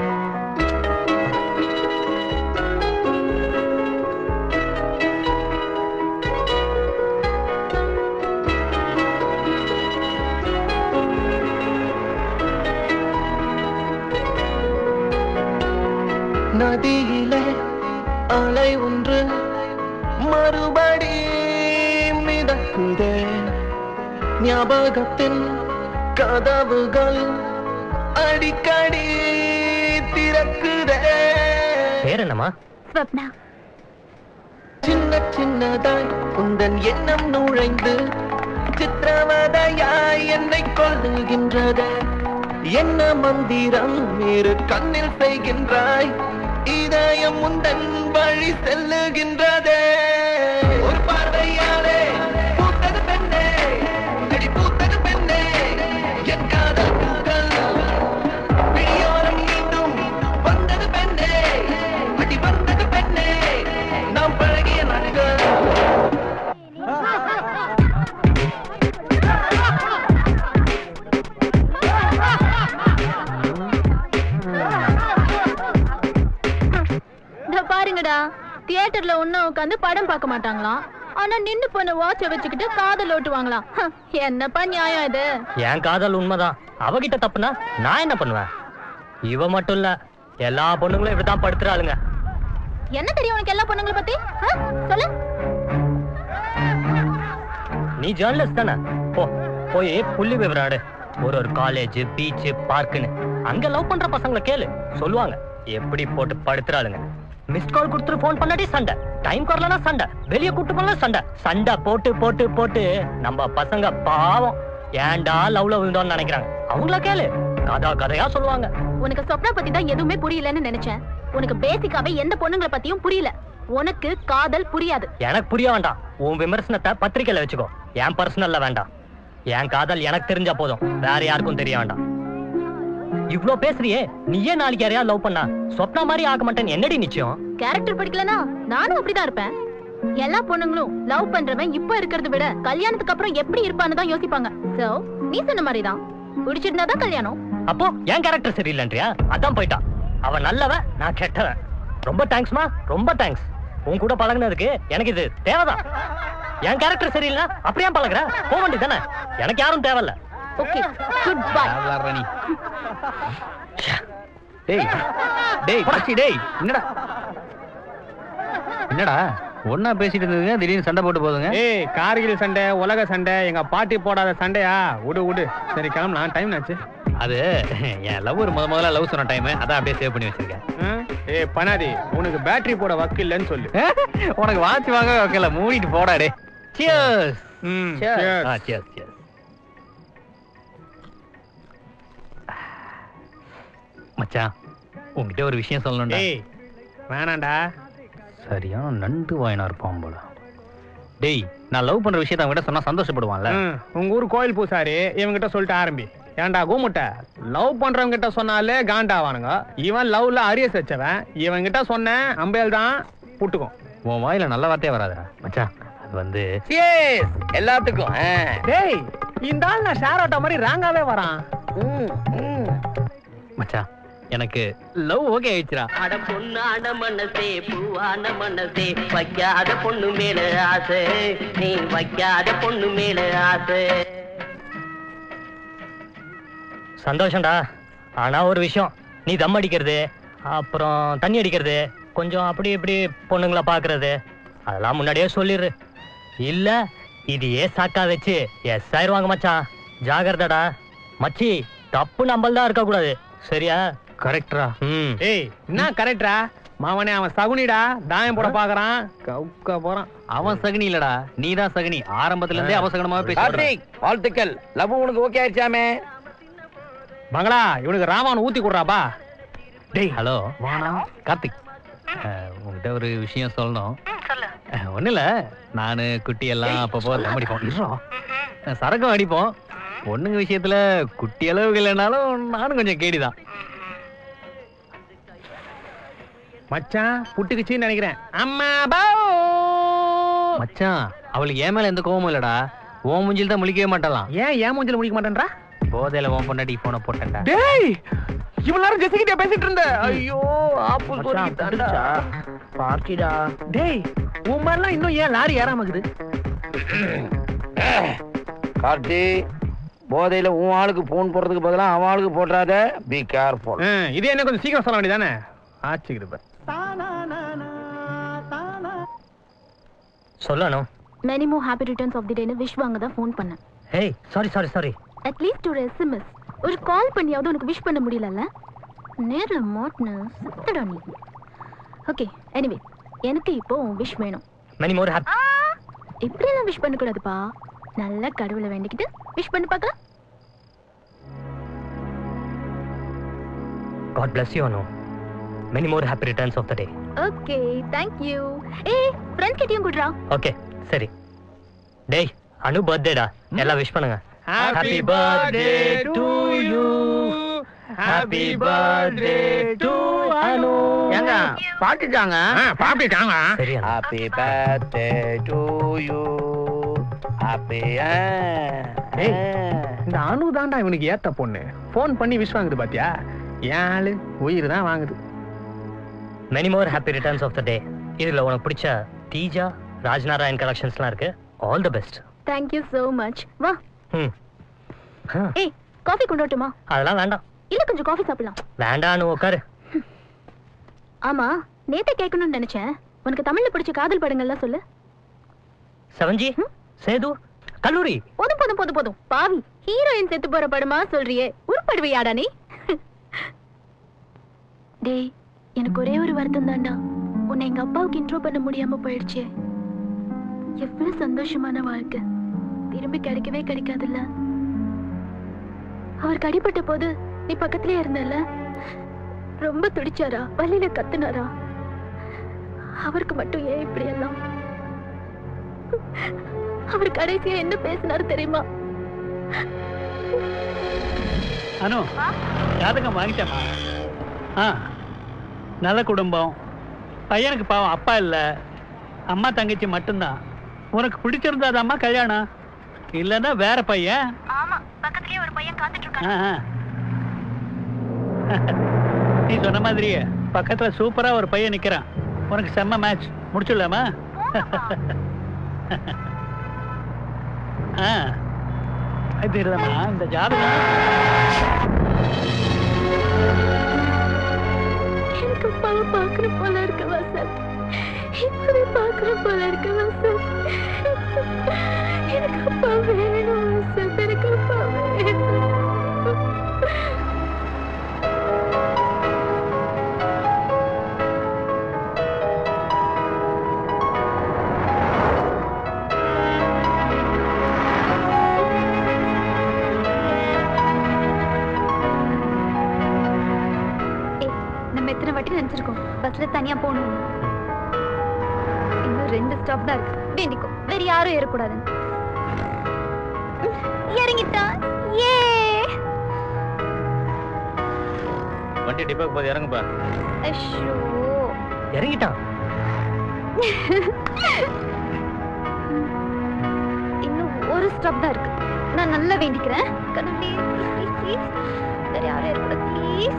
நதியிலே அலை ஒன்று மறுபடி மிதக்குதே, ஞாபகத்தின் கதவுகள் அடிக்கடி திறக்குதே. பேர் என்னமா? ஸ்வப்னா. சின்ன சின்னதாய் உந்தன் எண்ணம் நுழைந்து சித்திரவதையாய் என்னை கொள்ளுகின்றது. என்ன மந்திரம் வேறு கண்ணில் செய்கின்றாய், இதயம் உந்தன் வழி செல்லுகின்றதே. ஒரு பார்வையாலே பூத்தது பெண்ணே, அடி பூத்தது பெண்ணே, என் காதல் பூக்கள் விழியோரம் மீண்டும் வந்தது பெண்ணே, அடி வந்தது பெண்ணே, நாம் பழகிய நாட்கள். பாருங்கடா, தியேட்டர்ல ஒண்ணு உட்காந்து படம் பார்க்க மாட்டாங்களாம். ஆனா நின்னு போன வாட்ச வச்சுக்கிட்டு காதல் ஓட்டுவாங்களாம். என்னப்பா நியாயம் இது? என் காதல் உண்மைதான். அவகிட்ட தப்புனா நான் என்ன பண்ணுவேன்? இவ மட்டும் இல்ல, எல்லா பொண்ணுங்களும் இப்படிதான் படுத்துறாளுங்க. என்ன தெரியும் உனக்கு எல்லா பொண்ணுங்களை பத்தி? சொல்லு. நீ ஜேர்னலிஸ்ட் தானே? போய் புள்ளி விவராடு. ஒரு காலேஜ், பீச், பார்க்குன்னு அங்க லவ் பண்ற பசங்களை கேளு, சொல்லுவாங்க எப்படி போட்டு படுத்துறாளுங்க. மிஸ் கால் கொடுத்துட்டு போன் பண்ணாடி சண்டை, டைம் வரலனா சண்டை, வெளியே கூட்டு போனா சண்டை, சண்டை போட்டு போட்டு போட்டு நம்ம பசங்க பாவம் ஏன்டா லவ்ல விழுந்தோன்னு நினைக்கிறாங்க. அவங்கள கேளு, கதையா சொல்லுவாங்க. உனக்கு சொப்னா பத்தி தான் எதுவுமே புரியலன்னு நினைச்சேன். உனக்கு பேசிக்காவே எந்த பொண்ணுங்களை பத்தியும் புரியல. உனக்கு காதல் புரியாது. எனக்கு புரிய வேண்டாம். உன் விமர்சனத்தை பத்திரிக்கையில வச்சுக்கோ, என் பர்சனல்ல வேண்டாம். என் காதல் எனக்கு தெரிஞ்சா போதும், வேற யாருக்கும் தெரிய வேண்டாம். இவ்ளோ பேசுறியே, நீயே நாளைக்கு யாரையா லவ் பண்ணா சொப்னா மாதிரி ஆக மாட்டேன்னு என்னடி நிச்சயம்? கேரக்டர் படிக்கலனா நானும் அப்படிதான் இருப்பேன். எல்லா பொண்ணுங்களும் லவ் பண்றவன் இப்ப இருக்கிறத விட கல்யாணத்துக்கு அப்புறம் எப்படி இருப்பான்னு தான் யோசிப்பாங்க. சோ நீ சொன்ன மாதிரிதான், பிடிச்சிருந்தாதான் கல்யாணம். அப்போ என் கேரக்டர் சரியில்லைன்றியா? அதான் போயிட்டா. அவ நல்லவன், நான் கெட்டவன். ரொம்ப தேங்க்ஸ்மா, ரொம்ப தேங்க்ஸ். உன் கூட பழகுனதுக்கு எனக்கு இது தேவைதான். என் கேரக்டர் சரியில்லைன்னா அப்படியே பழகுற போக வேண்டியதானே? எனக்கு யாரும் தேவையில்ல. Okay good bye. ராணி. டேய் டேய் பச்சி டேய் என்னடா ஒன்னா பேசிட்டு இருந்ததுங்க திடீர்னு சண்டை போட்டு போதுங்க. ஏய் கார்கில் சண்டை உலக சண்டை எங்க பாட்டி போடாத சண்டையா? விடு சரி கிளம்பலாம், டைம் ஆச்சு. அது என் லவ் முதல்ல லவ் சொன்ன டைம், அதான் அப்படியே சேவ் பண்ணி வச்சிருக்கேன். ஏய் பனாதி, உனக்கு பேட்டரி போட வக்கு இல்லைன்னு சொல்லு. உனக்கு வாட்ச் வாங்க வைக்கல, மூடிட்டு போடா டே. சியர்ஸ். cheers. சியர்ஸ். மச்சான் உங்ககிட்ட ஒரு விஷயம் சொல்லணும்டா. ஏய் வேணாண்டா. சரியான நண்டு வாயினா இருப்பான் போல. டேய் நான் லவ் பண்ற விஷயத்த அவங்ககிட்ட சொன்னா சந்தோஷப்படுவான்ல. உங்க ஊர் கோயில் பூசாரி இவங்கிட்ட சொல்லிட்டு ஆரம்பி. ஏன்டா கூமுட்டை, லவ் பண்றவங்க கிட்ட சொன்னாலே காண்டாவானுங்க. இவன் லவ்ல அரியஸ் வச்சவன், இவங்கிட்ட சொன்ன அம்பேல் தான் புட்டுக்கும். உன் வாயில நல்ல வார்த்தையே வராதா மச்சான். அது வந்து எல்லாத்துக்கும். டேய் இந்த ஆள் நான் ஷேர் ஆட்டோ மாதிரி ராங்காவே வரான். மச்சான் எனக்கு லவ் ஓகே ஆயிடுச்சுடா. அட பொண்ணான மனசே பூவான மனசே வைக்காத பொண்ணு மேல ஆசை, நீ வைக்காத பொண்ணு மேல ஆசை. சந்தோஷம்டா. ஆனா ஒரு விஷயம், நீ தம் அடிக்கிறது அப்புறம் தண்ணி அடிக்கிறது கொஞ்சம் அப்படி இப்படி பொண்ணுங்களை பாக்குறது அதெல்லாம் முன்னாடியே சொல்லிடு. இல்ல இதையே சாக்கா வச்சு எஸ் ஆயிருவாங்க மச்சான். ஜாகிரதடா மச்சி. தப்பு நம்மள்தான் இருக்க கூடாது, சரியா? கரெக்டா? ஏய் என்ன கரெக்டா? மாவனே அவன் சகுனிடா, தாயம் போட பாக்குறான், கவுக்க போறான். அவன் சகுனி இல்லடா, நீதான் சகுனி. ஆரம்பத்துல இருந்தே அவசகனமாவே பேசுற. வாழ்த்துக்கள், லவ் உனக்கு ஓகே ஆயிடுச்சாமே. மங்களா இவனுக்கு ராமான் ஊத்தி கொடுறாப்பா. டேய் ஹலோ கார்த்திக், உங்ககிட்ட ஒரு விஷயம் சொல்லணும். ஒண்ணு இல்ல, நானு குட்டி எல்லாம் அப்பப்போ தம் அடிப்போம், சரக்கும் அடிப்போம். பொண்ணுங்க விஷயத்துல குட்டி அளவுக்கு இல்லைனாலும் நானும் கொஞ்சம் கேடிதான். மச்சான் புட்டுக்குச்சின்னு நினைக்கிறேன். அம்மா மச்சான் அவளுக்கு ஏன் மேல எந்த கோவமும் இல்லடா. ஓ மூஞ்சில் தான் முழிக்கவே மாட்டலாம். ஏன் ஏன் மூஞ்சில முடிக்க மாட்டேன்றா? போதையில ஓன் பொண்டாட்டி போன போட்டேன்டா. டேய் இவ்வளவு நேரம் ஜெசிகிட்ட பேசிட்டு இருந்த. ஐயோ ஆப்பு சொல்லிட்டான்டா. பாக்கிடா. டேய் உன் மாதிரிலாம் இன்னும் ஏன் லாரி ஏறாம இருக்குது? கார்த்தி, போதையில உன் ஆளுக்கு போன் போடுறதுக்கு பதிலா அவன் ஆளுக்கு போடுறாத. Be careful. இது என்ன கொஞ்சம் சீக்கிரம் சொல்ல வேண்டியதானே? ஆச்சுக்கிட்டு சொல்லணும். Many more happy returns of the day னு விஷ் வாங்க தான் ஃபோன் பண்ணேன். Hey sorry. At least ஒரு SMS, ஒரு கால் பண்ணியாவது உனக்கு விஷ் பண்ண முடியலல்ல? நேர்ல மாட்ன சுத்தடா நீ. ஓகே எனிவே, எனக்கு இப்போ விஷ் வேணும். many more happy. இப்படி எல்லாம் விஷ் பண்ண கூடாதுப்பா. நல்ல கடவுளை வேண்டிக்கிட்டு விஷ் பண்ணி பார்க்கலாம். God bless you Anu. many more happy returns of the day. Okay thank you. ஏய் ஃப்ரெண்ட்ஸ் கிட்டயும் குடுறா. ஓகே சரி. டேய் அனு பர்த்டேடா, எல்லாம் விஷ் பண்ணுங்க. Happy birthday to you. Happy birthday to Anu. ஏங்க பாட்டுட்டாங்க. பாப்பிட்டாங்க. சரி அனு. Happy birthday to you. Happy. ஏய் இந்த அனு தான்டா இவனுக்கு ஏத்த பொண்ணு. ஃபோன் பண்ணி விஷ் வாங்குது பாத்தியா? ஏன் ஆளு உயிர் தான் வாங்குது. many more happy returns of the day. இதுல உனக்கு பிடிச்ச தீஜா ராஜ்நாராயண் கலெக்ஷன்ஸ்லாம் இருக்கு. All the best. Thank you so much. வா. ம். ஏய் காஃபி கொண்டு வரட்டுமா? அதெல்லாம் வேண்டாம். இல்ல கொஞ்சம் காஃபி சாப்பிடலாம். வேண்டான்னு உட்காரு. ஆமா நேத்தே கேட்கணும்னு நினைச்சேன். உனக்கு தமிழ்ல பிடிச்ச காதல் படங்கள்லாம் சொல்லு. செவன்ஜி, சேது, கல்லூரி. போதும். பாவி ஹீரோயின் செத்து போற படமா சொல்றியே, உருப்படுவியாடா நீ? டேய் எனக்கு ஒரே ஒரு வருத்தம் தான்டா. உன்னை எங்க அப்பாவுக்கு இன்ட்ரோ பண்ண முடியாம போயிடுச்சே. எவ்வளவு சந்தோஷமான வாழ்க்கை திரும்பி கிடைக்கவே கிடைக்காதுல்ல. அவருக்கு அடிபட்ட போது நீ பக்கத்திலே இருந்தல்ல, ரொம்ப துடிச்சாரா, வலியில கத்துனாரா? அவருக்கு மட்டும் ஏன் இப்படி எல்லாம்? அவர் கடைசியா என்ன பேசினாரு தெரியுமா? அனு ஜாதகம் வாங்கிட்டேமா. நல்ல குடும்பம், பையனுக்கு பாவம் அப்பா இல்ல, அம்மா தங்கச்சி மட்டும்தான். உனக்கு பிடிச்சிருந்தாதாம்மா கல்யாணம், இல்லன்னா வேற பையன். ஆமா பக்கத்துலயே ஒரு பையன் காத்துட்டு இருக்கான். நீ சொன்ன மாதிரியே பக்கத்துல சூப்பரா ஒரு பையன் நிக்கிறான். உனக்கு செம்ம மேட்ச். முடிச்சுடலாமா? தெரியுதாமா இந்த ஜாதகம் எனக்கு அப்பாவை பார்க்கணும் போல இருக்கு வசந்த். இப்பவே பார்க்கணும் போல இருக்கு வசந்த். எனக்கு அப்பா வேணும் வசந்த். எனக்கு அப்பா வேணும். எத்தனை வாட்டி நினைச்சிருக்கோம் பஸ்ல தனியா போகணும். இன்னும் 2 ஸ்டாப் தான் இருக்கு. வேண்டிக்கோ வேற யாரும் ஏறக்கூடாது. இறங்கிட்டான். ஏ வண்டி டிப்போக்கு போது இறங்குப்பா. ஐயோ இறங்கிட்டான். இன்னும் 1 ஸ்டாப் தான் இருக்கு. நான் நல்லா வேண்டிக்கிறேன். கடவுளே ப்ளீஸ் வேற யாரும் ஏறக்கூடாது ப்ளீஸ்.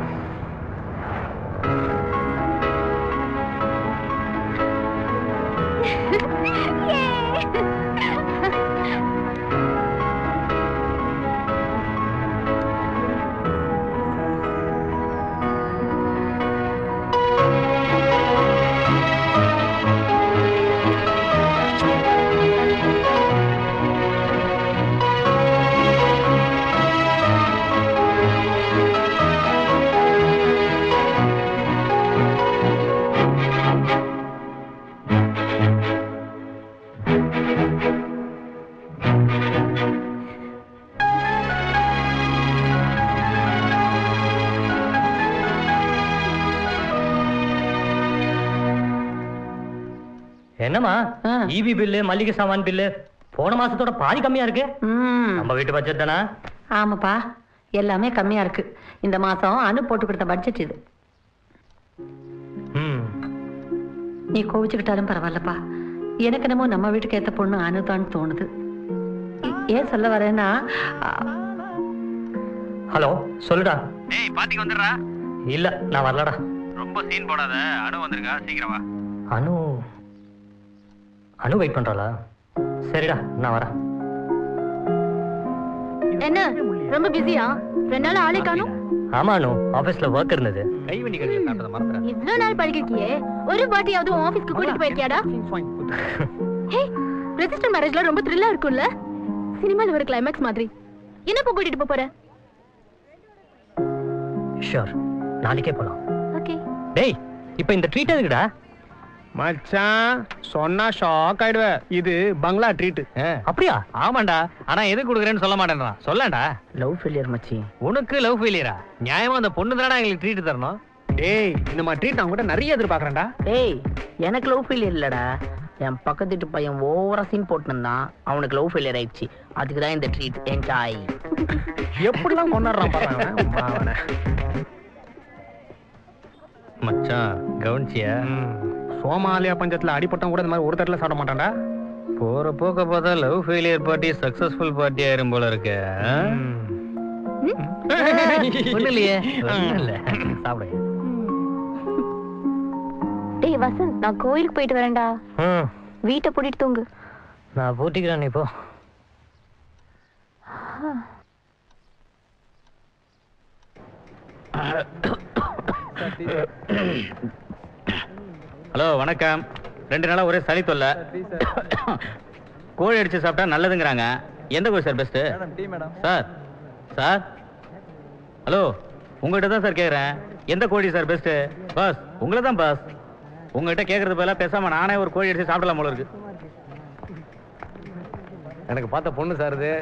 என்னமா ஈபி பில்லு மல்லிகை சாமான் பில்லு போன மாசத்தோட பாதி கம்மியா இருக்கு. நம்ம வீட்டு பட்ஜெட் தானா? ஆமாப்பா, எல்லாமே கம்மியா இருக்கு. இந்த மாசம் அனு போட்டு கொடுத்த பட்ஜெட் இது. நீ கோவிச்சுக்கிட்டாலும் பரவாயில்லப்பா. எனக்கு என்னமோ நம்ம வீட்டுக்கு ஏத்த பொண்ணு அனுதான்னு தோணுது. ஏன் சொல்ல வரேன்னா, ஹலோ சொல்லுடா. டேய் பாட்டிக்கு வந்துடுறா. இல்ல நான் வரலடா. ரொம்ப சீன் போடாத. அனு வந்திருக்கா, சீக்கிரம் வா. அனு வெயிட் பண்றாளா? சரிடா நான் வரேன். என்ன ரொம்ப பிஸியா? 2 நாள் ஆளே காணோம். ஆமா அனு, ஆபீஸ்ல வர்க் இருந்தது. கைவண்டி கடையில சாப்பிட்டத மறந்துறேன். இவ்ளோ நாள் பழகிக்கியே, ஒரு பாட்டியாவது ஆபீஸ்க்கு கூட்டிட்டு போயிருக்கியாடா? ஹே, ரெஜிஸ்டர் மேரேஜ்ல ரொம்ப த்ரில்லா இருக்கும்ல? சினிமால வர கிளைமாக்ஸ் மாதிரி. என்ன போ கூட்டிட்டு போற? ஷூர், நாளைக்கே போலாம். ஓகே. டேய், இப்போ இந்த ட்ரீட் எதுக்குடா? மச்சான் சொன்னா ஷாக் ஆயிடுவ. இது பங்களா ட்ரீட். அப்படியா? ஆமாண்டா. ஆனா எது குடுக்குறேன்னு சொல்ல மாட்டேன்றான். சொல்லண்டா. லவ் ஃபெயிலியர் மச்சி. உனக்கு லவ் ஃபெயிலியரா? நியாயமா அந்த பொண்ணு தானடா எங்களுக்கு ட்ரீட் தரணும். டேய், இந்த மாதிரி ட்ரீட் நான் கூட நிறைய எதிர்பார்க்கறேன்டா. டேய், எனக்கு லவ் ஃபெயிலியர் இல்லடா. என் பக்கத்து வீட்டு பையன் ஓவரா சீன் போட்டுருந்தான். அவனுக்கு லவ் ஃபெயிலியர் ஆயிடுச்சு. அதுக்கு தான் இந்த ட்ரீட். என்ஜாய். எப்படிலாம் கொண்டாடுறான் பாருங்க. மச்சான் கவனிச்சியா? சோமாலியா பஞ்சத்துல அடிப்பட்டம் கூட இந்த மாதிரி ஒரு தட்டில் சாப்பிட மாட்டான்டா. போற போக்க பார்த்தா love failure party successful party ஆயிரும் போல இருக்கு. ஒண்ணு இல்லையே. சாப்பிடுங்க. டேய் வசந்த், நான் கோயிலுக்கு போயிட்டு வரேன்டா. வீட்டை பூட்டிட்டு தூங்கு. நான் பூட்டிக்கிறேன். நீ போ. ஹலோ வணக்கம். 2 நாளா ஒரே சளி தொல்லை. கோழி அடிச்சு சாப்பிட்டா நல்லதுங்கிறாங்க. எந்த கோழி sir best? Sir sir hello, உங்ககிட்ட தான் சார் கேட்குறேன். எந்த கோழி சார் பெஸ்ட்? பாஸ் உங்களை தான் பாஸ். உங்ககிட்ட கேட்கறது போல பேசாம நானே ஒரு கோழி அடிச்சு சாப்பிடலாம் போல இருக்கு. எனக்கு பார்த்த பொண்ணு சார் இது.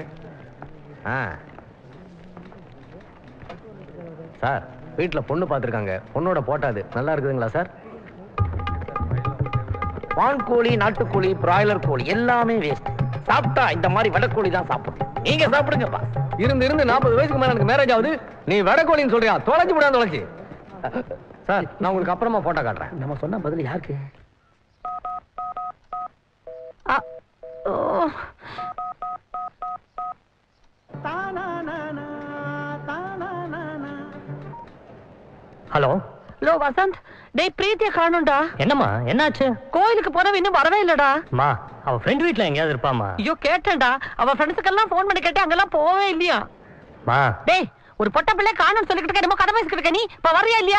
சார் வீட்டில் பொண்ணு பார்த்துருக்காங்க. பொண்ணோட போட்டாது நல்லா இருக்குதுங்களா சார்? வான்கோழி, நாட்டுக்கோழி, பிராய்லர் கோழி எல்லாமே வேஸ்ட். சாப்பிட்டா இந்த மாதிரி வடக்கோழி தான் சாப்பிடும். நீங்க சாப்பிடுங்கப்பா. இருந்து 40 வயசுக்கு மேல எனக்கு மேரேஜ் ஆகுது. நீ வடக்கோழின்னு சொல்றியா? தொலைச்சு விடாது தொலைச்சு. சார் நான் உங்களுக்கு அப்புறமா போட்டோ காட்டுறேன். நம்ம சொன்ன பதில் யாருக்கு? ஹலோ லோ வசந்த், டேய் பிரீத்திய காணோம்டா. என்னம்மா என்னாச்சு? கோயிலுக்கு போறவ இன்னும் வரவே இல்லடா. மா அவ ஃப்ரெண்ட் வீட்ல எங்கயாவது இருப்பாமா? ஐயோ கேட்டேன்டா, அவ ஃப்ரெண்ட்ஸ்க்கெல்லாம் ஃபோன் பண்ணி கேட்டேன், அங்கெல்லாம் போவே இல்லையா. மா டேய் ஒரு பொட்ட பிள்ளை காணோம்னு சொல்லிக்கிட்டு என்னமோ கதை பேசிக்கிட்டு இருக்க, நீ இப்ப வர்றியா இல்லையா?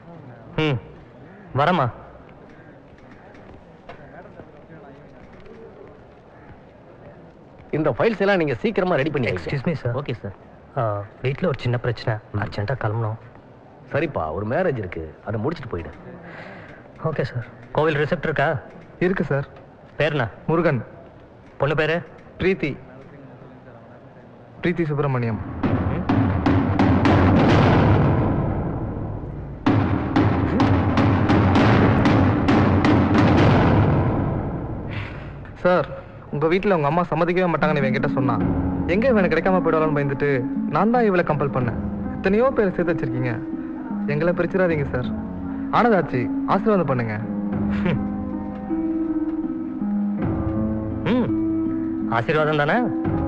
வரமா. இந்த ஃபைல்ஸ் எல்லாம் நீங்க சீக்கிரமா ரெடி பண்ணி excuse me sir. Okay sir. வீட்ல ஒரு சின்ன பிரச்சனை, அர்ஜென்ட்டா கிளம்பணும். சரிப்பா, ஒரு மேரேஜ் இருக்கு, அதை முடிச்சிட்டு போயிடு. Okay sir. கோவில் ரிசெப்ட் இருக்கா? இருக்கு சார். பேருண்ணா? முருகன். பொண்ணு பேரு? பிரீத்தி. பிரீத்தி சுப்பிரமணியம். சார், உங்க வீட்டில் உங்க அம்மா சம்மதிக்கவே மாட்டாங்கன்னு என்கிட்ட சொன்னா. எங்க இவனை கிடைக்காம போயிடுவான்னு பயந்துட்டு நான் தான் இவளை கம்பல் பண்ணேன். எத்தனையோ பேர் சேர்த்து வச்சிருக்கீங்க, எங்களை பிரிச்சிடாதீங்க சார். ஆனதாச்சு, ஆசீர்வாதம் பண்ணுங்க. ஆசீர்வாதம் தானே.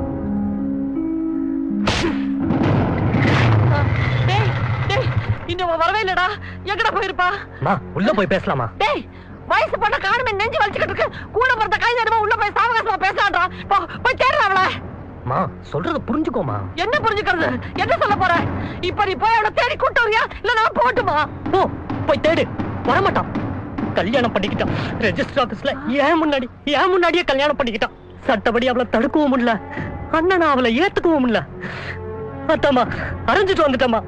இன்னும் வரவே இல்லடா, எங்கடா போயிருப்பா? உள்ள போய் பேசலாமா? டேய் வயசு பண்ண காணுமே நெஞ்சு வலிச்சுக்கிட்டு இருக்கு, கூட பிறந்த கை தருமா உள்ள போய் சாவகாசமா பேசலாம்டா. போய் தேடுறா அவள. மா சொல்றது புரிஞ்சுக்கோமா. என்ன புரிஞ்சுக்கிறது? என்ன சொல்ல போற? இப்ப நீ போய் அவளை தேடி கூட்டு வரியா இல்ல நான் போட்டுமா? போ போய் தேடு. வரமாட்டான். கல்யாணம் பண்ணிக்கிட்டான் ரெஜிஸ்டர் ஆபீஸ்ல. ஏன் முன்னாடியே கல்யாணம் பண்ணிக்கிட்டான். சட்டப்படி அவளை தடுக்கவும் முடியல, அண்ணனா அவளை ஏத்துக்கவும் முடியல. அத்தாமா அரைஞ்சிட்டு வந்துட்டமா.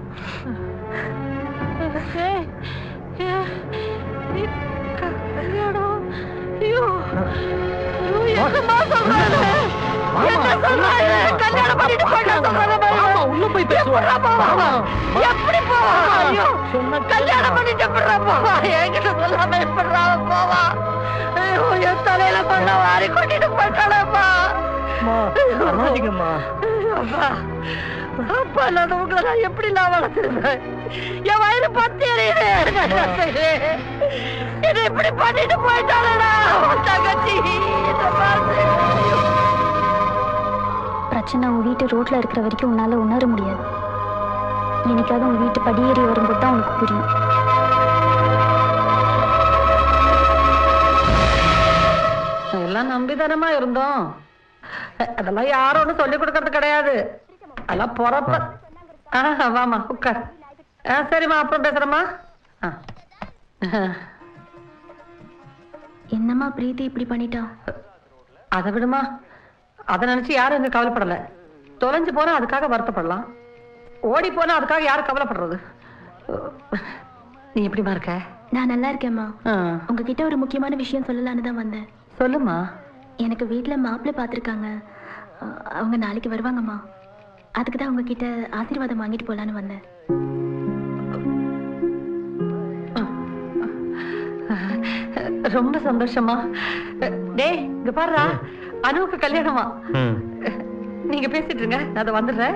உள்ள போய் பேசுவா. எப்படி போவா? கல்யாணம் பண்ணிட்டு போவா? என்கிட்ட சொல்லாம எப்படா போவா? என் தலையில பண்ண வாரி கொட்டிட்டு போயிட்டாளப்பா. அப்பா இல்லாத உங்களை நான் எப்படி நான் வளர்த்துருந்தேன்? என் வயிறு பத்தி என்ன இப்படி பண்ணிட்டு போயிட்டாளடா தங்கச்சி. பிரச்சனை உன் வீட்டு ரோட்ல இருக்கிற வரைக்கும் உன்னால உணர முடியாது. என்னைக்காவது உன் வீட்டு படியேறி வரும்போது தான் உனக்கு புரியும். எல்லாம் நம்பிதானமா இருந்தோம். அதெல்லாம் யாரும் ஒன்றும் சொல்லிக் கொடுக்கறது கிடையாது. அதெல்லாம் பொறப்ப. வாமா உட்கார். சரிம்மா, அப்புறம் பேசுறேம்மா. என்னம்மா பிரீத்தி இப்படி பண்ணிட்டா? அதை விடுமா, அதை நினைச்சு யாரும் எங்க கவலைப்படல. தொலைஞ்சு போனா அதுக்காக வருத்தப்படலாம், ஓடி போனா அதுக்காக யாரும் கவலைப்படுறது. நீ எப்படிமா இருக்க? நான் நல்லா இருக்கேம்மா. உங்ககிட்ட ஒரு முக்கியமான விஷயம் சொல்லலான்னு தான் வந்தேன். சொல்லுமா. எனக்கு வீட்டுல மாப்பிள்ளை பார்த்துருக்காங்க, அவங்க நாளைக்கு வருவாங்கம்மா. அதுக்கு தான் உங்ககிட்ட ஆசீர்வாதம் வாங்கிட்டு போலான்னு வந்தேன். ரொம்ப சந்தோஷமா. டேய் இங்க பாருடா, அனுவுக்கு கல்யாணமா. நீங்க பேசிட்டு இருங்க, நான் அதை வந்துடுறேன்.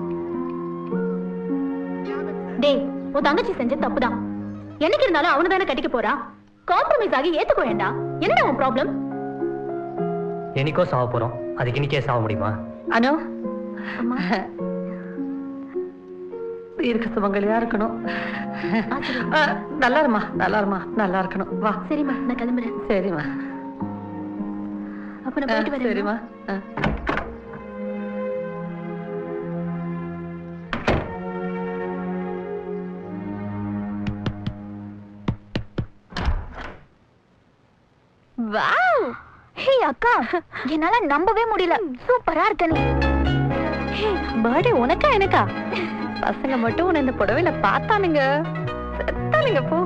டேய் உன் தங்கச்சி செஞ்ச தப்புதான். என்னைக்கு இருந்தாலும் அவனு தானே கட்டிக்க போறா. காம்ப்ரமைஸ் ஆகி ஏத்துக்கோ வேண்டாம். என்னடா உன் ப்ராப்ளம்? என்னைக்கோ சாவ போறோம், அதுக்கு இன்னைக்கே சாவ முடியுமா? அனு இருக்க சுமங்கலியா இருக்கணும். நல்லா இருமா, நல்லா இருமா, நல்லா இருக்கணும். வா. சரிம்மா, நான் கிளம்புறேன். சரிம்மா. அப்ப நான் போயிட்டு வரேன். சரிம்மா. வாவ்! ஹே அக்கா, என்னால நம்பவே முடியல. சூப்பரா இருக்க நீ. ஹே, பர்த்டே உனக்கா எனக்கா? பசங்க மட்டும் உன்னை இந்த புடவையில பார்த்தானுங்க, செத்தானுங்க போ.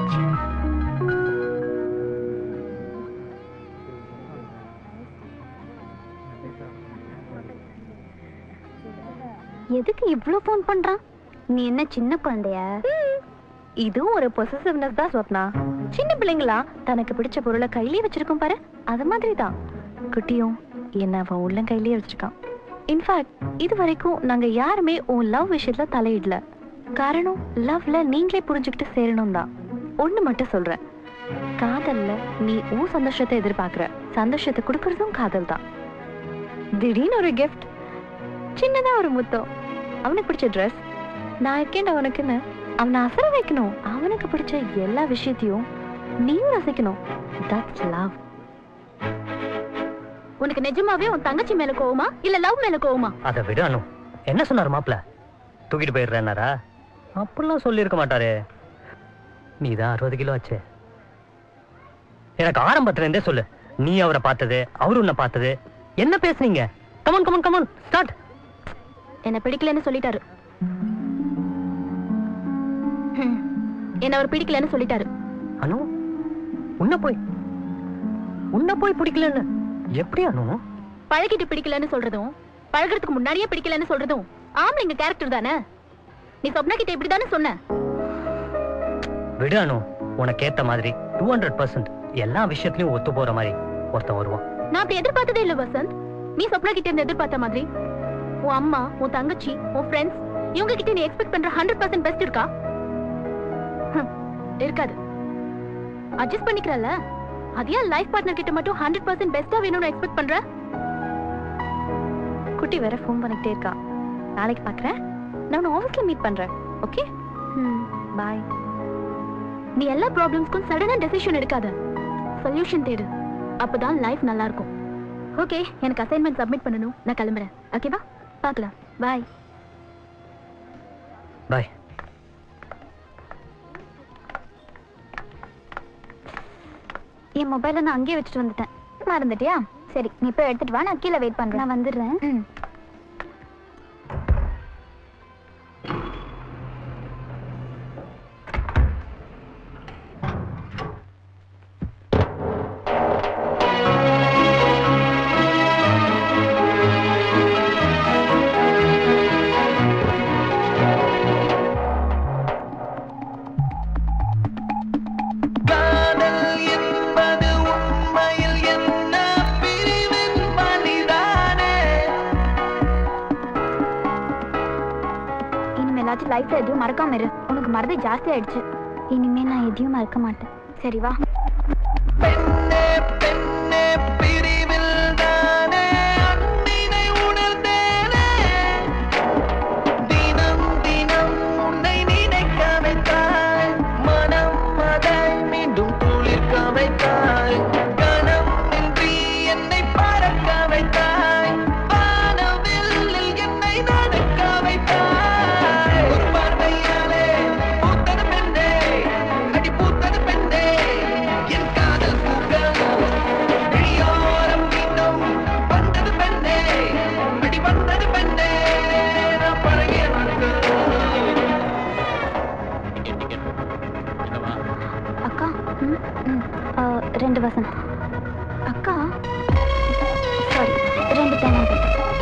எதுக்கு இவ்ளோ ஃபோன் பண்றான்? நீ என்ன சின்ன குழந்தையா? இதுவும் ஒரு பொசசிவ்னஸ் தான் ஸ்வப்னா. சின்ன பிள்ளைங்களா தனக்கு பிடிச்ச பொருளை கையிலேயே வச்சிருக்கோம் பாரு, அது மாதிரி தான் குட்டியும் என்ன அவன் உள்ள கையிலேயே வச்சிருக்கான். இன்ஃபேக்ட் இது வரைக்கும் நாங்க யாருமே உன் லவ் விஷயத்துல தலையிடல. காரணம் லவ்ல நீங்களே புரிஞ்சுக்கிட்டு சேரணும் தான். ஒண்ணு மட்டும் சொல்றேன், காதல்ல நீ உன் சந்தோஷத்தை எதிர்பார்க்கிற, சந்தோஷத்தை கொடுக்கறதும் காதல் தான். திடீர்னு ஒரு கிஃப்ட், சின்னதா ஒரு முத்தம், அவனுக்கு பிடிச்ச ட்ரெஸ், நான் இருக்கேன்டா உனக்குன்னு, அவனை அசர வைக்கணும். அவனுக்கு பிடிச்ச எல்லா விஷயத்தையும் நீயும் ரசிக்கணும். That's love. உனக்கு நிஜமாவே உன் தங்கச்சி மேல கோவமா இல்ல லவ் மேல கோவமா? அதை விடு அனு. என்ன சொன்னாரு மாப்பிள்ள? தூக்கிட்டு போயிடுறேன்னாரா? அப்படிலாம் சொல்லியிருக்க மாட்டாரே. நீதான் 60 கிலோ ஆச்சு. எனக்கு ஆரம்பத்துல இருந்தே சொல்லு. நீ அவரை பார்த்தது, அவரு உன்னை பார்த்தது, என்ன பேசுறீங்க? Come on come on come on start. என்ன பிடிக்கலன்னு சொல்லிட்டாரு. என்ன அவர் பிடிக்கலன்னு சொல்லிட்டாரு. அனு உன்னை போய் பிடிக்கலன்னு எப்படி அனு? பழகிட்டு பிடிக்கலன்னு சொல்றதும் பழகிறதுக்கு முன்னாடியே பிடிக்கலன்னு சொல்றதும் ஆம்பளைங்க கேரக்டர் தானே. நீ சொப்னா கிட்ட இப்படி தானே சொன்ன. விடு அனு. உனக்கு ஏத்த மாதிரி 200% எல்லா விஷயத்திலயும் ஒத்து போற மாதிரி ஒருத்தன் வருவான். நான் அப்படி எதிர்பார்த்ததே இல்ல வசந்த். நீ சொப்னா கிட்ட இருந்து எதிர்பார்த்த மாதிரி உன் அம்மா, உன் தங்கச்சி, உன் ஃப்ரெண்ட்ஸ் இவங்க கிட்ட நீ எக்ஸ்பெக்ட் பண்ற 100% பெஸ்ட் இருக்கா? இருக்காது. அட்ஜஸ்ட் பண்ணிக்கிறல்ல. அதே லைஃப் பார்ட்னர் கிட்ட மட்டும் 100% பெஸ்டா வேணும்னு எக்ஸ்பெக்ட் பண்ற? குட்டி வேற ஃபோன் பண்ணிட்டே இருக்கா. நாளைக்கு பார்க்கறேன். நான் உன்னை ஆஃபீஸ்ல மீட் பண்றேன். ஓகே? பை. நீ எல்லா ப்ராப்ளம்ஸ்க்கும் சடனா டெசிஷன் எடுக்காத. சொல்யூஷன் தேடு. அப்பதான் லைஃப் நல்லா இருக்கும். ஓகே, எனக்கு அசைன்மெண்ட் சப்மிட் பண்ணனும். நான் கிளம்புறேன். ஓகேவா? பார்க்கலாம். பை. பை. என் மொபைலை நான் அங்கேயே வச்சுட்டு வந்துட்டேன். மறந்துட்டியா? சரி, நீ போய் எடுத்துட்டு வா. நான் கீழே வெயிட் பண்றேன். நான் வந்துடுறேன். லைஃப்ல எதையும் மறக்காம இரு. உனக்கு மறதி ஜாஸ்தி ஆயிடுச்சு. இனிமே நான் எதையும் மறக்க மாட்டேன். சரி வா. ரெண்டு வசந்த். அக்கா சாரி, 2 தேங்காய்.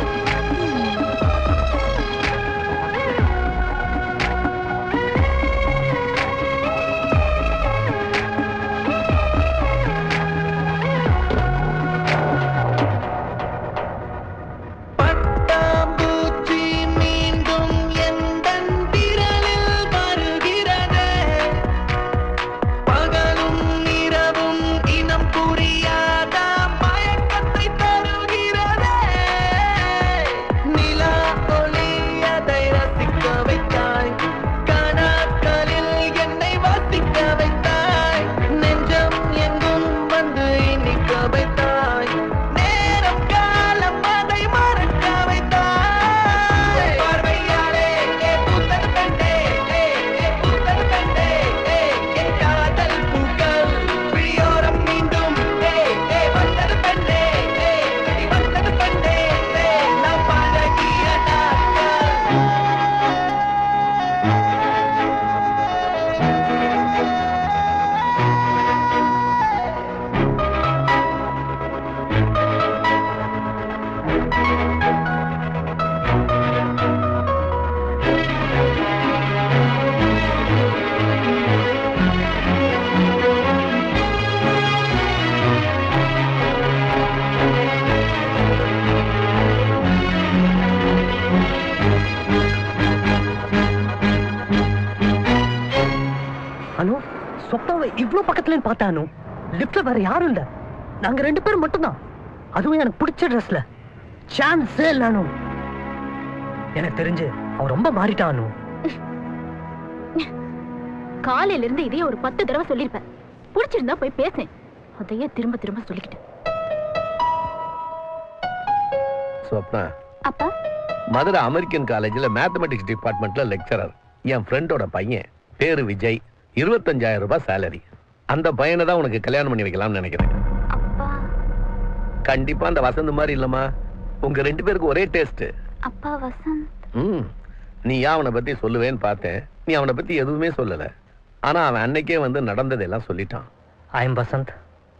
இவ்ளோ பக்கத்துல பார்த்தானு லிப்ட்ல வேற யாரும் இல்ல. நாங்க 2 பேரும் மட்டும்தான். அதுவும் எனக்கு பிடிச்ச ட்ரெஸ்ல. சான்ஸே இல்ல. எனக்கு தெரிஞ்சு அவன் ரொம்ப மாறிட்டானு. காலையில இருந்து இதையே ஒரு 10 தடவை சொல்லிருப்பேன். புடிச்சிருந்தா போய் பேசேன். அதையே திரும்ப திரும்ப சொல்லிக்கிட்டேன். ஸ்வப்னா, அப்பா மதுரை அமெரிக்கன் காலேஜ்ல மேத்தமெட்டிக்ஸ் டிபார்ட்மெண்ட்ல லெக்சரர். என் ஃப்ரெண்டோட பையன், பேரு விஜய். 25,000 ரூபாய் சேலரி. அந்த பையனை தான் உனக்கு கல்யாணம் பண்ணி வைக்கலாம்னு நினைக்கிறேன். கண்டிப்பா அந்த வசந்த் மாதிரி இல்லம்மா. உங்க 2 பேருக்கு ஒரே டேஸ்ட். அப்பா வசந்த். நீ அவனை பத்தி சொல்லுவேன்னு பார்த்தேன். நீ அவனை பத்தி எதுவுமே சொல்லல. ஆனா அவன் அன்னைக்கே வந்து நடந்ததெல்லாம் சொல்லிட்டான். I am Vasanth.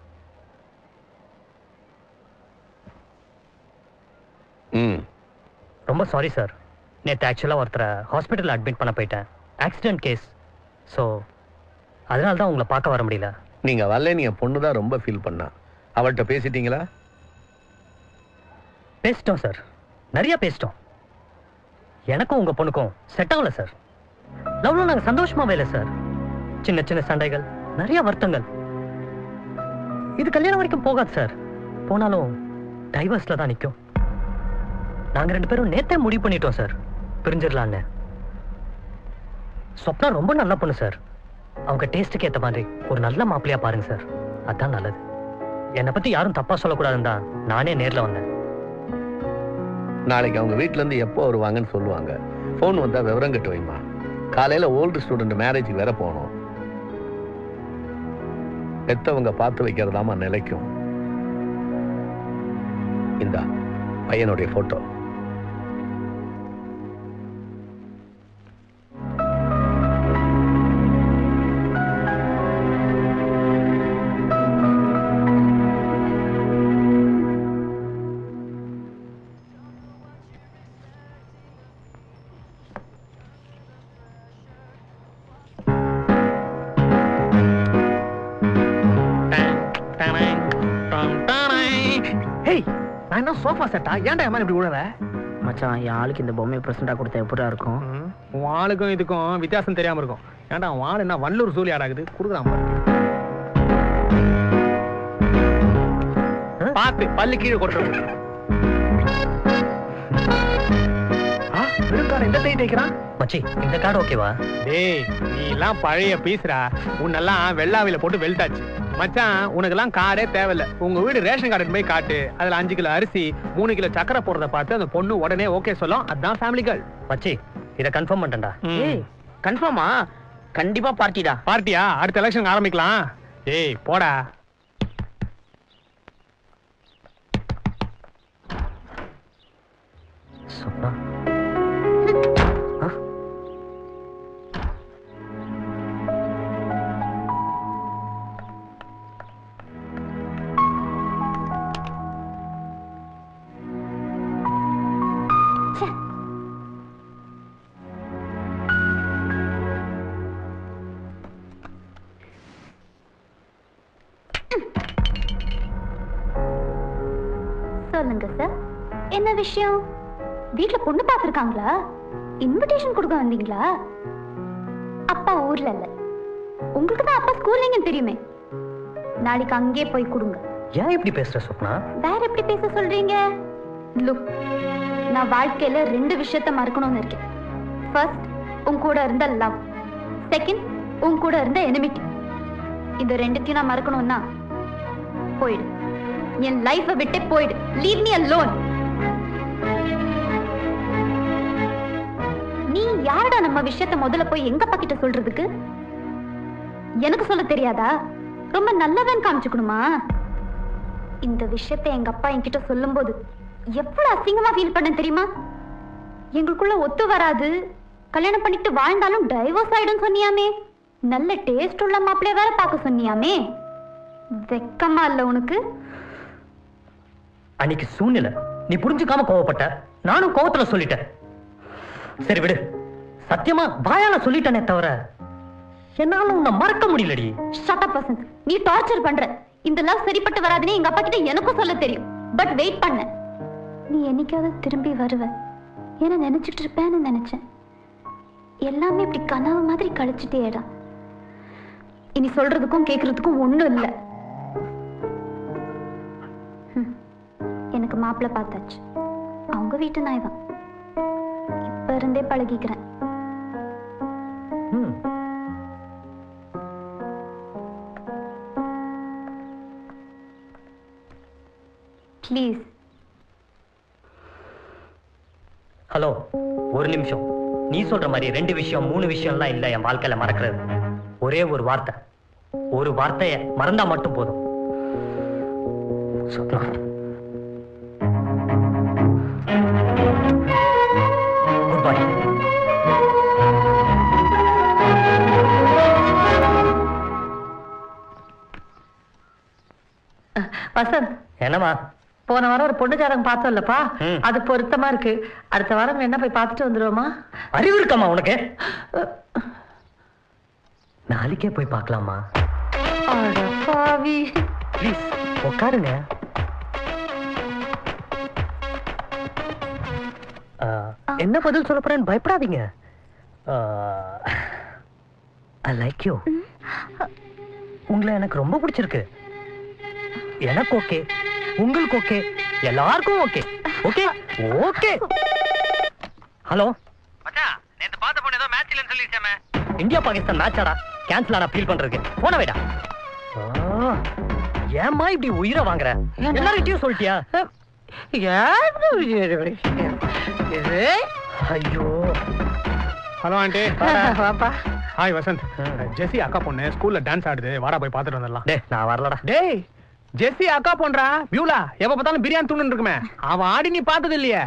ரொம்ப சாரி சார். நேற்று ஆக்சுவலாக ஒருத்தரை ஹாஸ்பிட்டலில் அட்மிட் பண்ண போயிட்டேன். Accident case. ஸோ அதனால தான் உங்களை பார்க்க வர முடியல. நீங்க வரல. நீ என் பொண்ணு தான் ரொம்ப ஃபீல் பண்ணா. அவள்கிட்ட பேசிட்டீங்களா? பேசிட்டோம் சார், நிறைய பேசிட்டோம். எனக்கும் உங்க பொண்ணுக்கும் செட் ஆகல சார். லவ்ல நாங்கள் சந்தோஷமாவே இல்லை சார். சின்ன சின்ன சண்டைகள், நிறைய வருத்தங்கள். இது கல்யாணம் வரைக்கும் போகாது சார். போனாலும் டைவர்ஸ்ல தான் நிற்கும். நாங்க 2 பேரும் நேத்தே முடிவு பண்ணிட்டோம் சார், பிரிஞ்சிடலான்னு. சொப்னா ரொம்ப நல்ல பொண்ணு சார். அவங்க டேஸ்ட்டுக்கு ஏற்ற மாதிரி ஒரு நல்ல மாப்பிள்ளையா பாருங்க சார், அதான் நல்லது. என்னை பத்தி யாரும் தப்பா சொல்லக்கூடாதுன்னு தான் நானே நேர்ல வந்தேன். நாளைக்கு அவங்க வீட்டுல இருந்து எப்போ வருவாங்கன்னு சொல்லுவாங்க. போன் வந்தா விவரம் கட்டு வைமா. காலையில ஓல்டு ஸ்டூடெண்ட் மேரேஜுக்கு வேற போகணும். பெத்தவங்க பார்த்து வைக்கிறதாமா நிலைக்கும். இந்த பையனுடைய போட்டோ. சோஃபா செட்டா? ஏன்டா அம்மா இப்படி விழற? மச்சான், என் ஆளுக்கு இந்த பொம்மையை பிரசண்டா கொடுத்தா எப்படா இருக்கும்? உன் ஆளுக்கும் இதுக்கும் வித்தியாசம் தெரியாம இருக்கும். ஏன்டா உன் ஆளு என்ன வல்லூர் சூழி ஆடாகுது? குடுக்குறான் பாத்து பல்லு கீழே கொட்டுறது. இந்த டைட் வைக்கிறான் மச்சி. இந்த கார்டு ஓகேவா? டேய், நீ எல்லாம் பழைய பீஸ்ரா. உன்னெல்லாம் வெள்ளாவில போட்டு வெல்ட்டாச்சு மச்சான். உனக்கெல்லாம் கார்டே தேவையில்ல. உங்க வீடு ரேஷன் கார்டு போய் காட்டு. அதுல 5 கிலோ அரிசி 3 கிலோ சக்கரை போடுறத பார்த்து அந்த பொண்ணு உடனே ஓகே சொல்லும். அதான் ஃபேமிலி கார்டு. மச்சி, இத கன்ஃபார்ம் பண்ணிட்டேன்டா. ஏய், கன்ஃபார்மா? கண்டிப்பா பார்ட்டிடா. பார்ட்டியா? அடுத்த எலெக்ஷன் ஆரம்பிக்கலாம். ஏய் போடா. சொன்னா சொல்லுங்க சார், என்ன விஷயம்? வீட்ல பொண்ணு பாத்துருக்காங்களா? இன்விடேஷன் கொடுக்க வந்தீங்களா? அப்பா ஊர்ல இல்ல. உங்களுக்கு தான் அப்பா ஸ்கூல்ல தெரியுமே. நாளைக்கு அங்கே போய் கொடுங்க. ஏன் இப்படி பேசுற சொப்னா? வேற எப்படி பேச சொல்றீங்க? லுக், நான் வாழ்க்கையில 2 விஷயத்தை மறக்கணும்னு இருக்கேன். ஃபர்ஸ்ட், உன் கூட இருந்த லவ். செகண்ட், உன் கூட இருந்த எனிமிட்டி. இந்த 2த்தையும் நான் மறக்கணும்னா போயிடு. என் லைஃபை விட்டு போயிடு. Leave me alone. நீ யாரடா நம்ம விஷயத்தை முதல்ல போய் எங்க அப்பா கிட்ட சொல்றதுக்கு? எனக்கு சொல்ல தெரியாதா? ரொம்ப நல்லவன் காமிச்சுக்கணுமா? இந்த விஷயத்தை எங்க அப்பா என்கிட்ட சொல்லும் போது எவ்வளவு அசிங்கமா ஃபீல் பண்ண தெரியுமா? எங்களுக்குள்ள ஒத்து வராது, கல்யாணம் பண்ணிட்டு வாழ்ந்தாலும் டைவோர்ஸ் ஆயிடும் சொன்னியாமே. நல்ல டேஸ்ட் உள்ள மாப்பிள்ளைய வேற பார்க்க சொன்னியாமே. வெக்கமா இல்ல உனக்கு? அன்னைக்கு சூழ்நிலை நீ புரிஞ்சுக்காம கோவப்பட்ட. நானும் கோவத்துல சொல்லிட்டேன். சரி விடு. சத்தியமா வாயால சொல்லிட்டேனே தவிர என்னால உன்னை மறக்க முடியலடி. Shut up Vasanth. நீ டார்ச்சர் பண்ற. இந்த லவ் சரிப்பட்டு வராதுன்னு எங்க அப்பா கிட்ட எனக்கும் சொல்ல தெரியும். பட் வெயிட் பண்ண. நீ என்னைக்காவது திரும்பி வருவ ஏன்னா நினைச்சிட்டு இருப்பேன்னு நினைச்சேன். எல்லாமே இப்படி கனவு மாதிரி கழிச்சிட்டேடா. இனி சொல்றதுக்கும் கேக்குறதுக்கும் ஒண்ணும் இல்ல. எனக்கு மாப்பிள்ளை பார்த்தாச்சு. அவங்க வீட்டு நாய் தான். இப்ப இருந்தே பழகிக்கிறேன். ப்ளீஸ். ஹலோ, ஒரு நிமிஷம். நீ சொல்ற மாதிரி 2 விஷயம் 3 விஷயம்லாம் இல்ல என் வாழ்க்கையில மறக்கிறது. ஒரே ஒரு வார்த்தை, ஒரு வார்த்தைய மறந்தா மட்டும் போதும். Swapna, good bye. வசந்த், என்னம்மா? போன வாரம் ஒரு பொண்ணு ஜாதகம் பார்த்தோம்லப்பா, அது பொருத்தமா இருக்கு. அடுத்த வாரம் என்ன போய் பார்த்துட்டு வந்துருவோமா? அறிவு இருக்காமா உனக்கு? நாளைக்கே போய் பார்க்கலாமா? ப்ளீஸ் உட்காருங்க. என்ன பதில் சொல்ல போறேன்னு பயப்படாதீங்க. I like you. உங்களை எனக்கு ரொம்ப பிடிச்சிருக்கு. எனக்கு ஓகே, உங்களுக்கு ஓகே, எல்லாருக்கும் ஓகே. Okay okay. ஹலோ மச்சான், நேத்து பார்த்த பொண்ணு ஏதோ மேட்ச் இல்லன்னு சொல்லிச்சேமே. இந்தியா பாகிஸ்தான் மேட்ச் ஆடா, கேன்சல் ஆனா ஃபீல் பண்றதுக்கு போன வைடா. ஏம்மா இப்படி உயிரை வாங்குற? எல்லார்கிட்டயும் சொல்லிட்டியா? ஐயோ. Hello aunty. Hi Vasanth. Jessie அக்கா பொண்ணு ஸ்கூல்ல டான்ஸ் ஆடுது, வாடா போய் பார்த்துட்டு வந்துடலாம். டேய் நான் வரலடா. டேய், ஜெசி அக்கா பொண்ணுடா, பியூலா. எப்ப பார்த்தாலும் பிரியாணி தூண்டு இருக்குமே, அவன் ஆடி நீ பார்த்தது இல்லையே.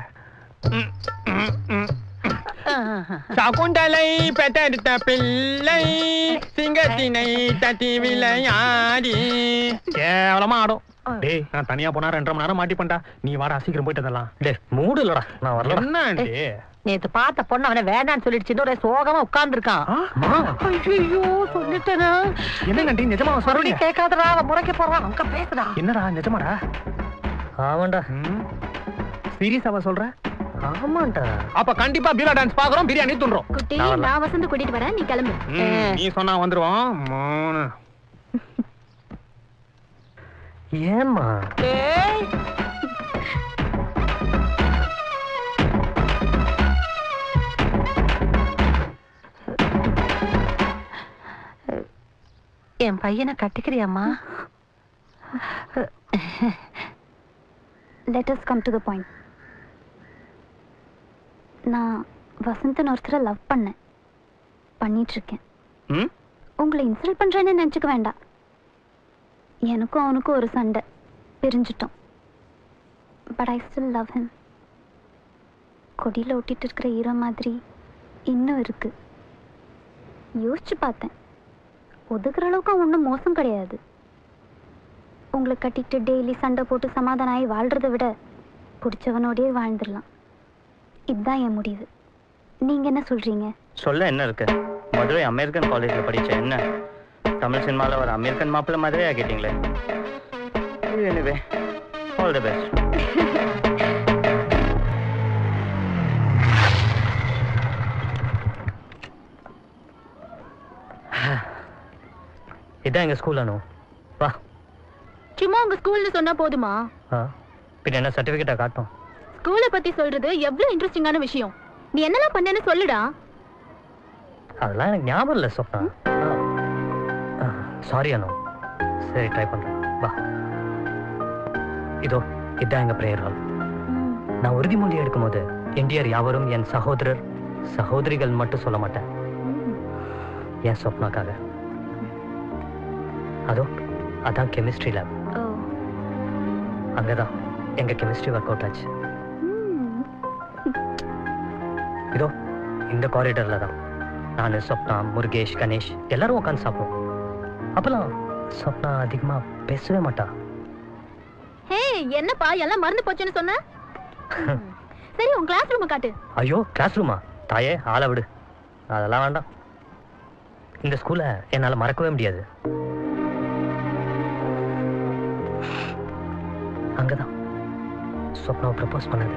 சகுந்தலை பெற்றெடுத்த பிள்ளை சிங்கத்தினை தட்டி விளையாடி கேவலமா ஆடும். டேய், நான் தனியா போனா 2.5 மணி நேரம் மாட்டி பண்ணா. நீ வாடா, சீக்கிரம் போயிட்டு வரலாம். டேய் மூடு இல்லடா, நான் வரல. என்ன ஆண்டி? நேத்து பார்த்த பொண்ணு அவனை வேண்டான்னு சொல்லிடுச்சு, ஒரே சோகமா உட்கார்ந்து இருக்கான். ஐயோ சொல்லிட்டேனா? என்ன ஆண்டி, நிஜமா சொல்றீங்க? கேட்காதடா, அவன் முறைக்க போறான். அங்க பேசுடா. என்னடா நிஜமாடா? ஆமாண்டா. சீரியஸாவா சொல்ற? ஆமாண்டா. அப்ப கண்டிப்பா பியூலா டான்ஸ் பாக்குறோம், பிரியாணி தூண்டுறோம். குட்டி, நான் வசந்த் கூட்டிட்டு வரேன், நீ கிளம்பு. நீ சொன்னா வந்துருவோம். ஏம்மா? என் பையனை கட்டிக்கிறியாம்மா? Let us come to the point. நான் வசந்தன் ஒருத்தரை லவ் பண்ணிட்டு இருக்கேன். உங்களை இன்சல்ட் பண்றேன்னு நினைச்சுக்க வேண்டாம். எனக்கும் அவனுக்கும் ஒரு சண்டை, பிரிஞ்சிட்டோம். But I still love him. கொடியில் ஒட்டிட்டு இருக்கிற ஈரோ மாதிரி இன்னும் இருக்கு. யோசிச்சு பார்த்தேன், ஒதுக்குற அளவுக்கு அவன் ஒன்றும் மோசம் கிடையாது. உங்களை கட்டிட்டு டெய்லி சண்டை போட்டு சமாதானம் ஆகி வாழ்றதை விட பிடிச்சவனோடயே வாழ்ந்துடலாம். இதுதான் என் முடிவு. நீங்க என்ன சொல்றீங்க? சொல்ல என்ன இருக்கு? மதுரை அமெரிக்கன் காலேஜ்ல படிச்ச என்ன தமிழ் சினிமால ஒரு அமெரிக்கன் மாப்பிள்ள மாதிரியே ஆகிட்டீங்களே. Anyway, all the best. இதான் எங்க ஸ்கூல் அனு. வா. சும்மா உங்க ஸ்கூல்ல சொன்னா போதுமா? பின்ன என்ன சர்டிபிகேட்டா காட்டும்? ஸ்கூலை பத்தி சொல்றது எவ்வளவு இன்ட்ரெஸ்டிங்கான விஷயம். நீ என்னெல்லாம் பண்ணேன்னு சொல்லுடா. அதெல்லாம் எனக்கு ஞாபகம் இல்லை சொப்னா. சாரி அனு. சரி, ட்ரை பண்றேன். வா. இதோ இதான் எங்க பிரேயர் ஹால். நான் உறுதிமொழி எடுக்கும் போது இந்தியர் யாவரும் என் சகோதரர் சகோதரிகள் மட்டும் சொல்ல மாட்டேன். என் சொப்னாக்காக. அதோ அதான் கெமிஸ்ட்ரி லேப். அங்கதான் எங்க கெமிஸ்ட்ரி ஒர்க் அவுட் ஆச்சு. இதோ இந்த காரிடர்ல தான் நான், சொப்னா, முருகேஷ், கணேஷ் எல்லாரும் உட்காந்து சாப்பிடுவோம். அப்பெல்லாம் சொப்னா அதிகமா பேசவே மாட்டா. ஹே, என்னப்பா எல்லாம் மறந்து போச்சுன்னு சொன்ன? சரி, உன் கிளாஸ் ரூம் காட்டு. ஐயோ, கிளாஸ் ரூமா? தாயே, ஆளை விடு. அதெல்லாம் வேண்டாம். இந்த ஸ்கூலை என்னால மறக்கவே முடியாது. அங்கதான் சொப்னாவை ப்ரப்போஸ் பண்ணது.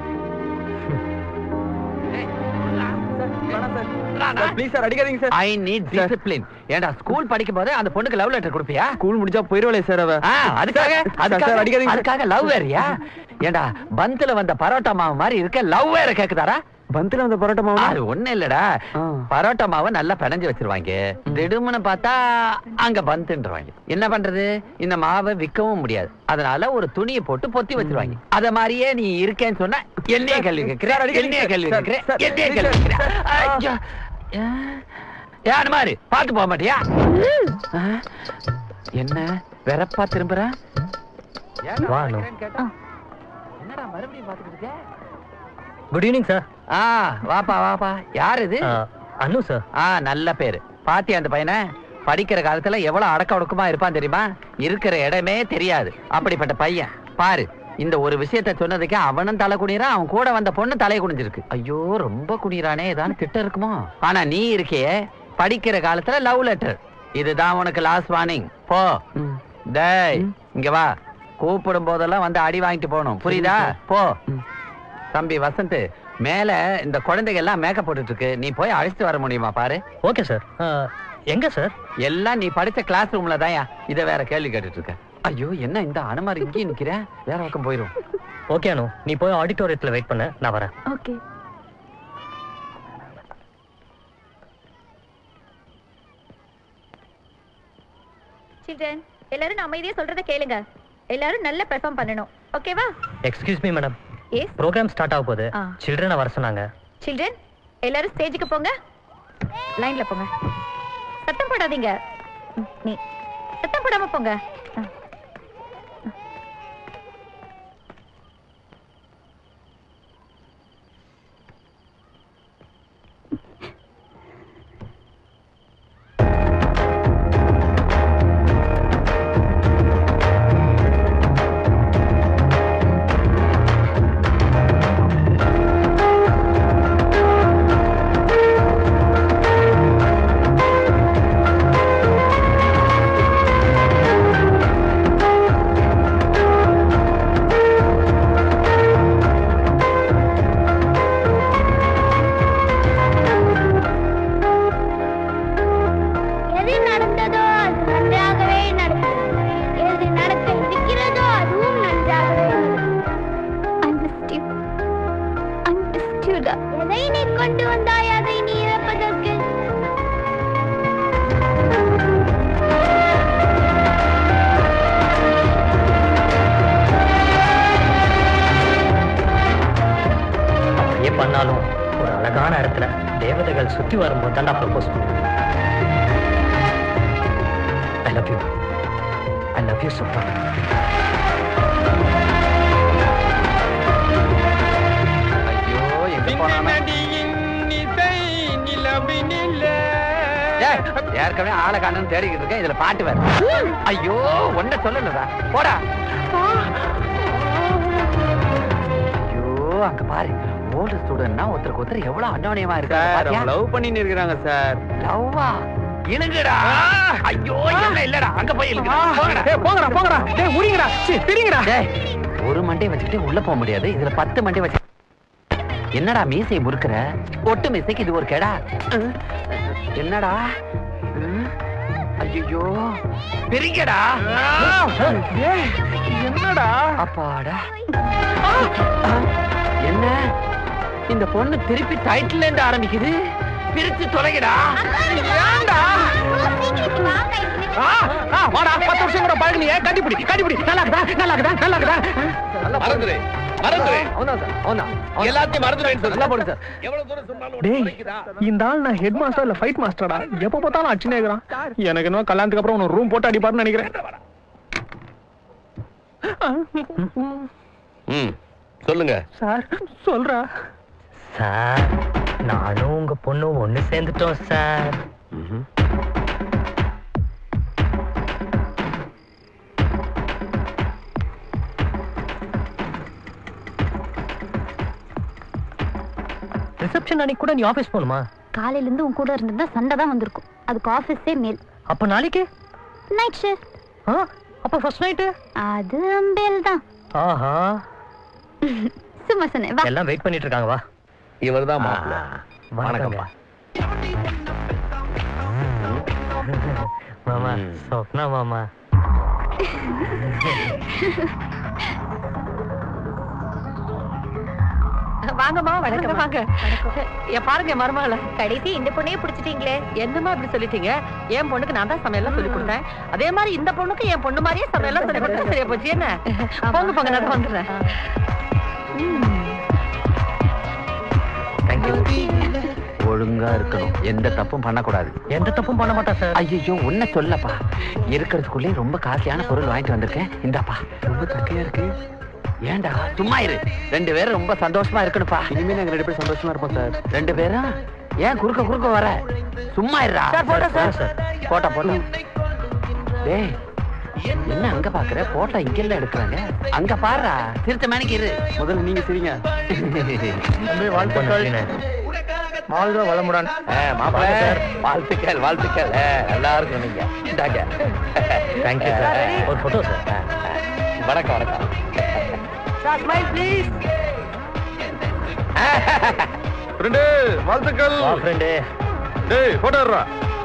ப்ளீஸ் சார், அடிக்காதீங்க சார். I need discipline. ஏண்டா ஸ்கூல் படிக்கும் போதே அந்த பொண்ணுக்கு லவ் லெட்டர் கொடுப்பியா? ஸ்கூல் முடிஞ்சா போயிடுவாளே சார் அவ. அதுக்காக அடிக்காதீங்க. அதுக்காக லவ் வேறயா? ஏண்டா பந்தில வந்த பரோட்டா மாவு மாதிரி இருக்க லவ் வேற கேக்குதாரா? பந்தில அந்த பரோட்டா மாவு அது ஒண்ணு இல்லடா, பரோட்டா மாவை நல்லா பிணைஞ்சு வச்சிருவாங்க. திடுமுன்னு பார்த்தா அங்க பந்துன்றவாங்க. என்ன பண்றது, இந்த மாவை விற்கவும் முடியாது. அதனால ஒரு துணியை போட்டு பொத்தி வச்சிருவாங்க. அத மாதிரியே நீ இருக்கேன்னு சொன்னா என்னைய கேள்வி கேட்கிற, என்னைய கேள்வி கேட்கிற, என்னைய கேள்வி கேட்கிற. யாரு மாதிரி பாத்து போக மாட்டியா? என்ன வெறப்பா திரும்புற? என்னடா மறுபடியும் பாத்துக்கிட்டு இருக்க? Good evening sir. வாப்பா வாப்பா. யார் இது? அனு சார். நல்ல பேரு. பாத்தியா அந்த பையனை? படிக்கிற காலத்துல எவ்வளவு அடக்க ஒடுக்கமா இருப்பான் தெரியுமா? இருக்கிற இடமே தெரியாது அப்படிப்பட்ட பையன். பாரு, இந்த ஒரு விஷயத்த சொன்னதுக்கு அவனும் தலை குனிறான், அவன் கூட வந்த பொண்ணு தலை குனிஞ்சிருக்கு. ஐயோ ரொம்ப குனிறானே, ஏதாவது திட்டம் இருக்குமோ? ஆனா நீ இருக்கியே, படிக்கிற காலத்துல லவ் லெட்டர். இதுதான் உனக்கு லாஸ்ட் வார்னிங். போ. டேய் இங்க வா. கூப்பிடும் போதெல்லாம் வந்து அடி வாங்கிட்டு போகணும், புரியுதா? போ. தம்பி வசந்த், மேல இந்த குழந்தைங்க எல்லாம் மேக்கப் போட்டுட்டு இருக்கு, நீ போய் அழைச்சிட்டு வர முடியுமா பாரு? Okay sir. எங்க சார்? எல்லாம் நீ படிச்ச கிளாஸ் ரூம்ல தான். இத வேற கேள்வி கேட்டுட்டு இருக்க. ஐயோ என்ன இந்த அனுமாரி இங்கே நிக்கிற, வேற பக்கம் போயிரும். ஓகே அனு, நீ போய் ஆடிட்டோரியத்துல வெயிட் பண்ணு, நான் வரேன். ஓகே. சில்ட்ரன், எல்லாரும் நான் அமைதியா சொல்றத கேளுங்க. எல்லாரும் நல்லா பெர்ஃபார்ம் பண்ணணும், ஓகேவா? Excuse me madam. Yes. Program start ஆக போகுது. சில்ட்ரனை வர சொன்னாங்க. சில்ட்ரன் எல்லாரும் ஸ்டேஜுக்கு போங்க, லைன்ல போங்க. சத்தம் போடாதீங்க. நீ சத்தம் போடாம போங்க. பண்ணாலும் ஒரு அழகான இடத்துல தேவதைகள் சுத்தி வரும்போது தான் நான் ப்ரப்போஸ் பண்ணுவேன். I love you. I love you so much. ஐயோ எங்க போனானே ஏற்கனவே ஆளை காணுன்னு தேடிக்கிட்டு இருக்கேன், இதுல பாட்டு வேற. ஐயோ ஒன்ன சொல்லலடா, போடா. ஐயோ அங்க பாரு, ஓல்டு ஸ்டூடெண்ட்னா ஒருத்தருக்கு ஒருத்தர் எவ்வளவு அன்னோனியமா இருக்காங்க. லவ் பண்ணிட்டு இருக்காங்க சார். லவ்வா? இழுங்கடா. ஐயோ இல்லடா, அங்க போய் இழுங்கடா. போங்கடா போங்கடா. டேய் உரிங்கடா, பிரிங்கடா. டேய் ஒரு மண்டை வச்சுட்டு உள்ள போக முடியாது, இதுல 10 மண்டை வச்சு என்னடா மீசை முறுக்குற? ஒட்டு மீசைக்கு இது ஒரு கேடா. என்னடா? ஐயோ பிரிங்கடா. என்னடா? அப்பாடா. என்ன இந்த பொண்ணு திருப்பி டைட்டில் இருந்து ஆரம்பிக்குது, பிரிச்சு தொலைங்கடா. ஏன்டா? வாடா, 10 வருஷம் கூட பழகலையே, கட்டிப்பிடி கட்டிப்பிடி. நல்லா இருக்குதா நல்லா இருக்குதா நல்லா இருக்குதா? மறந்துரு மறந்துரு. எல்லாத்தையும் மறந்துடுவேன்னு சொல்லு. நல்லா போடு சார். எவ்வளவு தூரம் சொன்னாலும் டேய் இந்த ஆள் நான் ஹெட் மாஸ்டர் இல்ல ஃபைட் மாஸ்டர்டா. எப்ப பார்த்தாலும் அடிச்சுனே இருக்கறான். எனக்கு என்ன கல்யாணத்துக்கு அப்புறம் ஒரு ரூம் போட்டு அடிப்பாருன்னு நினைக்கிறேன். சொல்லுங்க சார். சொல்றா சார். நானும் உங்க பொண்ணு ஒண்ணு சேர்ந்துட்டோம் சார். ரிசப்ஷன் அன்னைக்கு கூட நீ ஆபீஸ் போணுமா? காலையில இருந்து உன் கூட இருந்திருந்தா சண்டை தான் வந்திருக்கும். அதுக்கு ஆபீஸே மேல். அப்ப நாளைக்கு நைட் ஷிஃப்ட். அப்ப ஃபர்ஸ்ட் நைட் அது அம்பேல் தான். ஆஹா சும்மா சொன்னேன். வா. எல்லாம் வெயிட் பண்ணிட்டு இருக்காங்க. வா. இவர்தான் மாப்பிள்ளை. வணக்கம்ப்பா. மாமா சொப்னா மாமா. வாங்கம்மா வணக்கம் வாங்க என் பாருங்க மருமகள கடைசி இந்த பொண்ணையே பிடிச்சிட்டீங்களே. என்னமா இப்படி சொல்லிட்டீங்க? என் பொண்ணுக்கு நான் தான் சமையல்லாம் சொல்லி கொடுத்தேன். அதே மாதிரி இந்த பொண்ணுக்கு என் பொண்ணு மாதிரியே சமையல்லாம் சொல்லி கொடுத்தேன். சரியா போச்சு என்ன? போங்க போங்க நான் வந்துடுறேன். ஒழுங்கா இருக்கணும், எந்த தப்பும் பண்ணக்கூடாது. எந்த தப்பும் பண்ண மாட்டா சார். ஐயோ உன்ன சொல்லப்பா, இருக்கிறதுக்குள்ளே ரொம்ப காஸ்ட்லியான பொருள் வாங்கிட்டு வந்திருக்கேன். இந்தாப்பா, ரொம்ப தக்கையா இருக்கு. ஏண்டா சும்மா இரு, 2 பேரும் ரொம்ப சந்தோஷமா இருக்கணும்ப்பா. இனிமே நாங்க 2 பேரும் சந்தோஷமா இருப்போம் சார். 2 பேரும் ஏன் குறுக்க வர? சும்மா இருடா. போட்டா டேய், என்ன அங்க பாக்குற? போட்டோ இங்க எல்லாம் எடுக்கிறாங்க, அங்க பாருடா. திருத்த மேனிக்கு இரு, முதல்ல நீங்க சரிங்க. வாழ்க வளமுடன். மாப்பிள்ளை வாழ்த்துக்கள் வாழ்த்துக்கள். நல்லா இருக்கும் நீங்க. Thank you sir. ஒரு போட்டோ சார். வணக்கம் வணக்கம். ஃப்ரெண்டு வாழ்த்துக்கள். வா ஃப்ரெண்டு. டேய் போட்டோ எடுறா.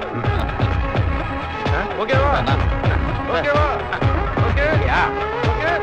ஓகேவா? ஓகேவா? Okay yeah. ஓகே.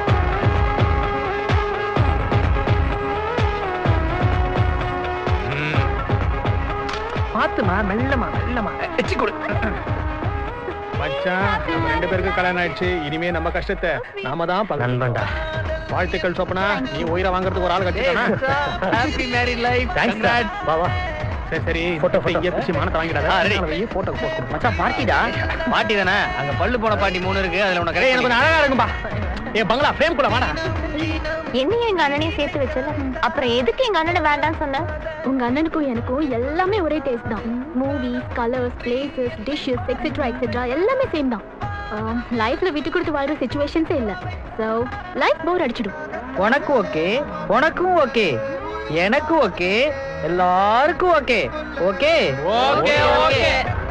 பாத்துமா, மெல்லமா எச்சி கொடு. மச்சான், நம்ம 2 பேருக்கு கல்யாணம் ஆயிடுச்சு. இனிமே நம்ம கஷ்டத்தை நாம தான் நண்பன்டா. வாழ்த்துக்கள் சொப்பனா. நீ உயிரை வாங்குறதுக்கு ஒரு ஆள் கட்டிட்டானா? Happy married life. தேங்க்ஸ். வா வா. சரி போட்டோ இங்கே பிடிச்சி மானத்தை வாங்கிடாத. போட்டோ போஸ்ட் மச்சான் பார்ட்டிடா. பார்ட்டி தானே? அங்க பல்லு போன பார்ட்டி 3 இருக்கு. அதுல உனக்கு எனக்கு கொஞ்சம் அழகா இருக்கும்பா. என் பங்களா ஃப்ரேம் கூட வாடா. என்னையும் எங்க அண்ணனையும் சேர்த்து வச்சல, அப்புறம் எதுக்கு எங்க அண்ணனை வேண்டாம்னு சொன்ன? உங்க அண்ணனுக்கும் எனக்கும் எல்லாமே ஒரே டேஸ்ட் தான். Movies, colours, places, dishes etcetera etcetera எல்லாமே சேம் தான். லைஃப்ல விட்டு கொடுத்து வாழ்ற சிச்சுவேஷன்ஸே இல்ல. சோ லைஃப் போர் அடிச்சிடும். உனக்கு ஓகே, உனக்கும் ஓகே, எனக்கு ஓகே, எல்லாருக்கும் ஓகே. Okay okay okay.